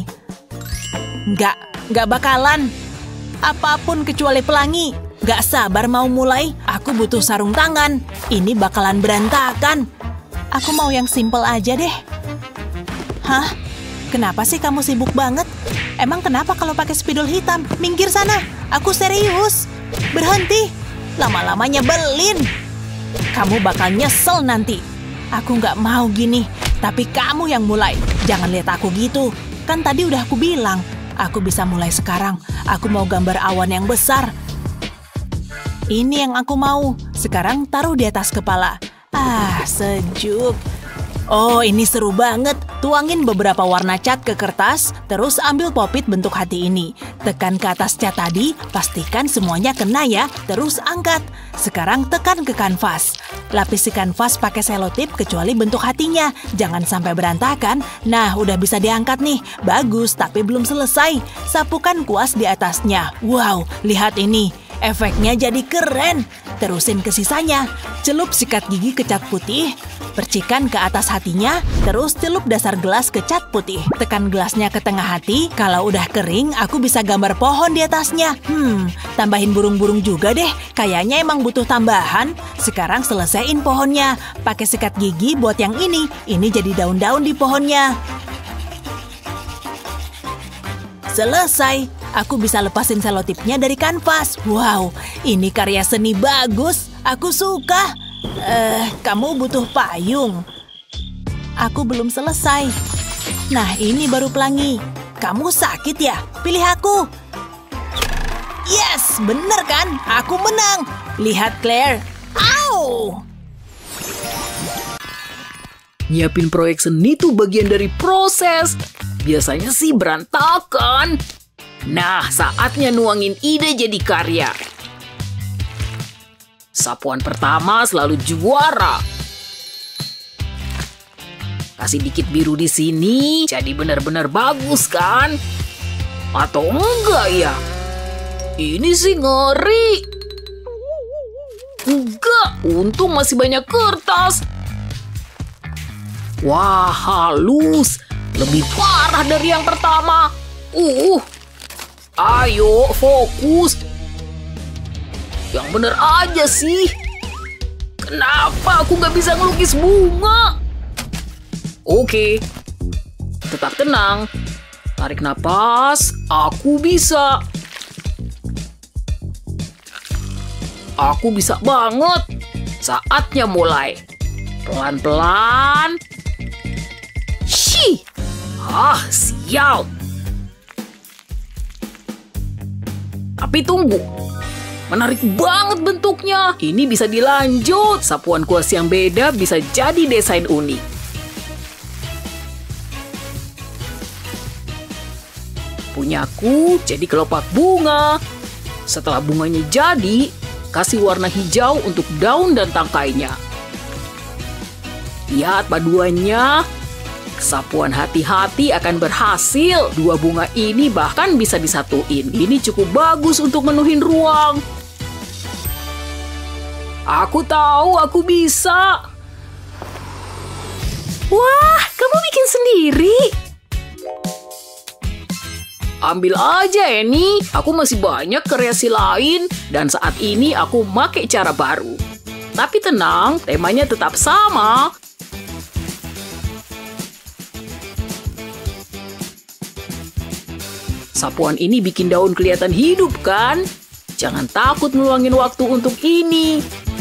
Nggak bakalan. Apapun kecuali pelangi. Gak sabar mau mulai. Aku butuh sarung tangan. Ini bakalan berantakan. Aku mau yang simple aja deh. Hah? Kenapa sih kamu sibuk banget? Emang kenapa kalau pakai spidol hitam? Minggir sana. Aku serius. Berhenti. Lama-lama nyebelin. Kamu bakal nyesel nanti. Aku gak mau gini. Tapi kamu yang mulai. Jangan lihat aku gitu. Kan tadi udah aku bilang. Aku bisa mulai sekarang. Aku mau gambar awan yang besar. Ini yang aku mau. Sekarang taruh di atas kepala. Sejuk. Oh, ini seru banget. Tuangin beberapa warna cat ke kertas, terus ambil popit bentuk hati ini. Tekan ke atas cat tadi, pastikan semuanya kena ya, terus angkat. Sekarang tekan ke kanvas. Lapisi kanvas pakai selotip kecuali bentuk hatinya. Jangan sampai berantakan. Nah, udah bisa diangkat nih. Bagus, tapi belum selesai. Sapukan kuas di atasnya. Wow, lihat ini. Efeknya jadi keren. Terusin ke sisanya. Celup sikat gigi ke cat putih. Percikan ke atas hatinya. Terus celup dasar gelas ke cat putih. Tekan gelasnya ke tengah hati. Kalau udah kering, aku bisa gambar pohon di atasnya. Tambahin burung-burung juga deh. Kayaknya emang butuh tambahan. Sekarang selesaiin pohonnya. Pakai sikat gigi buat yang ini. Ini jadi daun-daun di pohonnya. Selesai. Aku bisa lepasin selotipnya dari kanvas. Wow, ini karya seni bagus. Aku suka. Kamu butuh payung. Aku belum selesai. Nah, ini baru pelangi. Kamu sakit ya? Pilih aku. Yes, bener kan? Aku menang. Lihat Claire. Au! Nyiapin proyek seni tuh bagian dari proses. Biasanya sih berantakan. Nah, saatnya nuangin ide jadi karya. Sapuan pertama selalu juara. Kasih dikit biru di sini, jadi benar-benar bagus kan? Atau enggak ya? Ini sih ngeri. Enggak, untung masih banyak kertas. Wah, halus. Lebih parah dari yang pertama. Ayo, fokus. Yang bener aja sih. Kenapa aku nggak bisa ngelukis bunga? Oke, tetap tenang. Tarik napas, aku bisa. Aku bisa banget. Saatnya mulai. Pelan-pelan. Shih. Sial. Tapi tunggu. Menarik banget bentuknya. Ini bisa dilanjut. Sapuan kuas yang beda bisa jadi desain unik. Punyaku jadi kelopak bunga. Setelah bunganya jadi, kasih warna hijau untuk daun dan tangkainya. Lihat paduannya. Sapuan hati-hati akan berhasil. Dua bunga ini bahkan bisa disatuin. Ini cukup bagus untuk menuhin ruang. Aku tahu aku bisa. Wah, kamu bikin sendiri? Ambil aja, Annie. Aku masih banyak kreasi lain. Dan saat ini aku pakai cara baru. Tapi tenang, temanya tetap sama. Sapuan ini bikin daun kelihatan hidup, kan? Jangan takut ngeluangin waktu untuk ini.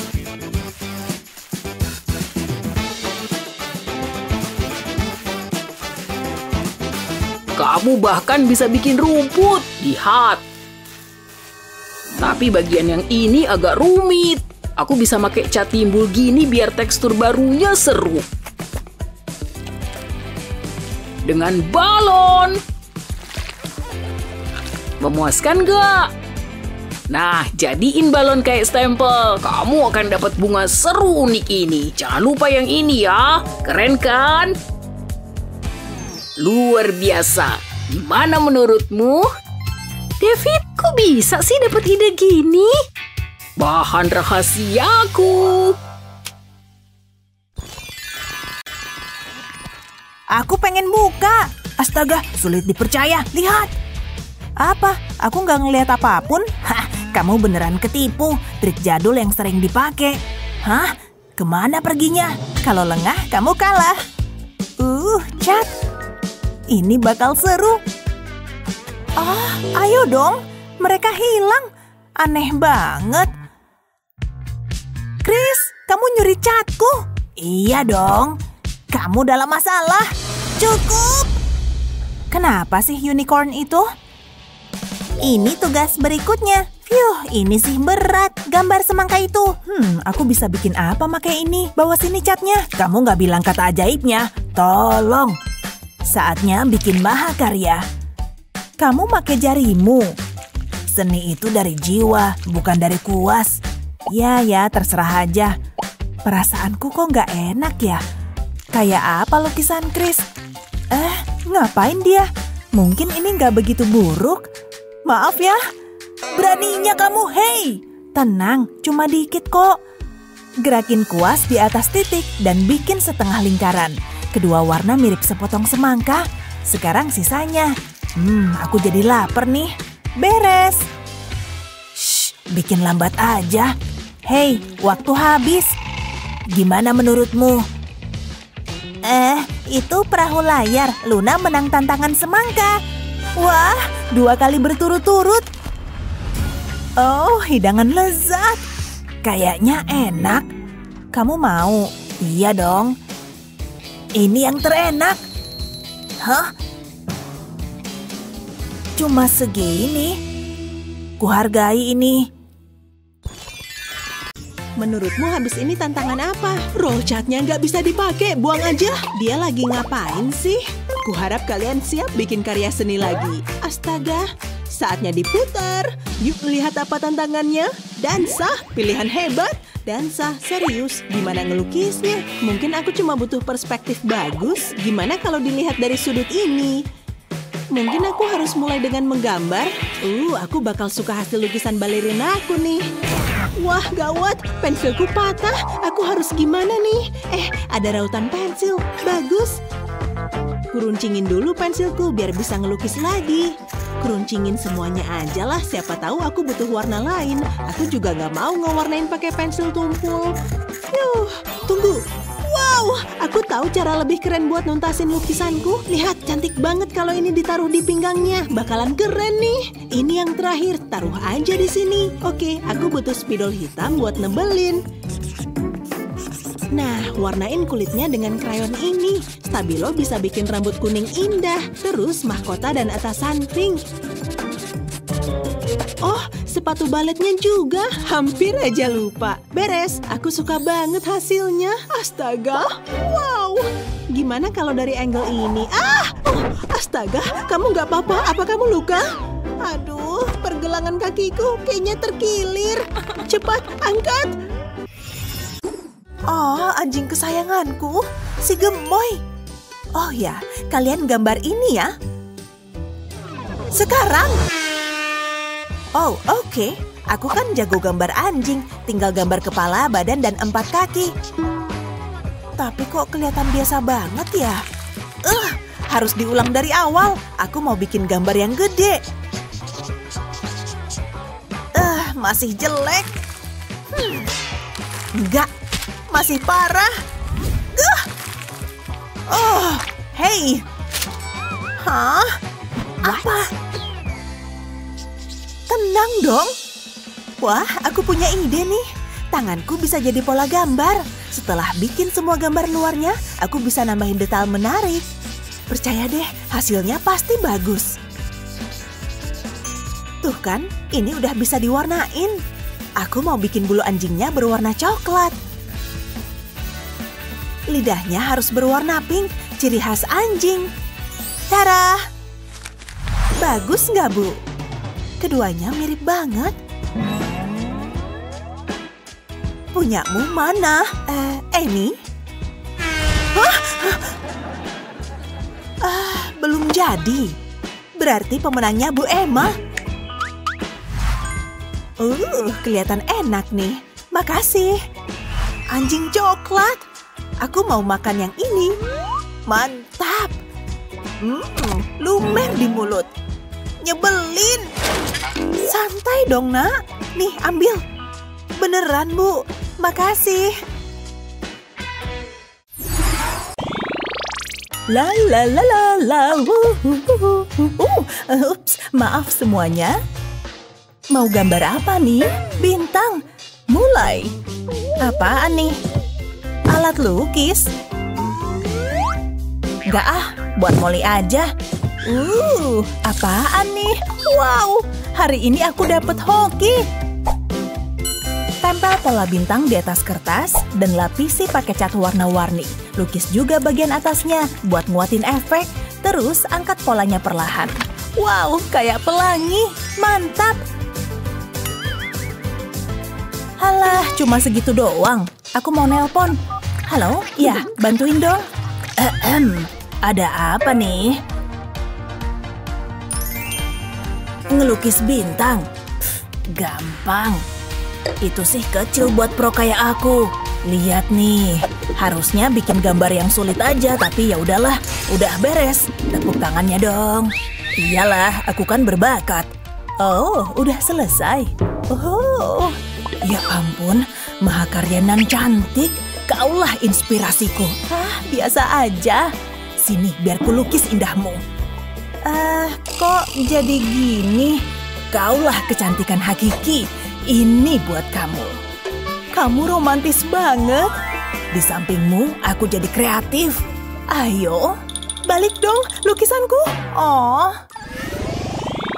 Kamu bahkan bisa bikin rumput. Lihat. Tapi bagian yang ini agak rumit. Aku bisa pakai cat timbul gini biar tekstur barunya seru. Dengan balon. Memuaskan gak? Nah, jadiin balon kayak stempel. Kamu akan dapat bunga seru unik ini. Jangan lupa yang ini ya. Keren kan? Luar biasa. Gimana menurutmu? David, kok bisa sih dapat ide gini? Bahan rahasiaku. Aku pengen buka. Astaga, sulit dipercaya. Lihat. Apa? Aku nggak ngelihat apapun? Hah, kamu beneran ketipu. Trik jadul yang sering dipakai. Hah? Kemana perginya? Kalau lengah, kamu kalah. Cat. Ini bakal seru. Ayo dong. Mereka hilang. Aneh banget. Chris, kamu nyuri catku. Iya dong. Kamu dalam masalah. Cukup. Kenapa sih unicorn itu? Ini tugas berikutnya. Ini sih berat. Gambar semangka itu. Aku bisa bikin apa pakai ini? Bawa sini catnya. Kamu nggak bilang kata ajaibnya. Tolong. Saatnya bikin mahakarya. Kamu pakai jarimu. Seni itu dari jiwa, bukan dari kuas. Ya, terserah aja. Perasaanku kok nggak enak ya? Kayak apa lukisan Chris? Ngapain dia? Mungkin ini nggak begitu buruk. Maaf ya. Beraninya kamu, hei! Tenang, cuma dikit kok. Gerakin kuas di atas titik dan bikin setengah lingkaran. Kedua warna mirip sepotong semangka. Sekarang sisanya. Aku jadi lapar nih. Beres. Shh, bikin lambat aja. Hei, waktu habis. Gimana menurutmu? Itu perahu layar. Luna menang tantangan semangka. Wah, 2 kali berturut-turut. Oh, hidangan lezat. Kayaknya enak. Kamu mau? Iya dong. Ini yang terenak. Hah? cuma segini. Kuhargai ini. Menurutmu habis ini tantangan apa? Roll catnya nggak bisa dipakai, buang aja. Dia lagi ngapain sih? Kuharap kalian siap bikin karya seni lagi. Astaga, saatnya diputar. Yuk lihat apa tantangannya. Dansa, pilihan hebat. Dansa, serius. Gimana ngelukisnya? Mungkin aku cuma butuh perspektif bagus. Gimana kalau dilihat dari sudut ini? Mungkin aku harus mulai dengan menggambar. Aku bakal suka hasil lukisan balerina aku nih. Wah, gawat. Pensilku patah. Aku harus gimana nih? Ada rautan pensil. Bagus. Kuruncingin dulu pensilku biar bisa ngelukis lagi. Kuruncingin semuanya aja lah. Siapa tahu aku butuh warna lain. Aku juga nggak mau ngewarnain pakai pensil tumpul. Tunggu. Wow, aku tahu cara lebih keren buat nuntasin lukisanku. Lihat, cantik banget kalau ini ditaruh di pinggangnya. Bakalan keren nih. Ini yang terakhir, taruh aja di sini. Oke, aku butuh spidol hitam buat nebelin. Nah, warnain kulitnya dengan krayon ini. Stabilo bisa bikin rambut kuning indah. Terus mahkota dan atasan pink. Oh, sepatu baletnya juga. Hampir aja lupa. Beres, aku suka banget hasilnya. Astaga, wow. Gimana kalau dari angle ini? Astaga, kamu nggak apa-apa? Apa kamu luka? Aduh, pergelangan kakiku kayaknya terkilir. Cepat, angkat. Oh, anjing kesayanganku, si gemoy. Oh ya, kalian gambar ini ya. Sekarang. Oh, oke. Aku kan jago gambar anjing. Tinggal gambar kepala, badan, dan 4 kaki. Tapi kok kelihatan biasa banget ya? Harus diulang dari awal. Aku mau bikin gambar yang gede. Masih jelek. Enggak. Masih parah. Oh, hey. Hah? Apa? Tenang dong. Wah, aku punya ide nih. Tanganku bisa jadi pola gambar. Setelah bikin semua gambar luarnya, aku bisa nambahin detail menarik. Percaya deh, hasilnya pasti bagus. Tuh kan, ini udah bisa diwarnain. Aku mau bikin bulu anjingnya berwarna coklat. Lidahnya harus berwarna pink, ciri khas anjing. Tara! Bagus nggak, Bu? Keduanya mirip banget. Punyamu mana? Amy? Belum jadi. Berarti pemenangnya Bu Emma. Kelihatan enak nih. Makasih. Anjing coklat. Aku mau makan yang ini. Mantap. Lumer di mulut. Nyebelin. Santai dong, Nak. Nih, ambil. Beneran, Bu. Makasih. La la la la la. Ups, maaf semuanya. Mau gambar apa nih? Bintang. Mulai. Apaan nih? Alat lukis. Nggak buat Molly aja. Apaan nih? Wow, hari ini aku dapat hoki. Tempel pola bintang di atas kertas dan lapisi pakai cat warna-warni. Lukis juga bagian atasnya buat nguatin efek. Terus angkat polanya perlahan. Wow, kayak pelangi. Mantap. Halah, cuma segitu doang. Aku mau nelpon. Halo, ya, bantuin dong. Ada apa nih? Ngelukis bintang. Gampang. Itu sih kecil buat pro kayak aku. Lihat nih, harusnya bikin gambar yang sulit aja, tapi ya udahlah, udah beres. Tepuk tangannya dong. Iyalah, aku kan berbakat. Oh, udah selesai. Oh, ya ampun, mahakarya nan cantik. Kaulah inspirasiku. Biasa aja. Sini, biar ku lukis indahmu. Kok jadi gini? Kaulah kecantikan hakiki. Ini buat kamu. Kamu romantis banget. Di sampingmu, aku jadi kreatif. Ayo, balik dong lukisanku. Oh.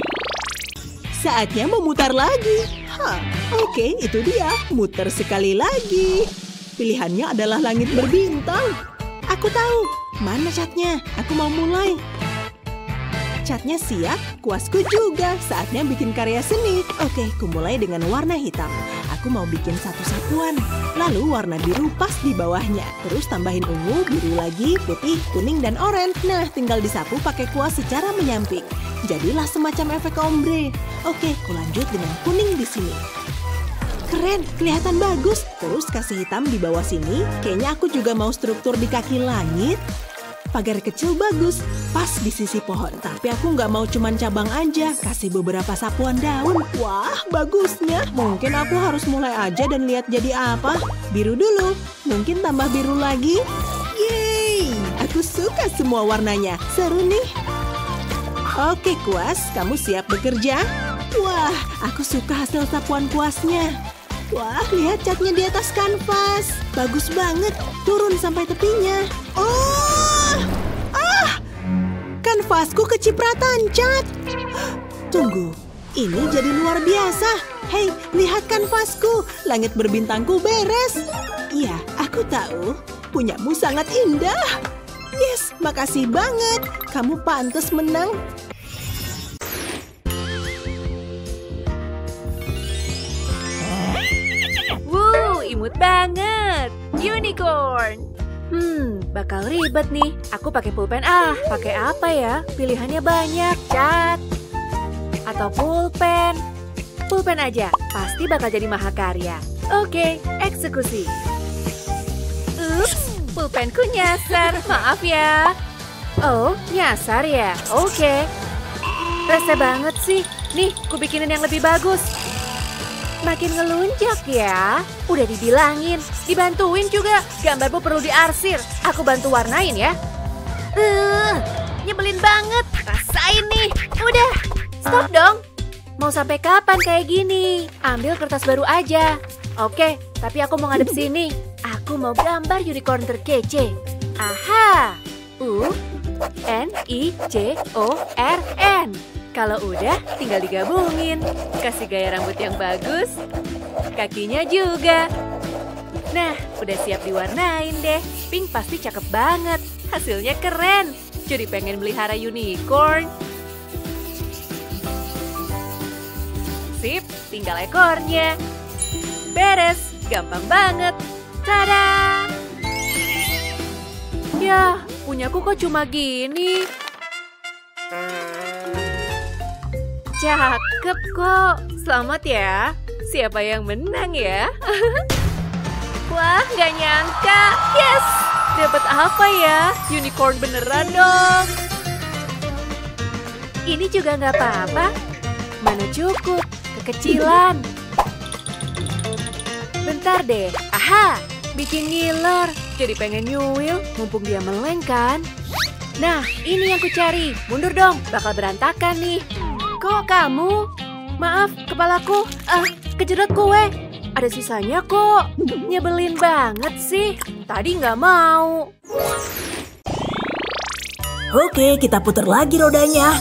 saatnya memutar lagi. Oke, itu dia. Muter sekali lagi. Pilihannya adalah langit berbintang. Aku tahu. Mana catnya? Aku mau mulai. Catnya siap, kuasku juga. Saatnya bikin karya seni. Oke, ku mulai dengan warna hitam. Aku mau bikin satu sapuan. Lalu warna biru pas di bawahnya. Terus tambahin ungu, biru lagi, putih, kuning, dan oranye. Nah, tinggal disapu pakai kuas secara menyamping. Jadilah semacam efek ombre. Oke, ku lanjut dengan kuning di sini. Keren, kelihatan bagus. Terus kasih hitam di bawah sini. Kayaknya aku juga mau struktur di kaki langit. Pagar kecil bagus, pas di sisi pohon. Tapi aku nggak mau cuman cabang aja, kasih beberapa sapuan daun. Wah, bagusnya. Mungkin aku harus mulai aja dan lihat jadi apa. Biru dulu, mungkin tambah biru lagi. Yeay, aku suka semua warnanya. Seru nih. Oke, kuas, kamu siap bekerja? Wah, aku suka hasil sapuan kuasnya. Wah, lihat catnya di atas kanvas. Bagus banget, turun sampai tepinya. Kanvasku kecipratan cat. Tunggu, ini jadi luar biasa. Hei, lihat kanvasku. Langit berbintangku beres. Iya, aku tahu. Punyamu sangat indah. Yes, makasih banget. Kamu pantas menang. Wow, imut banget. Unicorn. Bakal ribet nih. Aku pakai pulpen. Pakai apa ya? Pilihannya banyak. Cat atau pulpen? Pulpen aja. Pasti bakal jadi mahakarya. Oke, eksekusi. Ups, pulpenku nyasar. Maaf ya. Oh, nyasar ya? Oke. Rese banget sih. Nih, ku bikinin yang lebih bagus. Makin ngelunjak ya. Udah dibilangin, dibantuin juga. Gambarmu perlu diarsir. Aku bantu warnain ya. Nyebelin banget. Rasain nih. Udah, stop dong. Mau sampai kapan kayak gini? Ambil kertas baru aja. Oke, tapi aku mau ngadep sini. Aku mau gambar unicorn terkece. Aha. U-N-I-C-O-R-N. Kalau udah, tinggal digabungin. Kasih gaya rambut yang bagus. Kakinya juga. Nah, udah siap diwarnain deh. Pink pasti cakep banget. Hasilnya keren. Jadi pengen melihara unicorn. Sip, tinggal ekornya. Beres, gampang banget. Tada! Yah, punyaku kok cuma gini. Cakep kok. Selamat ya. Siapa yang menang ya? Wah, gak nyangka. Yes! Dapat apa ya? Unicorn beneran dong. Ini juga gak apa-apa. Mana cukup. Kekecilan. Bentar deh. Aha! Bikin ngiler. Jadi pengen nyuil. Mumpung dia meleng kan? Nah, ini yang ku cari. Mundur dong. Bakal berantakan nih. Kok kamu? Maaf, kepalaku. Kejedot kue. Ada sisanya kok. Nyebelin banget sih. Tadi nggak mau. Oke, kita putar lagi rodanya.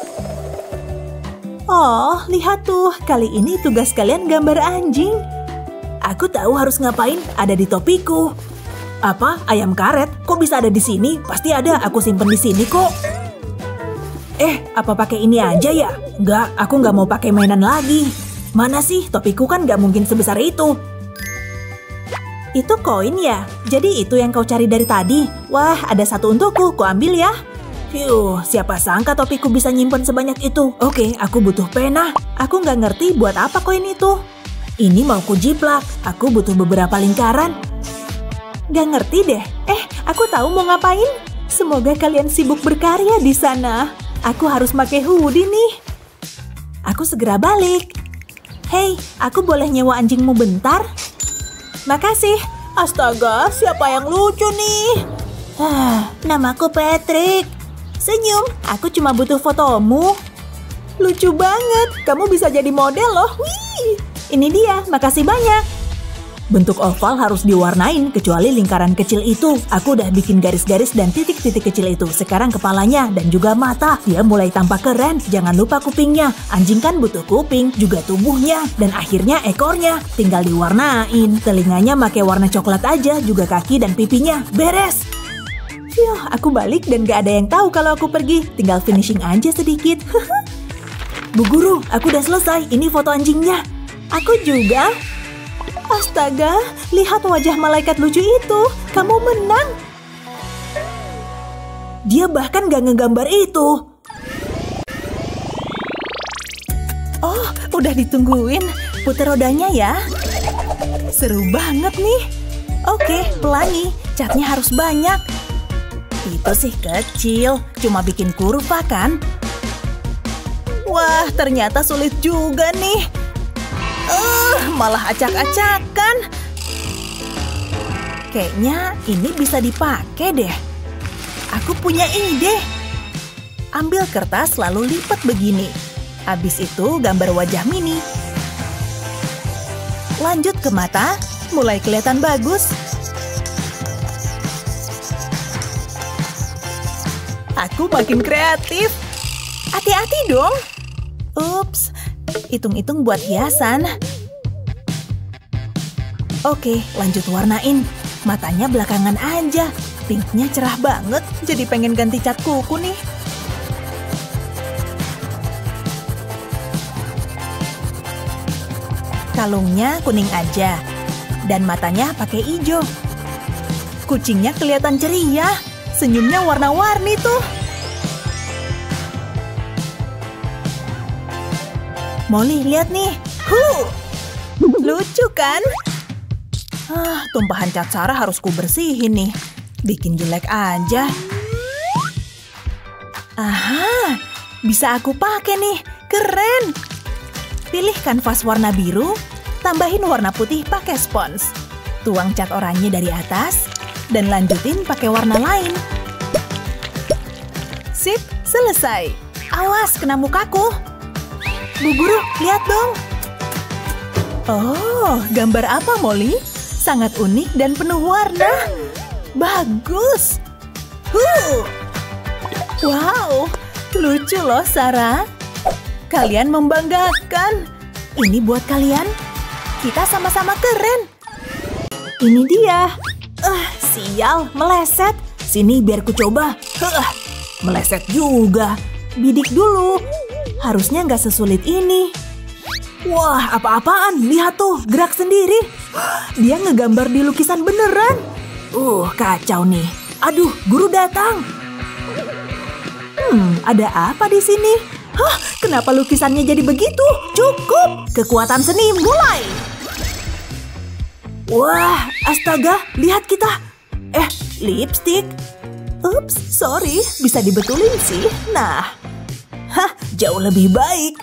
Oh, lihat tuh. Kali ini tugas kalian gambar anjing. Aku tahu harus ngapain. Ada di topiku. Apa? Ayam karet? Kok bisa ada di sini? Pasti ada. Aku simpen di sini kok. Apa pakai ini aja ya? Enggak, aku nggak mau pakai mainan lagi. Mana sih? Topiku kan nggak mungkin sebesar itu. Itu koin ya? Jadi itu yang kau cari dari tadi? Wah, ada satu untukku. Ku ambil ya. Siapa sangka topiku bisa nyimpen sebanyak itu. Oke, aku butuh pena. Aku nggak ngerti buat apa koin itu. Ini mau ku jiplak. Aku butuh beberapa lingkaran. Nggak ngerti deh. Aku tahu mau ngapain. Semoga kalian sibuk berkarya di sana. Aku harus pakai hoodie nih. Aku segera balik. Hei, aku boleh nyewa anjingmu bentar? Makasih. Astaga, siapa yang lucu nih? Namaku Patrick. Senyum, aku cuma butuh fotomu. Lucu banget, kamu bisa jadi model loh. Wih, ini dia, makasih banyak. Bentuk oval harus diwarnain, kecuali lingkaran kecil itu. Aku udah bikin garis-garis dan titik-titik kecil itu. Sekarang kepalanya dan juga mata. Dia mulai tampak keren. Jangan lupa kupingnya. Anjing kan butuh kuping, juga tubuhnya. Dan akhirnya ekornya. Tinggal diwarnain. Telinganya pakai warna coklat aja, juga kaki dan pipinya. Beres! Yuh, aku balik dan gak ada yang tahu kalau aku pergi. Tinggal finishing aja sedikit. Bu guru, aku udah selesai. Ini foto anjingnya. Aku juga. Astaga, lihat wajah malaikat lucu itu. Kamu menang. Dia bahkan gak ngegambar itu. Oh, udah ditungguin. Puter rodanya ya. Seru banget nih. Oke, pelangi. Catnya harus banyak. Itu sih kecil. Cuma bikin kurva kan? Wah, ternyata sulit juga nih. Malah acak-acakan. Kayaknya ini bisa dipakai deh. Aku punya ide. Ambil kertas lalu lipat begini. Habis itu gambar wajah Mini. Lanjut ke mata, mulai kelihatan bagus. Aku makin kreatif. Hati-hati dong. Ups, hitung-hitung buat hiasan. Oke, lanjut warnain. Matanya belakangan aja. Pinknya cerah banget, jadi pengen ganti cat kuku nih. Kalungnya kuning aja. Dan matanya pakai hijau. Kucingnya kelihatan ceria. Senyumnya warna-warni tuh. Molly, lihat nih. Lucu kan? Tumpahan cat Sarah harus kubersihin nih. Bikin jelek aja. Aha, bisa aku pakai nih. Keren. Pilih kanvas warna biru, tambahin warna putih pakai spons. Tuang cat oranye dari atas, dan lanjutin pakai warna lain. Sip, selesai. Awas, kena mukaku. Bu guru, lihat dong. Oh, gambar apa, Molly? Sangat unik dan penuh warna. Bagus. Wow, lucu loh, Sarah. Kalian membanggakan. Ini buat kalian. Kita sama-sama keren. Ini dia. Sial, meleset. Sini biar ku coba. Meleset juga. Bidik dulu. Harusnya nggak sesulit ini. Wah, apa-apaan? Lihat tuh, gerak sendiri. Dia ngegambar di lukisan beneran. Kacau nih. Aduh, guru datang. Ada apa di sini? Kenapa lukisannya jadi begitu? Cukup. Kekuatan seni mulai. Wah, astaga, lihat kita. Lipstick. Ups, sorry. Bisa dibetulin sih. Nah. Jauh lebih baik.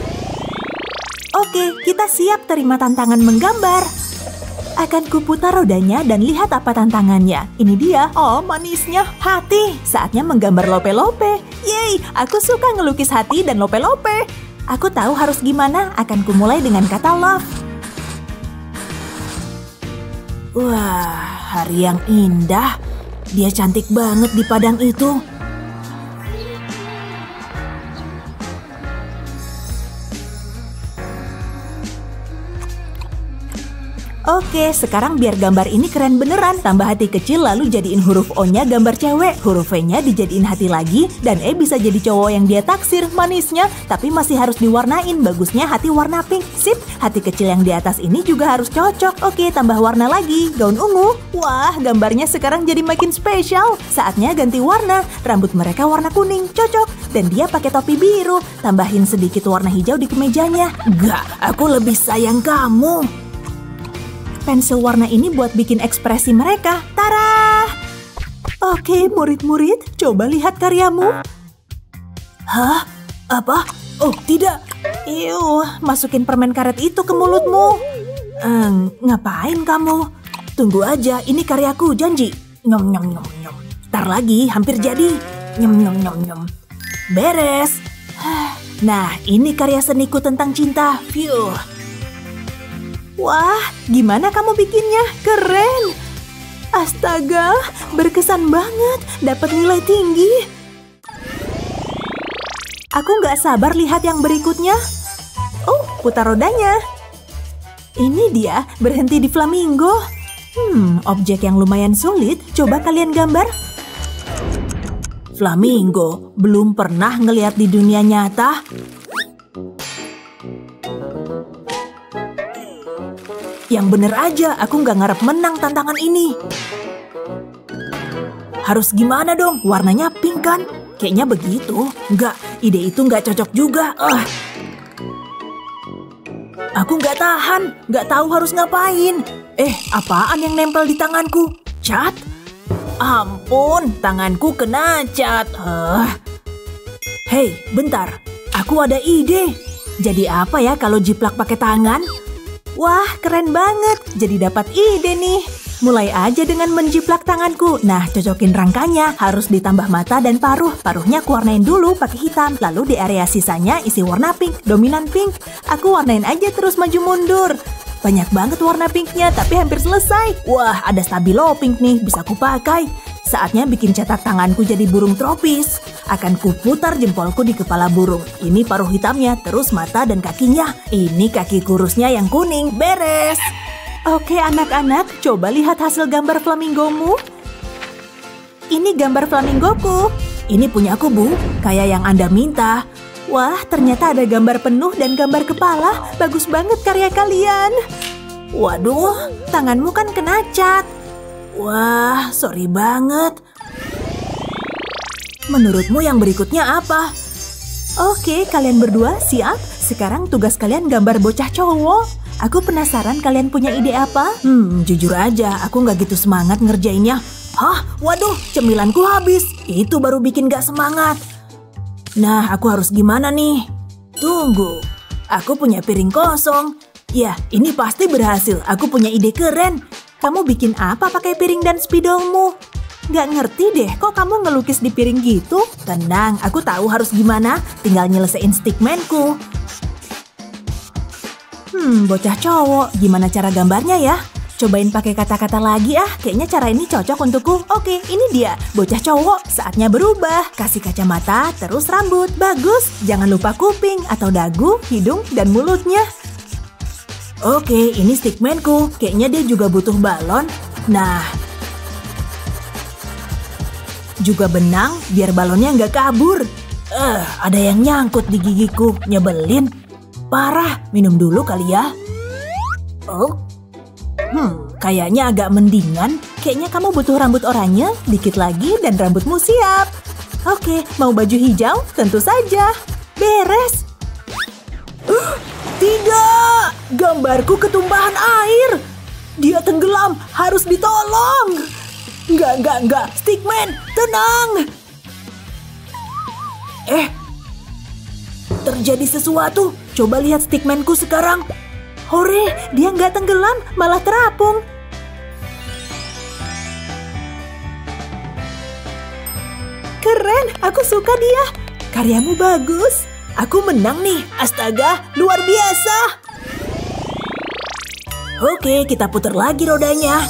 Oke, kita siap terima tantangan menggambar. Akan kuputar rodanya dan lihat apa tantangannya. Ini dia. Oh, manisnya. Hati. Saatnya menggambar lope-lope. Yeay, aku suka ngelukis hati dan lope-lope. Aku tahu harus gimana. Akan kumulai dengan kata love. Wah, hari yang indah. Dia cantik banget di padang itu. Oke, sekarang biar gambar ini keren beneran. Tambah hati kecil lalu jadiin huruf O-nya gambar cewek. Huruf V-nya dijadiin hati lagi. Dan E bisa jadi cowok yang dia taksir manisnya. Tapi masih harus diwarnain. Bagusnya hati warna pink. Sip, hati kecil yang di atas ini juga harus cocok. Oke, tambah warna lagi. Gaun ungu. Wah, gambarnya sekarang jadi makin spesial. Saatnya ganti warna. Rambut mereka warna kuning. Cocok. Dan dia pakai topi biru. Tambahin sedikit warna hijau di kemejanya. Gak, aku lebih sayang kamu. Pensil warna ini buat bikin ekspresi mereka. Tara! Oke, murid-murid, coba lihat karyamu. Hah? Apa? Oh, tidak. Masukin permen karet itu ke mulutmu. Ngapain kamu? Tunggu aja, ini karyaku, janji. Nyom, nyom, nyom, nyom. Ntar lagi, hampir jadi. Nyom, nyom, nyom, nyom. Beres. Nah, ini karya seniku tentang cinta. Phew. Wah, gimana kamu bikinnya? Keren! Astaga, berkesan banget, dapat nilai tinggi. Aku nggak sabar lihat yang berikutnya. Oh, putar rodanya. Ini dia, berhenti di flamingo. Objek yang lumayan sulit, coba kalian gambar. Flamingo, belum pernah ngelihat di dunia nyata. Yang bener aja, aku nggak ngarep menang tantangan ini. Harus gimana dong? Warnanya pink kan? Kayaknya begitu. Nggak, ide itu nggak cocok juga. Aku nggak tahan, nggak tahu harus ngapain. Apaan yang nempel di tanganku? Cat? Ampun, tanganku kena cat. Hei, bentar. Aku ada ide. Jadi apa ya kalau jiplak pakai tangan? Wah, keren banget. Jadi dapat ide nih. Mulai aja dengan menjiplak tanganku. Nah, cocokin rangkanya. Harus ditambah mata dan paruh. Paruhnya aku warnain dulu pakai hitam. Lalu di area sisanya isi warna pink. Dominan pink. Aku warnain aja terus maju mundur. Banyak banget warna pinknya, tapi hampir selesai. Wah, ada stabilo pink nih. Bisa aku pakai. Saatnya bikin cetak tanganku jadi burung tropis. Akan kuputar jempolku di kepala burung. Ini paruh hitamnya, terus mata dan kakinya. Ini kaki kurusnya yang kuning. Beres! Oke anak-anak, coba lihat hasil gambar flamingomu. Ini gambar flamingoku. Ini punya aku, Bu. Kayak yang Anda minta. Wah, ternyata ada gambar penuh dan gambar kepala. Bagus banget karya kalian. Waduh, tanganmu kan kena cat. Wah, sorry banget. Menurutmu yang berikutnya apa? Oke, kalian berdua siap? Sekarang tugas kalian gambar bocah cowok. Aku penasaran kalian punya ide apa? Jujur aja, aku nggak gitu semangat ngerjainnya. Hah? Waduh, cemilanku habis. Itu baru bikin gak semangat. Nah, aku harus gimana nih? Tunggu, aku punya piring kosong. Ya, ini pasti berhasil. Aku punya ide keren. Kamu bikin apa pakai piring dan spidolmu? Gak ngerti deh, kok kamu ngelukis di piring gitu? Tenang, aku tahu harus gimana. Tinggal nyelesain stickmanku. Bocah cowok, gimana cara gambarnya ya? Cobain pakai kata-kata lagi kayaknya cara ini cocok untukku. Oke, ini dia, bocah cowok, saatnya berubah. Kasih kacamata, terus rambut, bagus. Jangan lupa kuping atau dagu, hidung, dan mulutnya. Oke, ini stickmanku, kayaknya dia juga butuh balon. Nah, juga benang, biar balonnya nggak kabur. Ada yang nyangkut di gigiku, nyebelin. Parah, minum dulu kali ya. Kayaknya agak mendingan. Kayaknya kamu butuh rambut oranye, dikit lagi dan rambutmu siap. Oke, mau baju hijau? Tentu saja. Beres. Tidak! Gambarku ketumpahan air. Dia tenggelam, harus ditolong. Enggak. Stickman, tenang. Terjadi sesuatu. Coba lihat stickmanku sekarang. Hore, dia nggak tenggelam, malah terapung. Keren, aku suka dia. Karyamu bagus. Aku menang nih. Astaga, luar biasa. Oke, kita putar lagi rodanya.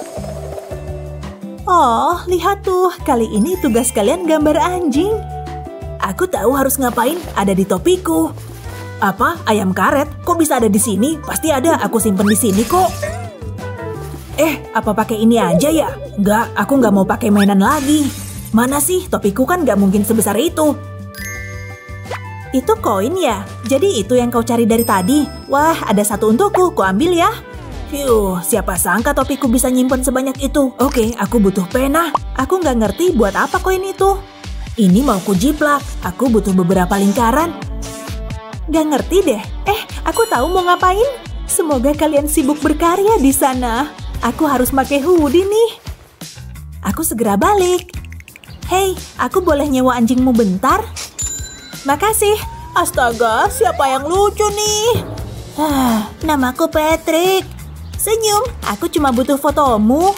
Oh, lihat tuh. Kali ini tugas kalian gambar anjing. Aku tahu harus ngapain, ada di topiku. Apa? Ayam karet? Kok bisa ada di sini? Pasti ada, aku simpen di sini kok. Apa pakai ini aja ya? Enggak, aku nggak mau pakai mainan lagi. Mana sih? Topiku kan nggak mungkin sebesar itu. Itu koin ya? Jadi itu yang kau cari dari tadi? Wah, ada satu untukku, kau ambil ya. Siapa sangka topiku bisa nyimpen sebanyak itu. Oke, aku butuh pena. Aku nggak ngerti buat apa koin itu. Ini mau ku jiplak. Aku butuh beberapa lingkaran. Gak ngerti deh. Aku tahu mau ngapain. Semoga kalian sibuk berkarya di sana. Aku harus pakai hoodie nih. Aku segera balik. Hei, aku boleh nyewa anjingmu bentar? Makasih. Astaga, siapa yang lucu nih? Namaku Patrick. Senyum, aku cuma butuh fotomu.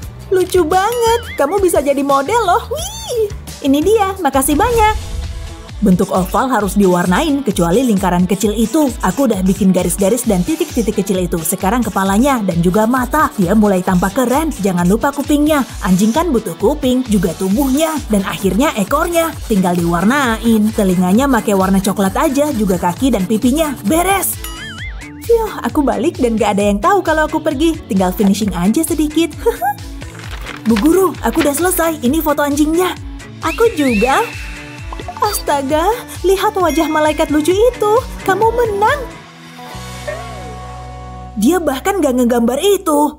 Lucu banget, kamu bisa jadi model loh. Wih, ini dia, makasih banyak. Bentuk oval harus diwarnain, kecuali lingkaran kecil itu. Aku udah bikin garis-garis dan titik-titik kecil itu. Sekarang kepalanya dan juga mata. Dia mulai tampak keren. Jangan lupa kupingnya. Anjing kan butuh kuping, juga tubuhnya. Dan akhirnya ekornya. Tinggal diwarnain. Telinganya pakai warna coklat aja, juga kaki dan pipinya. Beres! Yuh, aku balik dan gak ada yang tahu kalau aku pergi. Tinggal finishing aja sedikit. Bu guru, aku udah selesai. Ini foto anjingnya. Aku juga. Astaga, lihat wajah malaikat lucu itu. Kamu menang. Dia bahkan gak ngegambar itu.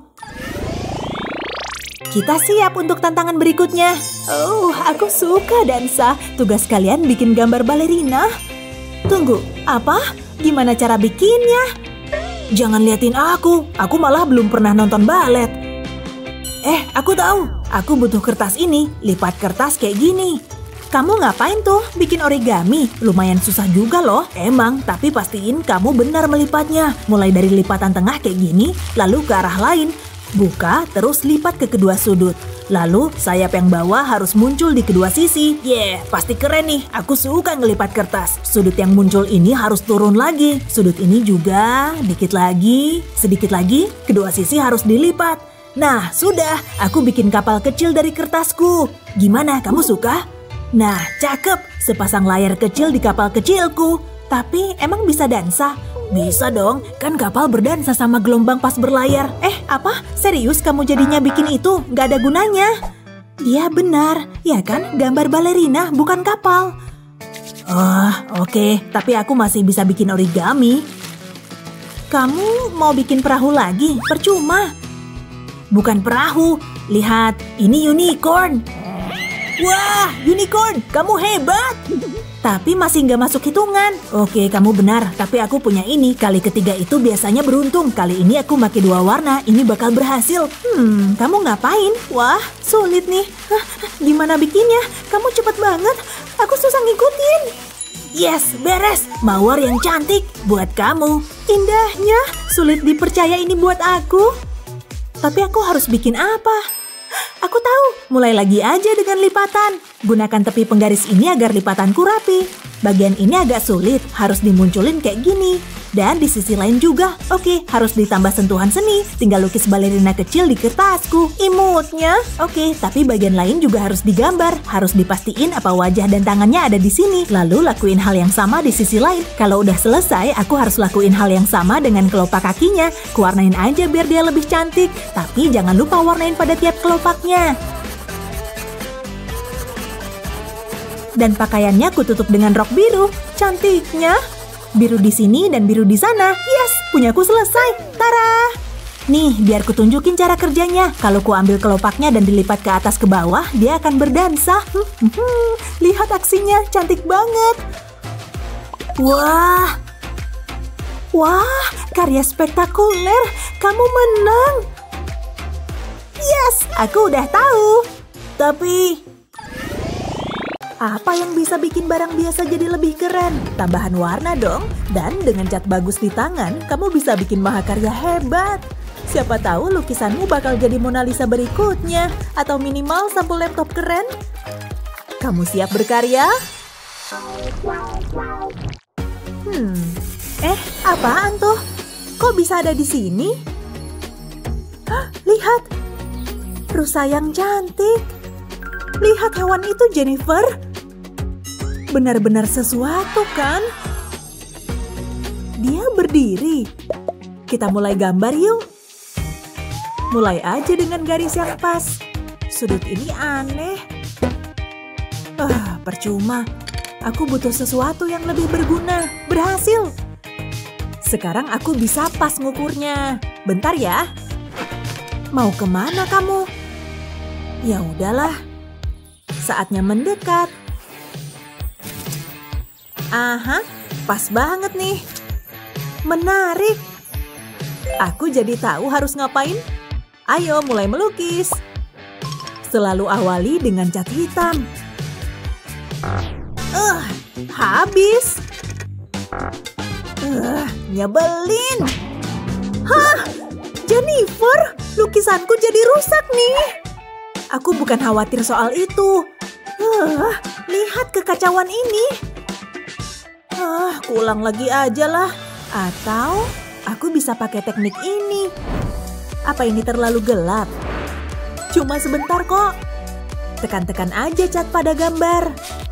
Kita siap untuk tantangan berikutnya. Oh, aku suka dansa. Tugas kalian bikin gambar balerina. Tunggu, apa? Gimana cara bikinnya? Jangan liatin aku malah belum pernah nonton balet. Aku tahu. Aku butuh kertas ini. Lipat kertas kayak gini. Kamu ngapain tuh bikin origami? Lumayan susah juga loh. Emang, tapi pastiin kamu benar melipatnya. Mulai dari lipatan tengah kayak gini, lalu ke arah lain. Buka, terus lipat ke kedua sudut. Lalu, sayap yang bawah harus muncul di kedua sisi. Pasti keren nih. Aku suka ngelipat kertas. Sudut yang muncul ini harus turun lagi. Sudut ini juga, dikit lagi, sedikit lagi, kedua sisi harus dilipat. Nah, sudah. Aku bikin kapal kecil dari kertasku. Gimana, kamu suka? Nah, cakep. Sepasang layar kecil di kapal kecilku. Tapi, emang bisa dansa? Bisa dong, kan kapal berdansa sama gelombang pas berlayar. Apa? Serius kamu jadinya bikin itu? Gak ada gunanya. Dia benar, ya kan? Gambar balerina, bukan kapal. Oke. Tapi aku masih bisa bikin origami. Kamu mau bikin perahu lagi? Percuma. Bukan perahu. Lihat, ini unicorn. Wah, unicorn, kamu hebat. Tapi masih nggak masuk hitungan. Oke, kamu benar. Tapi aku punya ini. Kali ketiga itu biasanya beruntung. Kali ini aku pakai 2 warna. Ini bakal berhasil. Kamu ngapain? Wah, sulit nih. Gimana bikinnya? Kamu cepet banget. Aku susah ngikutin. Yes, beres. Mawar yang cantik buat kamu. Indahnya. Sulit dipercaya ini buat aku. Tapi aku harus bikin apa? Aku tahu, mulai lagi aja dengan lipatan. Gunakan tepi penggaris ini agar lipatanku rapi. Bagian ini agak sulit, harus dimunculin kayak gini. Dan di sisi lain juga. Oke, harus ditambah sentuhan seni. Tinggal lukis balerina kecil di kertasku. Imutnya. Oke, tapi bagian lain juga harus digambar. Harus dipastiin apa wajah dan tangannya ada di sini. Lalu lakuin hal yang sama di sisi lain. Kalau udah selesai, aku harus lakuin hal yang sama dengan kelopak kakinya. Kuwarnain aja biar dia lebih cantik. Tapi jangan lupa warnain pada tiap kelopaknya. Dan pakaiannya kututup dengan rok biru. Cantiknya. Biru di sini dan biru di sana. Yes, punyaku selesai. Tara! Nih, biar kutunjukin cara kerjanya. Kalau ku ambil kelopaknya dan dilipat ke atas ke bawah, dia akan berdansa. Lihat aksinya, cantik banget. Wah, karya spektakuler. Kamu menang. Yes, aku udah tahu. Tapi apa yang bisa bikin barang biasa jadi lebih keren? Tambahan warna dong. Dan dengan cat bagus di tangan, kamu bisa bikin mahakarya hebat. Siapa tahu lukisanmu bakal jadi Mona Lisa berikutnya. Atau minimal sampul laptop keren. Kamu siap berkarya? Apaan tuh? Kok bisa ada di sini? Lihat. Rusa yang cantik. Lihat hewan itu, Jennifer. Benar-benar sesuatu kan? Dia berdiri. Kita mulai gambar yuk. Mulai aja dengan garis yang pas. Sudut ini aneh. Percuma. Aku butuh sesuatu yang lebih berguna. Berhasil. Sekarang aku bisa pas ngukurnya. Bentar ya. Mau kemana kamu? Ya udahlah. Saatnya mendekat. Aha, pas banget nih. Menarik. Aku jadi tahu harus ngapain. Ayo mulai melukis. Selalu awali dengan cat hitam. Habis. Nyebelin. Hah, Jennifer, lukisanku jadi rusak nih. Aku bukan khawatir soal itu. Lihat kekacauan ini. Kuulang lagi aja lah. Atau aku bisa pakai teknik ini. Apa ini terlalu gelap? Cuma sebentar kok. Tekan-tekan aja cat pada gambar.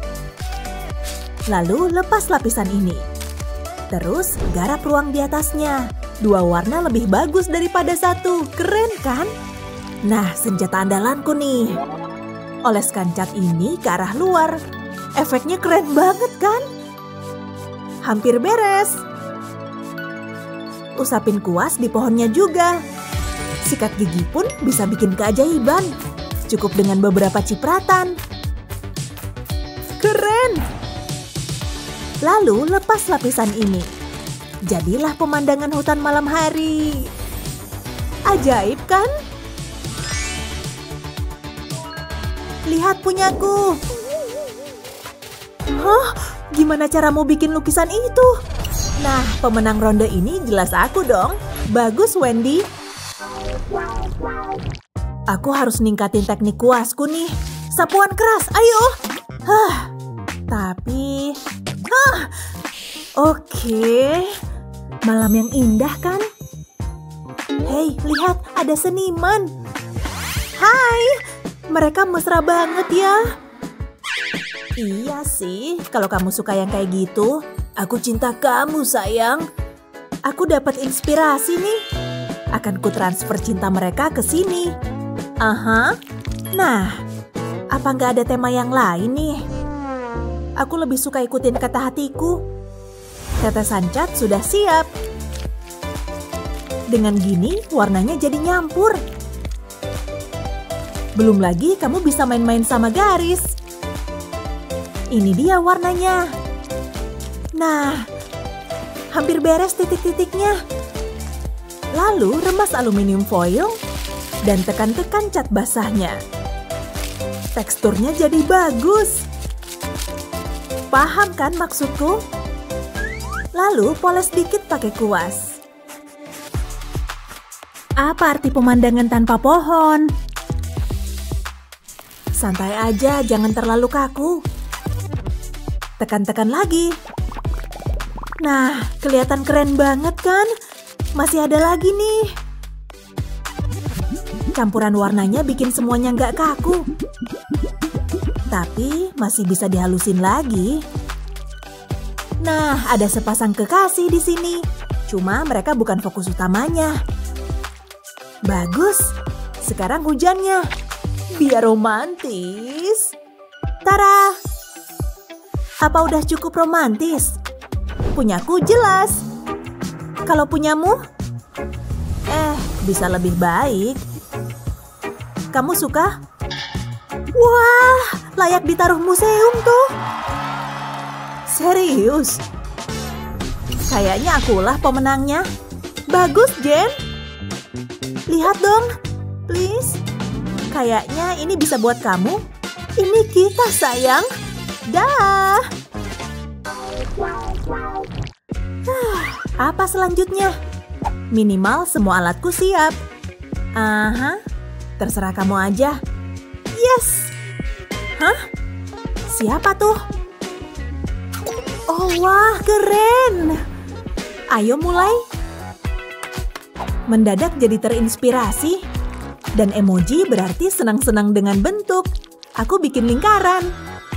Lalu lepas lapisan ini. Terus garap ruang di atasnya. 2 warna lebih bagus daripada 1. Keren kan? Nah, senjata andalanku nih. Oleskan cat ini ke arah luar. Efeknya keren banget kan? Hampir beres. Usapin kuas di pohonnya juga. Sikat gigi pun bisa bikin keajaiban. Cukup dengan beberapa cipratan. Keren! Lalu lepas lapisan ini. Jadilah pemandangan hutan malam hari. Ajaib kan? Lihat punyaku. Gimana caramu bikin lukisan itu? Nah, pemenang ronde ini jelas aku dong. Bagus, Wendy. Aku harus ningkatin teknik kuasku nih. Sapuan keras, ayo. Tapi... Oke. Malam yang indah kan? Hei, lihat, ada seniman. Hai, mereka mesra banget ya. Iya sih, kalau kamu suka yang kayak gitu. Aku cinta kamu, sayang. Aku dapat inspirasi nih. Akan ku transfer cinta mereka ke sini. Nah, apa nggak ada tema yang lain nih? Aku lebih suka ikutin kata hatiku. Tetesan cat sudah siap. Dengan gini, warnanya jadi nyampur. Belum lagi kamu bisa main-main sama garis. Ini dia warnanya. Nah, hampir beres titik-titiknya. Lalu remas aluminium foil dan tekan-tekan cat basahnya. Teksturnya jadi bagus. Paham kan maksudku? Lalu poles dikit pakai kuas. Apa arti pemandangan tanpa pohon? Santai aja, jangan terlalu kaku. Tekan-tekan lagi. Nah, kelihatan keren banget kan? Masih ada lagi nih. Campuran warnanya bikin semuanya nggak kaku. Tapi masih bisa dihalusin lagi. Nah, ada sepasang kekasih di sini. Cuma mereka bukan fokus utamanya. Bagus. Sekarang hujannya. Biar romantis. Tara! Apa udah cukup romantis? Punyaku jelas. Kalau punyamu? Bisa lebih baik. Kamu suka? Wah, layak ditaruh museum tuh. Serius? Kayaknya akulah pemenangnya. Bagus, Jen. Lihat dong, please. Kayaknya ini bisa buat kamu. Ini kita, sayang. Dah. Apa selanjutnya? Minimal semua alatku siap. Terserah kamu aja. Yes. Siapa tuh? Oh, wah, keren. Ayo mulai. Mendadak jadi terinspirasi. Dan emoji berarti senang-senang dengan bentuk. Aku bikin lingkaran.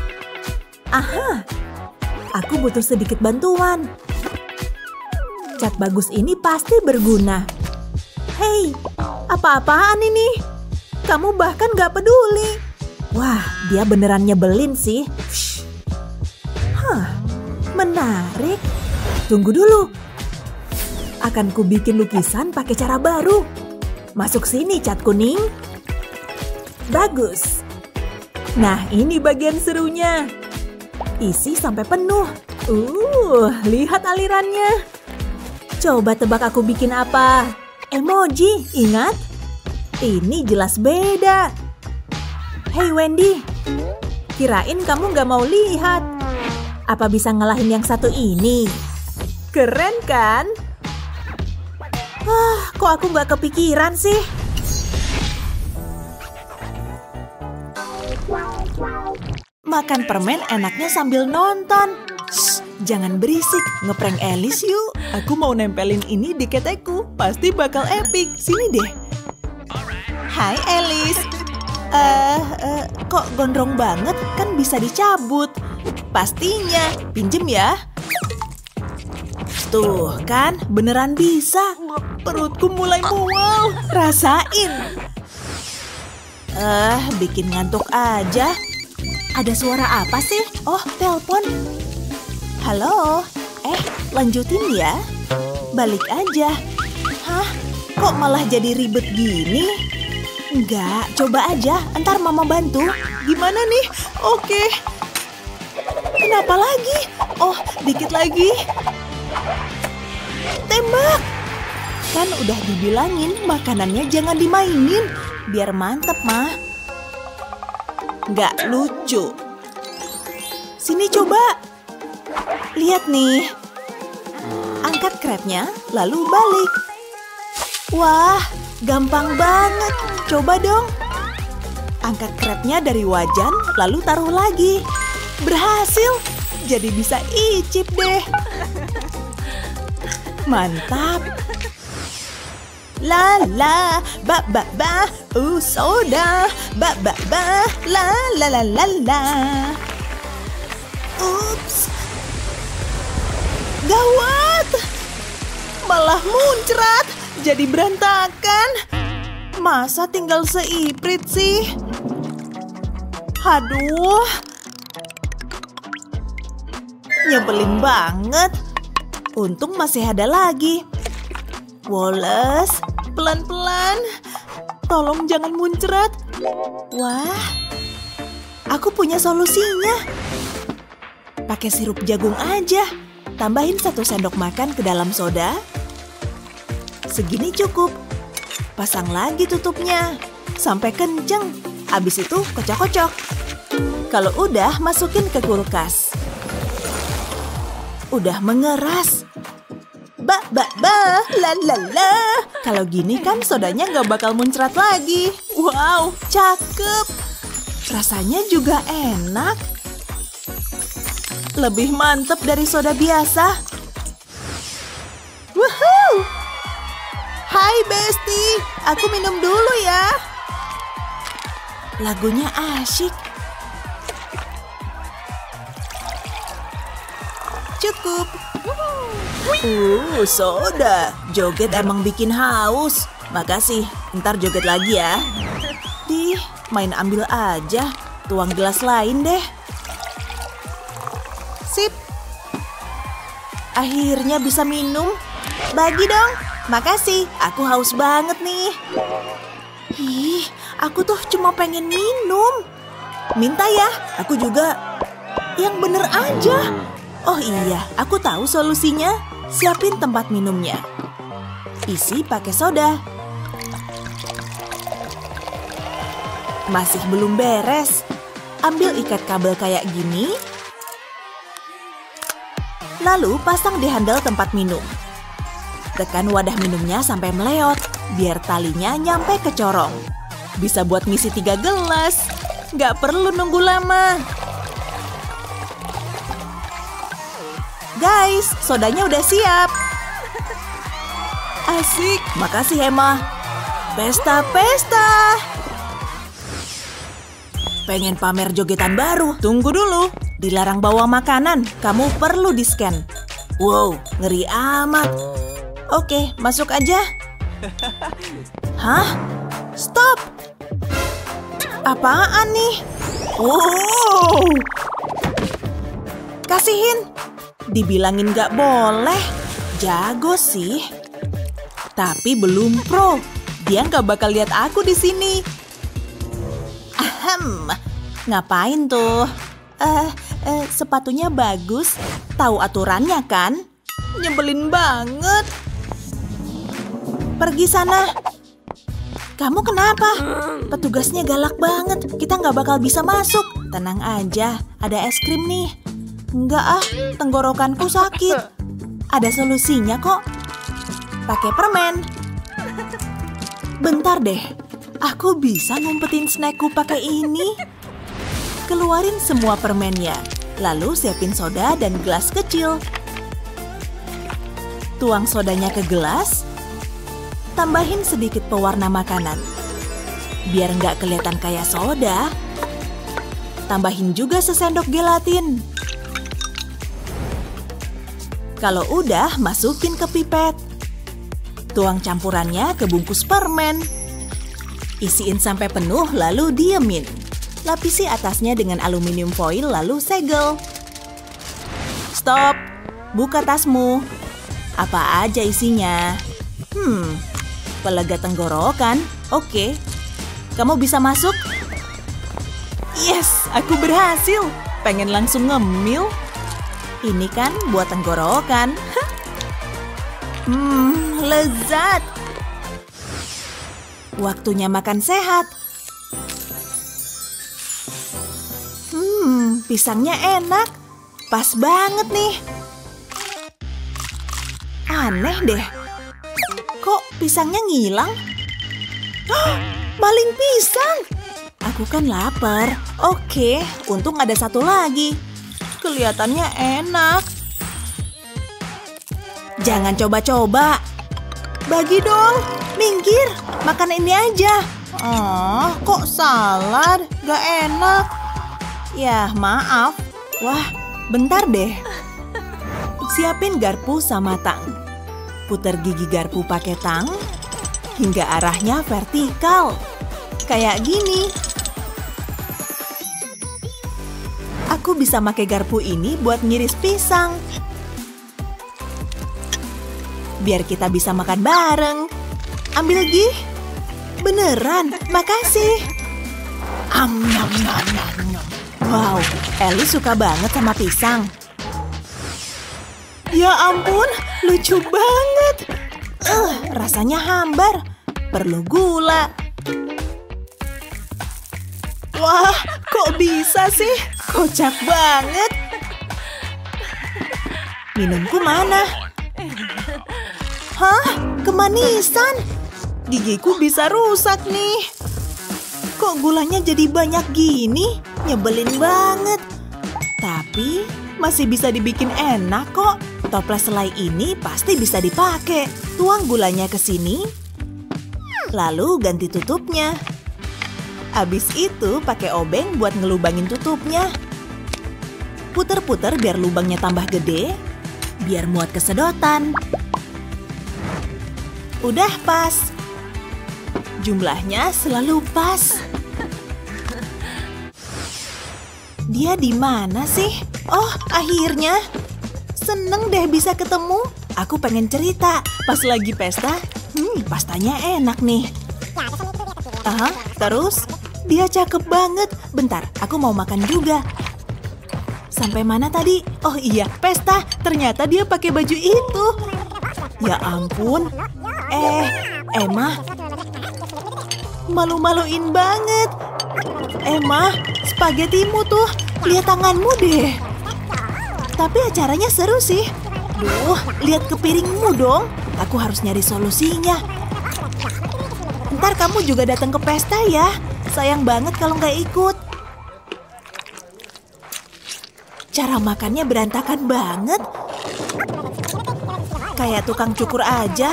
Aku butuh sedikit bantuan. Cat bagus ini pasti berguna. Hei, apa-apaan ini? Kamu bahkan gak peduli. Wah, dia beneran nyebelin sih. Menarik. Tunggu dulu. Akan ku bikin lukisan pakai cara baru. Masuk sini, cat kuning. Bagus. Nah, ini bagian serunya. Isi sampai penuh. Lihat alirannya. Coba tebak aku bikin apa? Emoji, ingat? Ini jelas beda. Hey Wendy, kirain kamu gak mau lihat. Apa bisa ngalahin yang satu ini? Keren kan? Kok aku gak kepikiran sih? Makan permen enaknya sambil nonton. Jangan berisik, ngeprank Alice yuk. Aku mau nempelin ini di ketekku, pasti bakal epic. Sini deh. Hai Alice. Kok gondrong banget? Kan bisa dicabut. Pastinya, pinjem ya. Tuh kan, beneran bisa. Perutku mulai mual. Rasain. Bikin ngantuk aja. Ada suara apa sih? Oh, telepon. Halo? Lanjutin ya. Balik aja. Hah? Kok malah jadi ribet gini? Enggak, coba aja. Ntar mama bantu. Gimana nih? Oke. Kenapa lagi? Oh, dikit lagi. Tembak! Kan udah dibilangin makanannya jangan dimainin. Biar mantep, Mah. Nggak lucu. Sini coba. Lihat nih. Angkat krepnya, lalu balik. Wah, gampang banget. Coba dong. Angkat krepnya dari wajan, lalu taruh lagi. Berhasil. Jadi bisa icip deh. Mantap. La la, ba ba ba, soda, ba ba ba, la la la la la. Ups. Gawat. Malah muncrat, jadi berantakan. Masa tinggal seiprit sih? Aduh. Nyebelin banget. Untung masih ada lagi. Wallace, pelan-pelan. Tolong jangan muncrat. Wah, aku punya solusinya. Pakai sirup jagung aja. Tambahin 1 sendok makan ke dalam soda. Segini cukup. Pasang lagi tutupnya. Sampai kenceng. Abis itu kocok-kocok. Kalau udah, masukin ke kulkas. Udah mengeras. Ba, la la la. Kalau gini kan sodanya nggak bakal muncrat lagi. Wow, cakep. Rasanya juga enak. Lebih mantep dari soda biasa. Woohoo! Hai Bestie, aku minum dulu ya. Lagunya asyik. Cukup. Soda. Joget emang bikin haus. Makasih, ntar joget lagi ya. Main ambil aja. Tuang gelas lain deh. Sip. Akhirnya bisa minum. Bagi dong. Makasih, aku haus banget nih. Aku tuh cuma pengen minum. Minta ya, aku juga. Yang bener aja. Oh iya, aku tahu solusinya. Siapin tempat minumnya. Isi pakai soda. Masih belum beres. Ambil ikat kabel kayak gini. Lalu pasang di handle tempat minum. Tekan wadah minumnya sampai meleot. Biar talinya nyampe ke corong. Bisa buat ngisi 3 gelas. Nggak perlu nunggu lama. Guys, sodanya udah siap. Asik. Makasih, Emma. Pesta-pesta. Pengen pamer jogetan baru? Tunggu dulu. Dilarang bawa makanan. Kamu perlu di-scan. Wow, ngeri amat. Oke, masuk aja. Hah? Stop. Apaan nih? Wow. Kasihin. Dibilangin gak boleh. Jago sih. Tapi belum pro. Dia gak bakal lihat aku di sini. Ahem. Ngapain tuh? Sepatunya bagus. Tahu aturannya kan? Nyebelin banget. Pergi sana. Kamu kenapa? Petugasnya galak banget. Kita gak bakal bisa masuk. Tenang aja. Ada es krim nih. Enggak ah, tenggorokanku sakit. Ada solusinya kok. Pakai permen. Bentar deh. Aku bisa ngumpetin snackku pakai ini. Keluarin semua permennya. Lalu siapin soda dan gelas kecil. Tuang sodanya ke gelas. Tambahin sedikit pewarna makanan. Biar nggak kelihatan kayak soda. Tambahin juga sesendok gelatin. Kalau udah, masukin ke pipet. Tuang campurannya ke bungkus permen. Isiin sampai penuh lalu diemin. Lapisi atasnya dengan aluminium foil lalu segel. Stop! Buka tasmu. Apa aja isinya? Pelega tenggorokan. Oke. Kamu bisa masuk? Yes, aku berhasil. Pengen langsung ngemil. Ini kan buat tenggorokan. Lezat. Waktunya makan sehat. Pisangnya enak. Pas banget nih. Aneh deh. Kok pisangnya ngilang? Maling pisang. Aku kan lapar. Oke, untung ada satu lagi. Kelihatannya enak. Jangan coba-coba. Bagi dong. Minggir. Makan ini aja. Kok salad? Gak enak. Ya, maaf. Wah, bentar deh. Siapin garpu sama tang. Putar gigi garpu pakai tang hingga arahnya vertikal. Kayak gini. Aku bisa pakai garpu ini buat ngiris pisang. Biar kita bisa makan bareng. Ambil gih. Beneran, makasih. Wow, Ellie suka banget sama pisang. Ya ampun, lucu banget. Rasanya hambar. Perlu gula. Wah, kok bisa sih? Kocak banget. Minumku mana? Hah? Kemanisan? Gigiku bisa rusak nih. Kok gulanya jadi banyak gini? Nyebelin banget. Tapi masih bisa dibikin enak kok. Toples selai ini pasti bisa dipakai. Tuang gulanya ke sini. Lalu ganti tutupnya. Abis itu pakai obeng buat ngelubangin tutupnya. Puter-puter biar lubangnya tambah gede. Biar muat ke sedotan. Udah pas. Jumlahnya selalu pas. Dia di mana sih? Oh, akhirnya. Seneng deh bisa ketemu. Aku pengen cerita. Pas lagi pesta, pastanya enak nih. Terus? Dia cakep banget. Bentar, aku mau makan juga. Sampai mana tadi? Oh iya, pesta. Ternyata dia pakai baju itu. Ya ampun. Emma. Malu-maluin banget. Emma, spagetimu tuh. Lihat tanganmu deh. Tapi acaranya seru sih. Duh, lihat ke piringmu dong. Aku harus nyari solusinya. Ntar kamu juga datang ke pesta ya. Sayang banget kalau nggak ikut. Cara makannya berantakan banget. Kayak tukang cukur aja.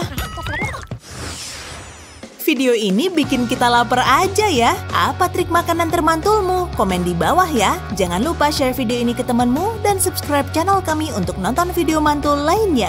Video ini bikin kita lapar aja ya. Apa trik makanan termantulmu? Komen di bawah ya. Jangan lupa share video ini ke temanmu dan subscribe channel kami untuk nonton video mantul lainnya.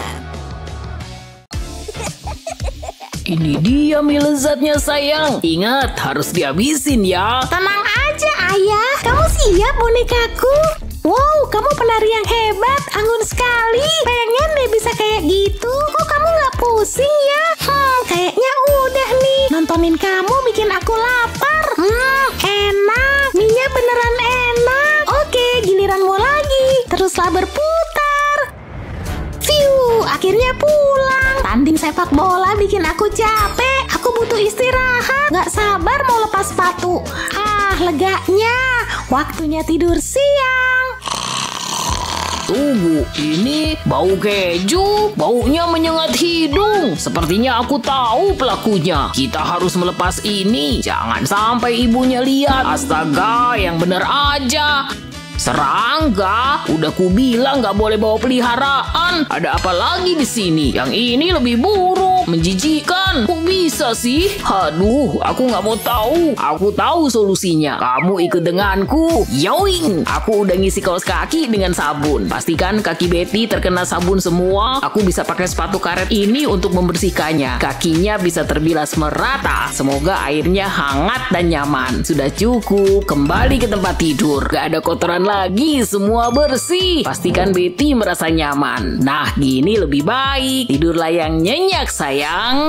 Ini dia mie lezatnya sayang. Ingat, harus dihabisin ya. Tenang aja ayah. Kamu siap bonekaku? Wow, kamu penari yang hebat. Anggun sekali. Pengen deh bisa kayak gitu. Kok kamu nggak pusing ya? Kayaknya udah nih. Nontonin kamu bikin aku lapar. Enak. Mie-nya beneran enak. Oke, giliranmu lagi. Teruslah berputar. Fiu, akhirnya pulang. Tanding sepak bola bikin aku capek. Aku butuh istirahat. Nggak sabar mau lepas sepatu. Leganya. Waktunya tidur siang. Tunggu, ini bau keju. Baunya menyengat hidung. Sepertinya aku tahu pelakunya. Kita harus melepas ini. Jangan sampai ibunya lihat. Astaga, yang bener aja. Serangga? Udah kubilang nggak boleh bawa peliharaan. Ada apa lagi di sini? Yang ini lebih buruk, menjijikkan. Kok bisa sih? Aduh, aku nggak mau tahu. Aku tahu solusinya. Kamu ikut denganku. Yoing! Aku udah ngisi kaos kaki dengan sabun. Pastikan kaki Betty terkena sabun semua. Aku bisa pakai sepatu karet ini untuk membersihkannya. Kakinya bisa terbilas merata. Semoga airnya hangat dan nyaman. Sudah cukup. Kembali ke tempat tidur. Gak ada kotoran lagi, semua bersih. Pastikan Betty merasa nyaman. Nah, gini lebih baik. Tidurlah yang nyenyak, sayang.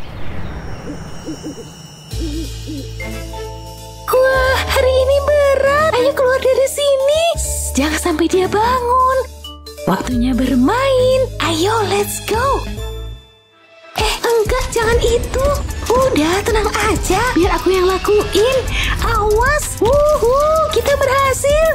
Wah, hari ini berat. Ayo keluar dari sini. Jangan sampai dia bangun. Waktunya bermain. Ayo, let's go. Enggak, jangan itu. Udah, tenang aja. Biar aku yang lakuin. Awas. Kita berhasil.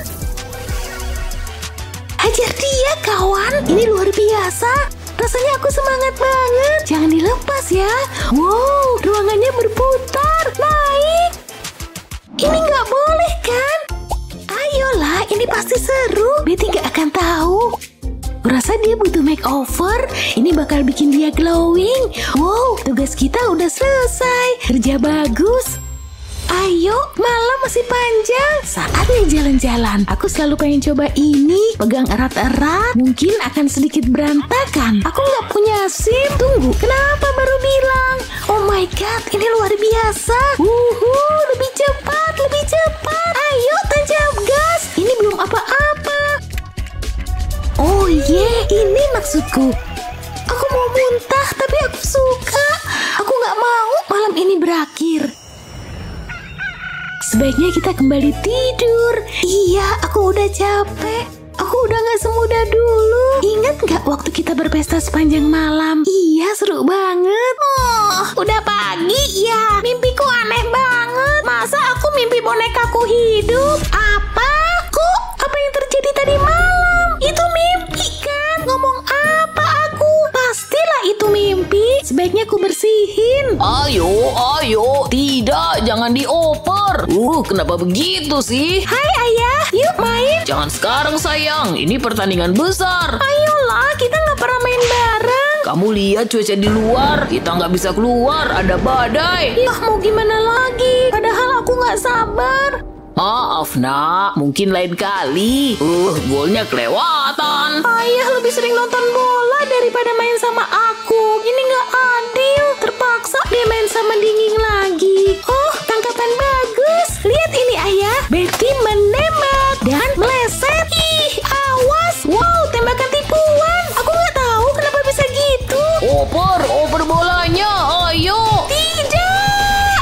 Hajar dia, kawan. Ini luar biasa. Rasanya aku semangat banget. Jangan dilepas ya. Wow, ruangannya berputar. Naik. Ini nggak boleh kan? Ayolah, ini pasti seru. Betty nggak akan tahu. Kurasa dia butuh makeover. Ini bakal bikin dia glowing. Wow, tugas kita udah selesai. Kerja bagus. Ayo, malam masih panjang. Saatnya jalan-jalan. Aku selalu pengen coba ini. Pegang erat-erat. Mungkin akan sedikit berantakan. Aku nggak punya SIM. Tunggu, kenapa baru bilang? Oh my god, ini luar biasa. Lebih cepat, lebih cepat. Ayo, tancap gas. Ini belum apa-apa. Oh ini maksudku. Aku mau muntah, tapi aku suka. Aku nggak mau malam ini berakhir. Sebaiknya kita kembali tidur. Iya, aku udah capek. Aku udah gak semuda dulu. Ingat gak waktu kita berpesta sepanjang malam? Iya, seru banget. Udah pagi ya. Mimpiku aneh banget. Masa aku mimpi bonekaku hidup? Apa? Kok? Apa yang terjadi tadi malam? Itu mimpi kan? Ngomong apa aku? Pastilah itu mimpi. Sebaiknya aku bersihin. Ayo. Tidak, jangan dioper. Kenapa begitu sih? Hai ayah, yuk main. Jangan sekarang sayang, ini pertandingan besar. Ayolah, kita nggak pernah main bareng. Kamu lihat cuaca di luar, kita nggak bisa keluar, ada badai. Yah, mau gimana lagi? Padahal aku nggak sabar. Maaf nak, mungkin lain kali. Golnya kelewatan. Ayah lebih sering nonton bola daripada main sama aku. Ini nggak adil. Terpaksa dia main sama Dinging lagi. Oh, tangkapan bagus. Lihat ini ayah. Betty menembak dan meleset. Ih, awas. Wow, tembakan tipuan. Aku nggak tahu kenapa bisa gitu. Oper bolanya. Ayo. Tidak.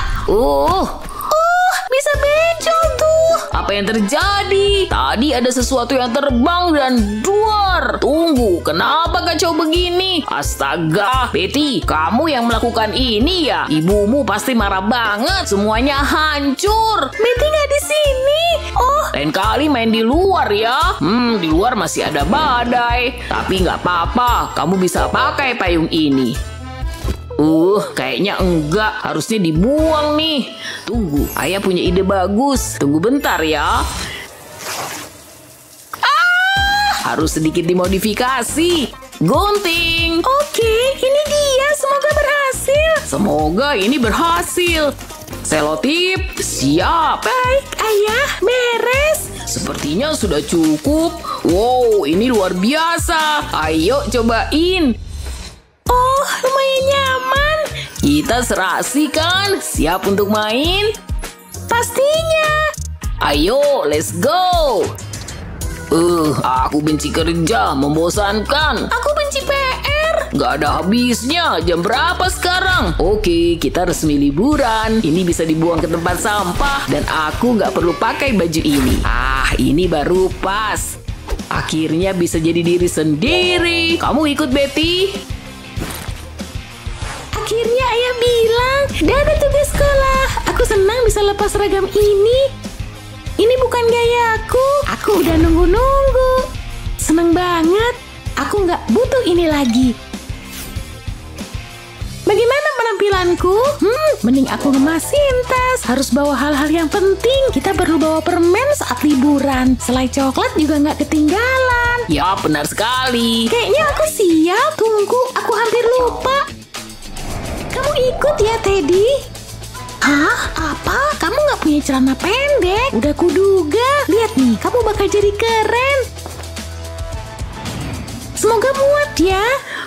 Bisa benjol tuh. Apa yang terjadi? Tadi ada sesuatu yang terbang dan duar. Tunggu, kenapa kacau begini? Astaga, Betty, kamu yang melakukan ini ya? Ibumu pasti marah banget. Semuanya hancur. Betty nggak di sini. Oh, lain kali main di luar ya. Di luar masih ada badai. Tapi nggak apa-apa, kamu bisa pakai payung ini. Kayaknya enggak. Harusnya dibuang nih. Tunggu, ayah punya ide bagus. Tunggu bentar ya. Harus sedikit dimodifikasi. Gunting. Oke, ini dia. Semoga berhasil. Semoga ini berhasil. Selotip, siap. Baik, ayah. Beres. Sepertinya sudah cukup. Wow, ini luar biasa. Ayo cobain. Oh, lumayan nyaman. Kita serasi kan? Siap untuk main? Pastinya. Ayo, let's go. Aku benci kerja, membosankan. Aku benci PR. Gak ada habisnya. Jam berapa sekarang? Oke, kita resmi liburan. Ini bisa dibuang ke tempat sampah. Dan aku gak perlu pakai baju ini. Ini baru pas. Akhirnya bisa jadi diri sendiri. Kamu ikut, Betty? Akhirnya ayah bilang, dadah tugas sekolah. Aku senang bisa lepas seragam ini. Ini bukan gayaku. Aku udah nunggu-nunggu. Seneng banget. Aku nggak butuh ini lagi. Bagaimana penampilan cemilanku? Mending aku ngemasin tas. Harus bawa hal-hal yang penting. Kita perlu bawa permen saat liburan. Selai coklat juga nggak ketinggalan. Ya, benar sekali. Kayaknya aku siap. Tunggu, aku hampir lupa. Kamu ikut ya, Teddy? Hah? Apa? Kamu nggak punya celana pendek? Udah kuduga. Lihat nih, kamu bakal jadi keren. Semoga muat ya.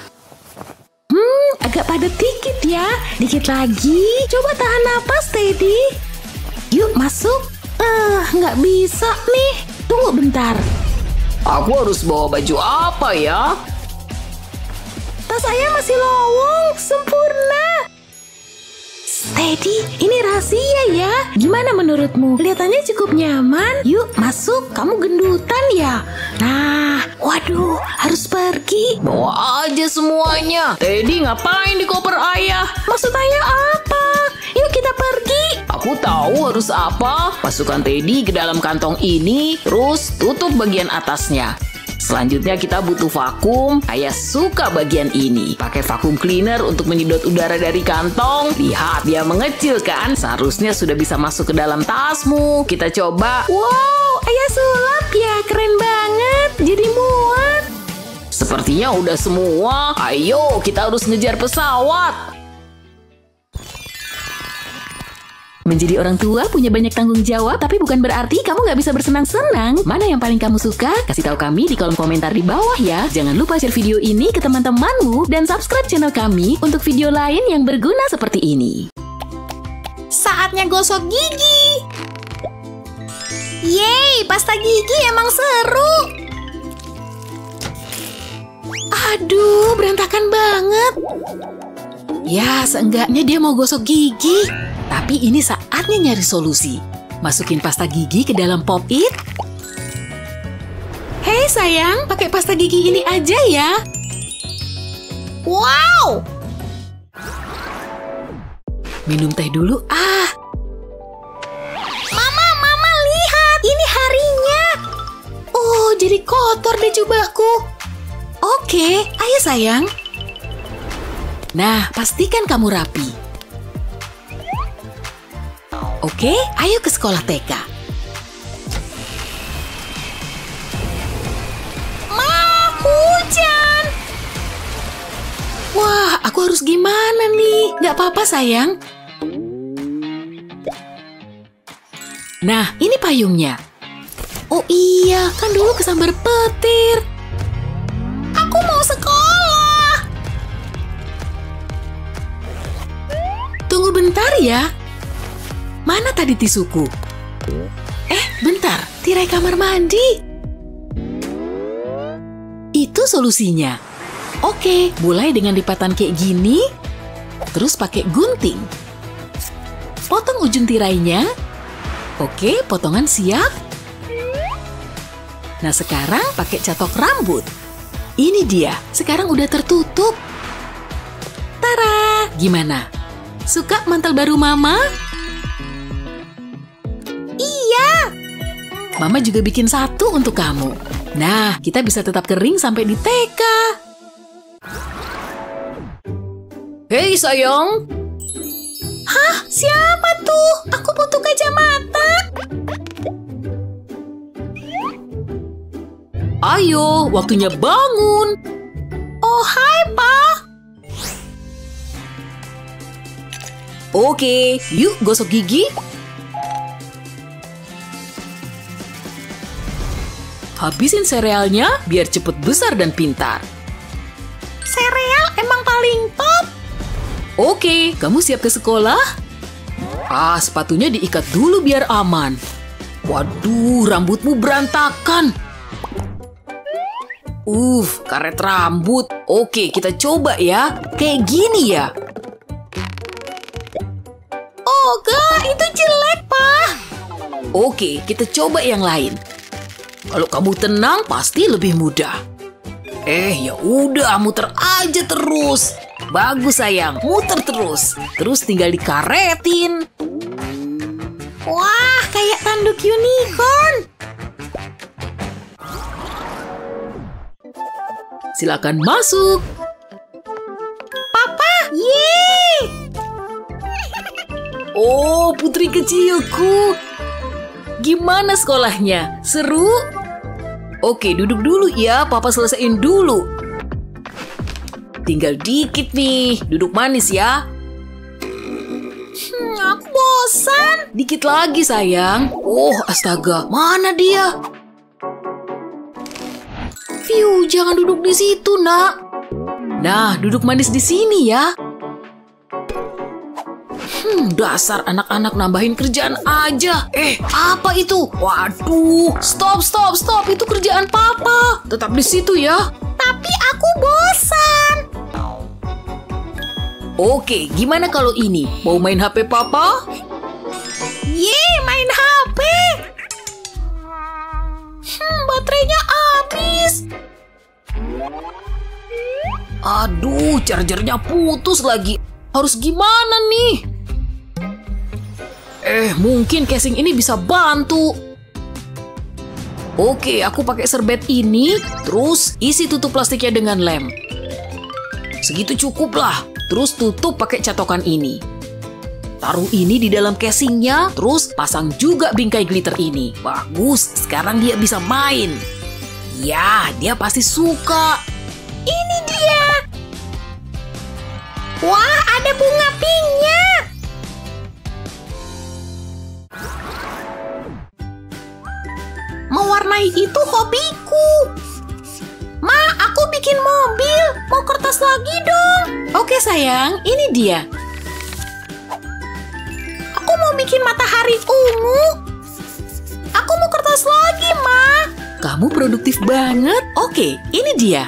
Agak padat dikit ya. Dikit lagi. Coba tahan napas, Teddy. Yuk, masuk. Nggak bisa nih. Tunggu bentar. Aku harus bawa baju apa ya? Tas saya masih lowong. Sempurna. Teddy, ini rahasia ya. Gimana menurutmu? Kelihatannya cukup nyaman. Yuk, masuk. Kamu gendutan ya? Nah, waduh, harus pergi. Bawa aja semuanya. Teddy ngapain di koper ayah? Maksud ayah apa? Yuk kita pergi. Aku tahu harus apa. Masukkan Teddy ke dalam kantong ini, terus tutup bagian atasnya. Selanjutnya kita butuh vakum. Ayah suka bagian ini. Pakai vakum cleaner untuk menyedot udara dari kantong. Lihat, dia mengecil kan? Seharusnya sudah bisa masuk ke dalam tasmu. Kita coba. Wow, ayah sulap ya. Keren banget. Jadi muat. Sepertinya udah semua. Ayo, kita harus ngejar pesawat. Menjadi orang tua punya banyak tanggung jawab, tapi bukan berarti kamu nggak bisa bersenang-senang. Mana yang paling kamu suka? Kasih tahu kami di kolom komentar di bawah ya. Jangan lupa share video ini ke teman-temanmu dan subscribe channel kami untuk video lain yang berguna seperti ini. Saatnya gosok gigi. Yeay, pasta gigi emang seru. Aduh, berantakan banget. Ya, seenggaknya dia mau gosok gigi. Tapi ini saatnya nyari solusi. Masukin pasta gigi ke dalam pop-it. Hei sayang, pakai pasta gigi ini aja ya. Wow! Minum teh dulu. Mama, lihat. Ini harinya. Oh, jadi kotor deh jubahku. Oke, ayo sayang. Nah, pastikan kamu rapi. Oke, ayo ke sekolah TK. Ma, hujan. Wah, aku harus gimana nih? Gak apa-apa sayang. Nah, ini payungnya. Oh iya, kan dulu kesambar petir. Aku mau sekolah. Tunggu bentar ya. Mana tadi tisuku? Bentar, tirai kamar mandi. Itu solusinya. Oke, mulai dengan lipatan kayak gini, terus pakai gunting. Potong ujung tirainya. Oke, potongan siap. Nah, sekarang pakai catok rambut. Ini dia, sekarang udah tertutup. Tara, gimana? Suka mantel baru Mama? Iya. Mama juga bikin satu untuk kamu. Nah, kita bisa tetap kering sampai di TK. Hei sayang. Hah? Siapa tuh? Aku butuh kacamata. Ayo, waktunya bangun. Oh, hai, Pa. Oke, yuk gosok gigi. Habisin serealnya biar cepet besar dan pintar. Sereal emang paling top. Oke, kamu siap ke sekolah? Sepatunya diikat dulu biar aman. Waduh, rambutmu berantakan. Karet rambut. Oke, kita coba ya. Kayak gini ya. Oh, gak, itu jelek, Pa. Oke, kita coba yang lain. Kalau kamu tenang, pasti lebih mudah. Ya udah, muter aja terus. Bagus sayang, muter terus. Terus tinggal dikaretin. Wah, kayak tanduk unicorn. Silakan masuk. Papa, yeay. Oh, putri kecilku. Gimana sekolahnya? Seru? Oke, duduk dulu ya. Papa selesaiin dulu. Tinggal dikit nih. Duduk manis ya. Aku bosan. Dikit lagi, sayang. Oh, astaga. Mana dia? Fiu, jangan duduk di situ, nak. Nah, duduk manis di sini ya. Dasar anak-anak nambahin kerjaan aja. Apa itu? Waduh, stop. Itu kerjaan papa. Tetap di situ ya. Tapi aku bosan. Oke, gimana kalau ini? Mau main HP papa? Main HP. Baterainya habis. Aduh, chargernya putus lagi. Harus gimana nih? Mungkin casing ini bisa bantu. Oke, aku pakai serbet ini, terus isi tutup plastiknya dengan lem. Segitu cukup lah. Terus tutup pakai catokan ini. Taruh ini di dalam casingnya, terus pasang juga bingkai glitter ini. Bagus, sekarang dia bisa main. Ya, dia pasti suka. Ini dia. Wah, ada bunga pinknya. Mewarnai itu hobiku. Ma, aku bikin mobil. Mau kertas lagi dong. Oke sayang, ini dia. Aku mau bikin matahari ungu. Aku mau kertas lagi, Ma. Kamu produktif banget. Oke, ini dia.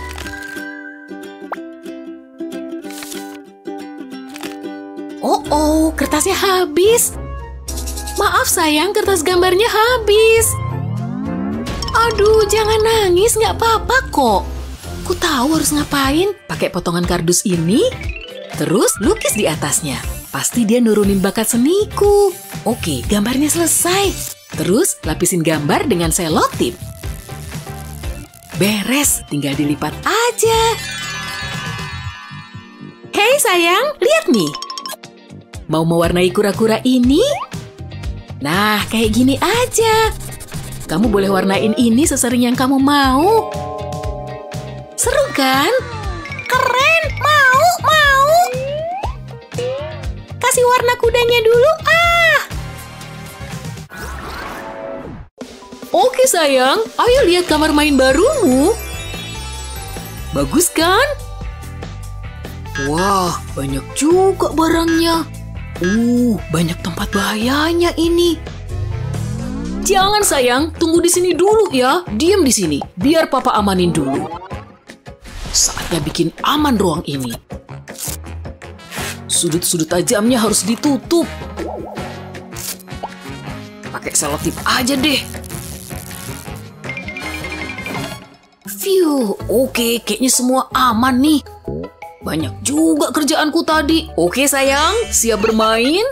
Oh, kertasnya habis. Maaf sayang, kertas gambarnya habis. Aduh, jangan nangis, nggak apa-apa kok. Ku tahu harus ngapain. Pakai potongan kardus ini, terus lukis di atasnya. Pasti dia nurunin bakat seniku. Oke, gambarnya selesai. Terus lapisin gambar dengan selotip. Beres, tinggal dilipat aja. Hei sayang, lihat nih. Mau mewarnai kura-kura ini? Nah, kayak gini aja. Kamu boleh warnain ini sesering yang kamu mau. Seru kan? Keren, mau. Kasih warna kudanya dulu, Oke sayang, ayo lihat kamar main barumu. Bagus kan? Wah, banyak juga barangnya. Banyak tempat bahayanya ini. Jangan sayang, tunggu di sini dulu ya. Diam di sini, biar papa amanin dulu. Saatnya bikin aman ruang ini. Sudut-sudut tajamnya harus ditutup. Pakai selotip aja deh. Phew, oke, kayaknya semua aman nih. Banyak juga kerjaanku tadi. Oke sayang, siap bermain?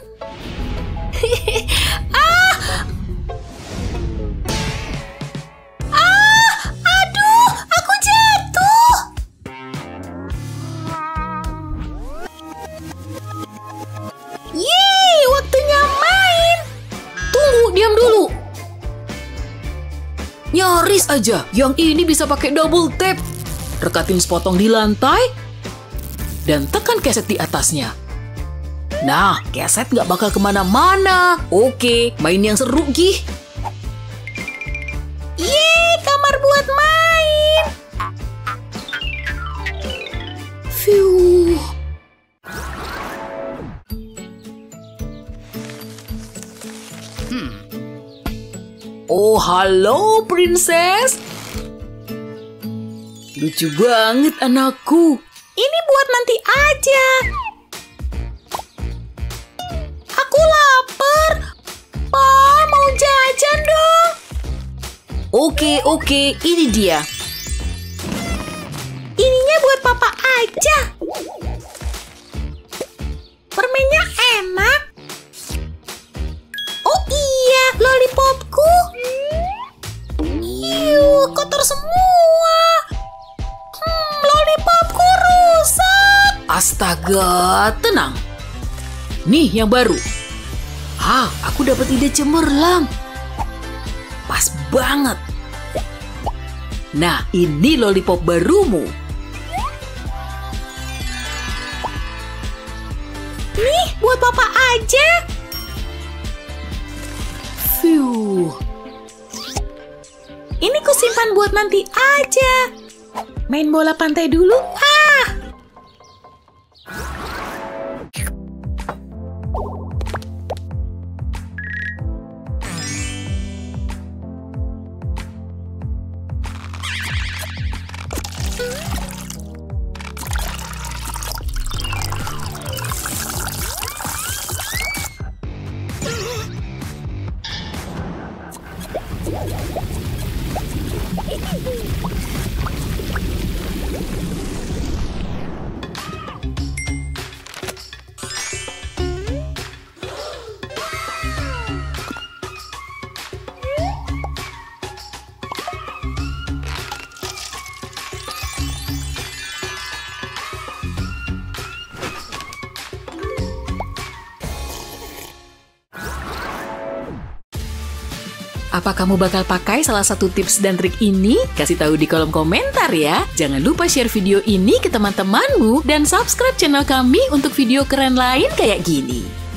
Aduh, aku jatuh. Yeay, waktunya main. Tunggu, diam dulu. Nyaris aja, yang ini bisa pakai double tap. Rekatin sepotong di lantai, dan tekan keset di atasnya. Nah, keset nggak bakal kemana-mana. Oke, main yang seru, Gih. Yeay, kamar buat main. Phew. Oh, halo, Princess. Lucu banget anakku. Ini buat nanti aja. Aku lapar. Pa, mau jajan dong. Oke, ini dia. Ininya buat papa aja. Permennya enak. Oh iya, lollipopku. Kotor semua. Lollipopku rusak. Astaga, tenang. Nih yang baru. Aku dapat ide cemerlang. Pas banget. Nah, ini lollipop barumu. Nih, buat papa aja. Fiu. Ini kusimpan buat nanti aja. Main bola pantai dulu. Apa kamu bakal pakai salah satu tips dan trik ini? Kasih tahu di kolom komentar ya. Jangan lupa share video ini ke teman-temanmu dan subscribe channel kami untuk video keren lain kayak gini.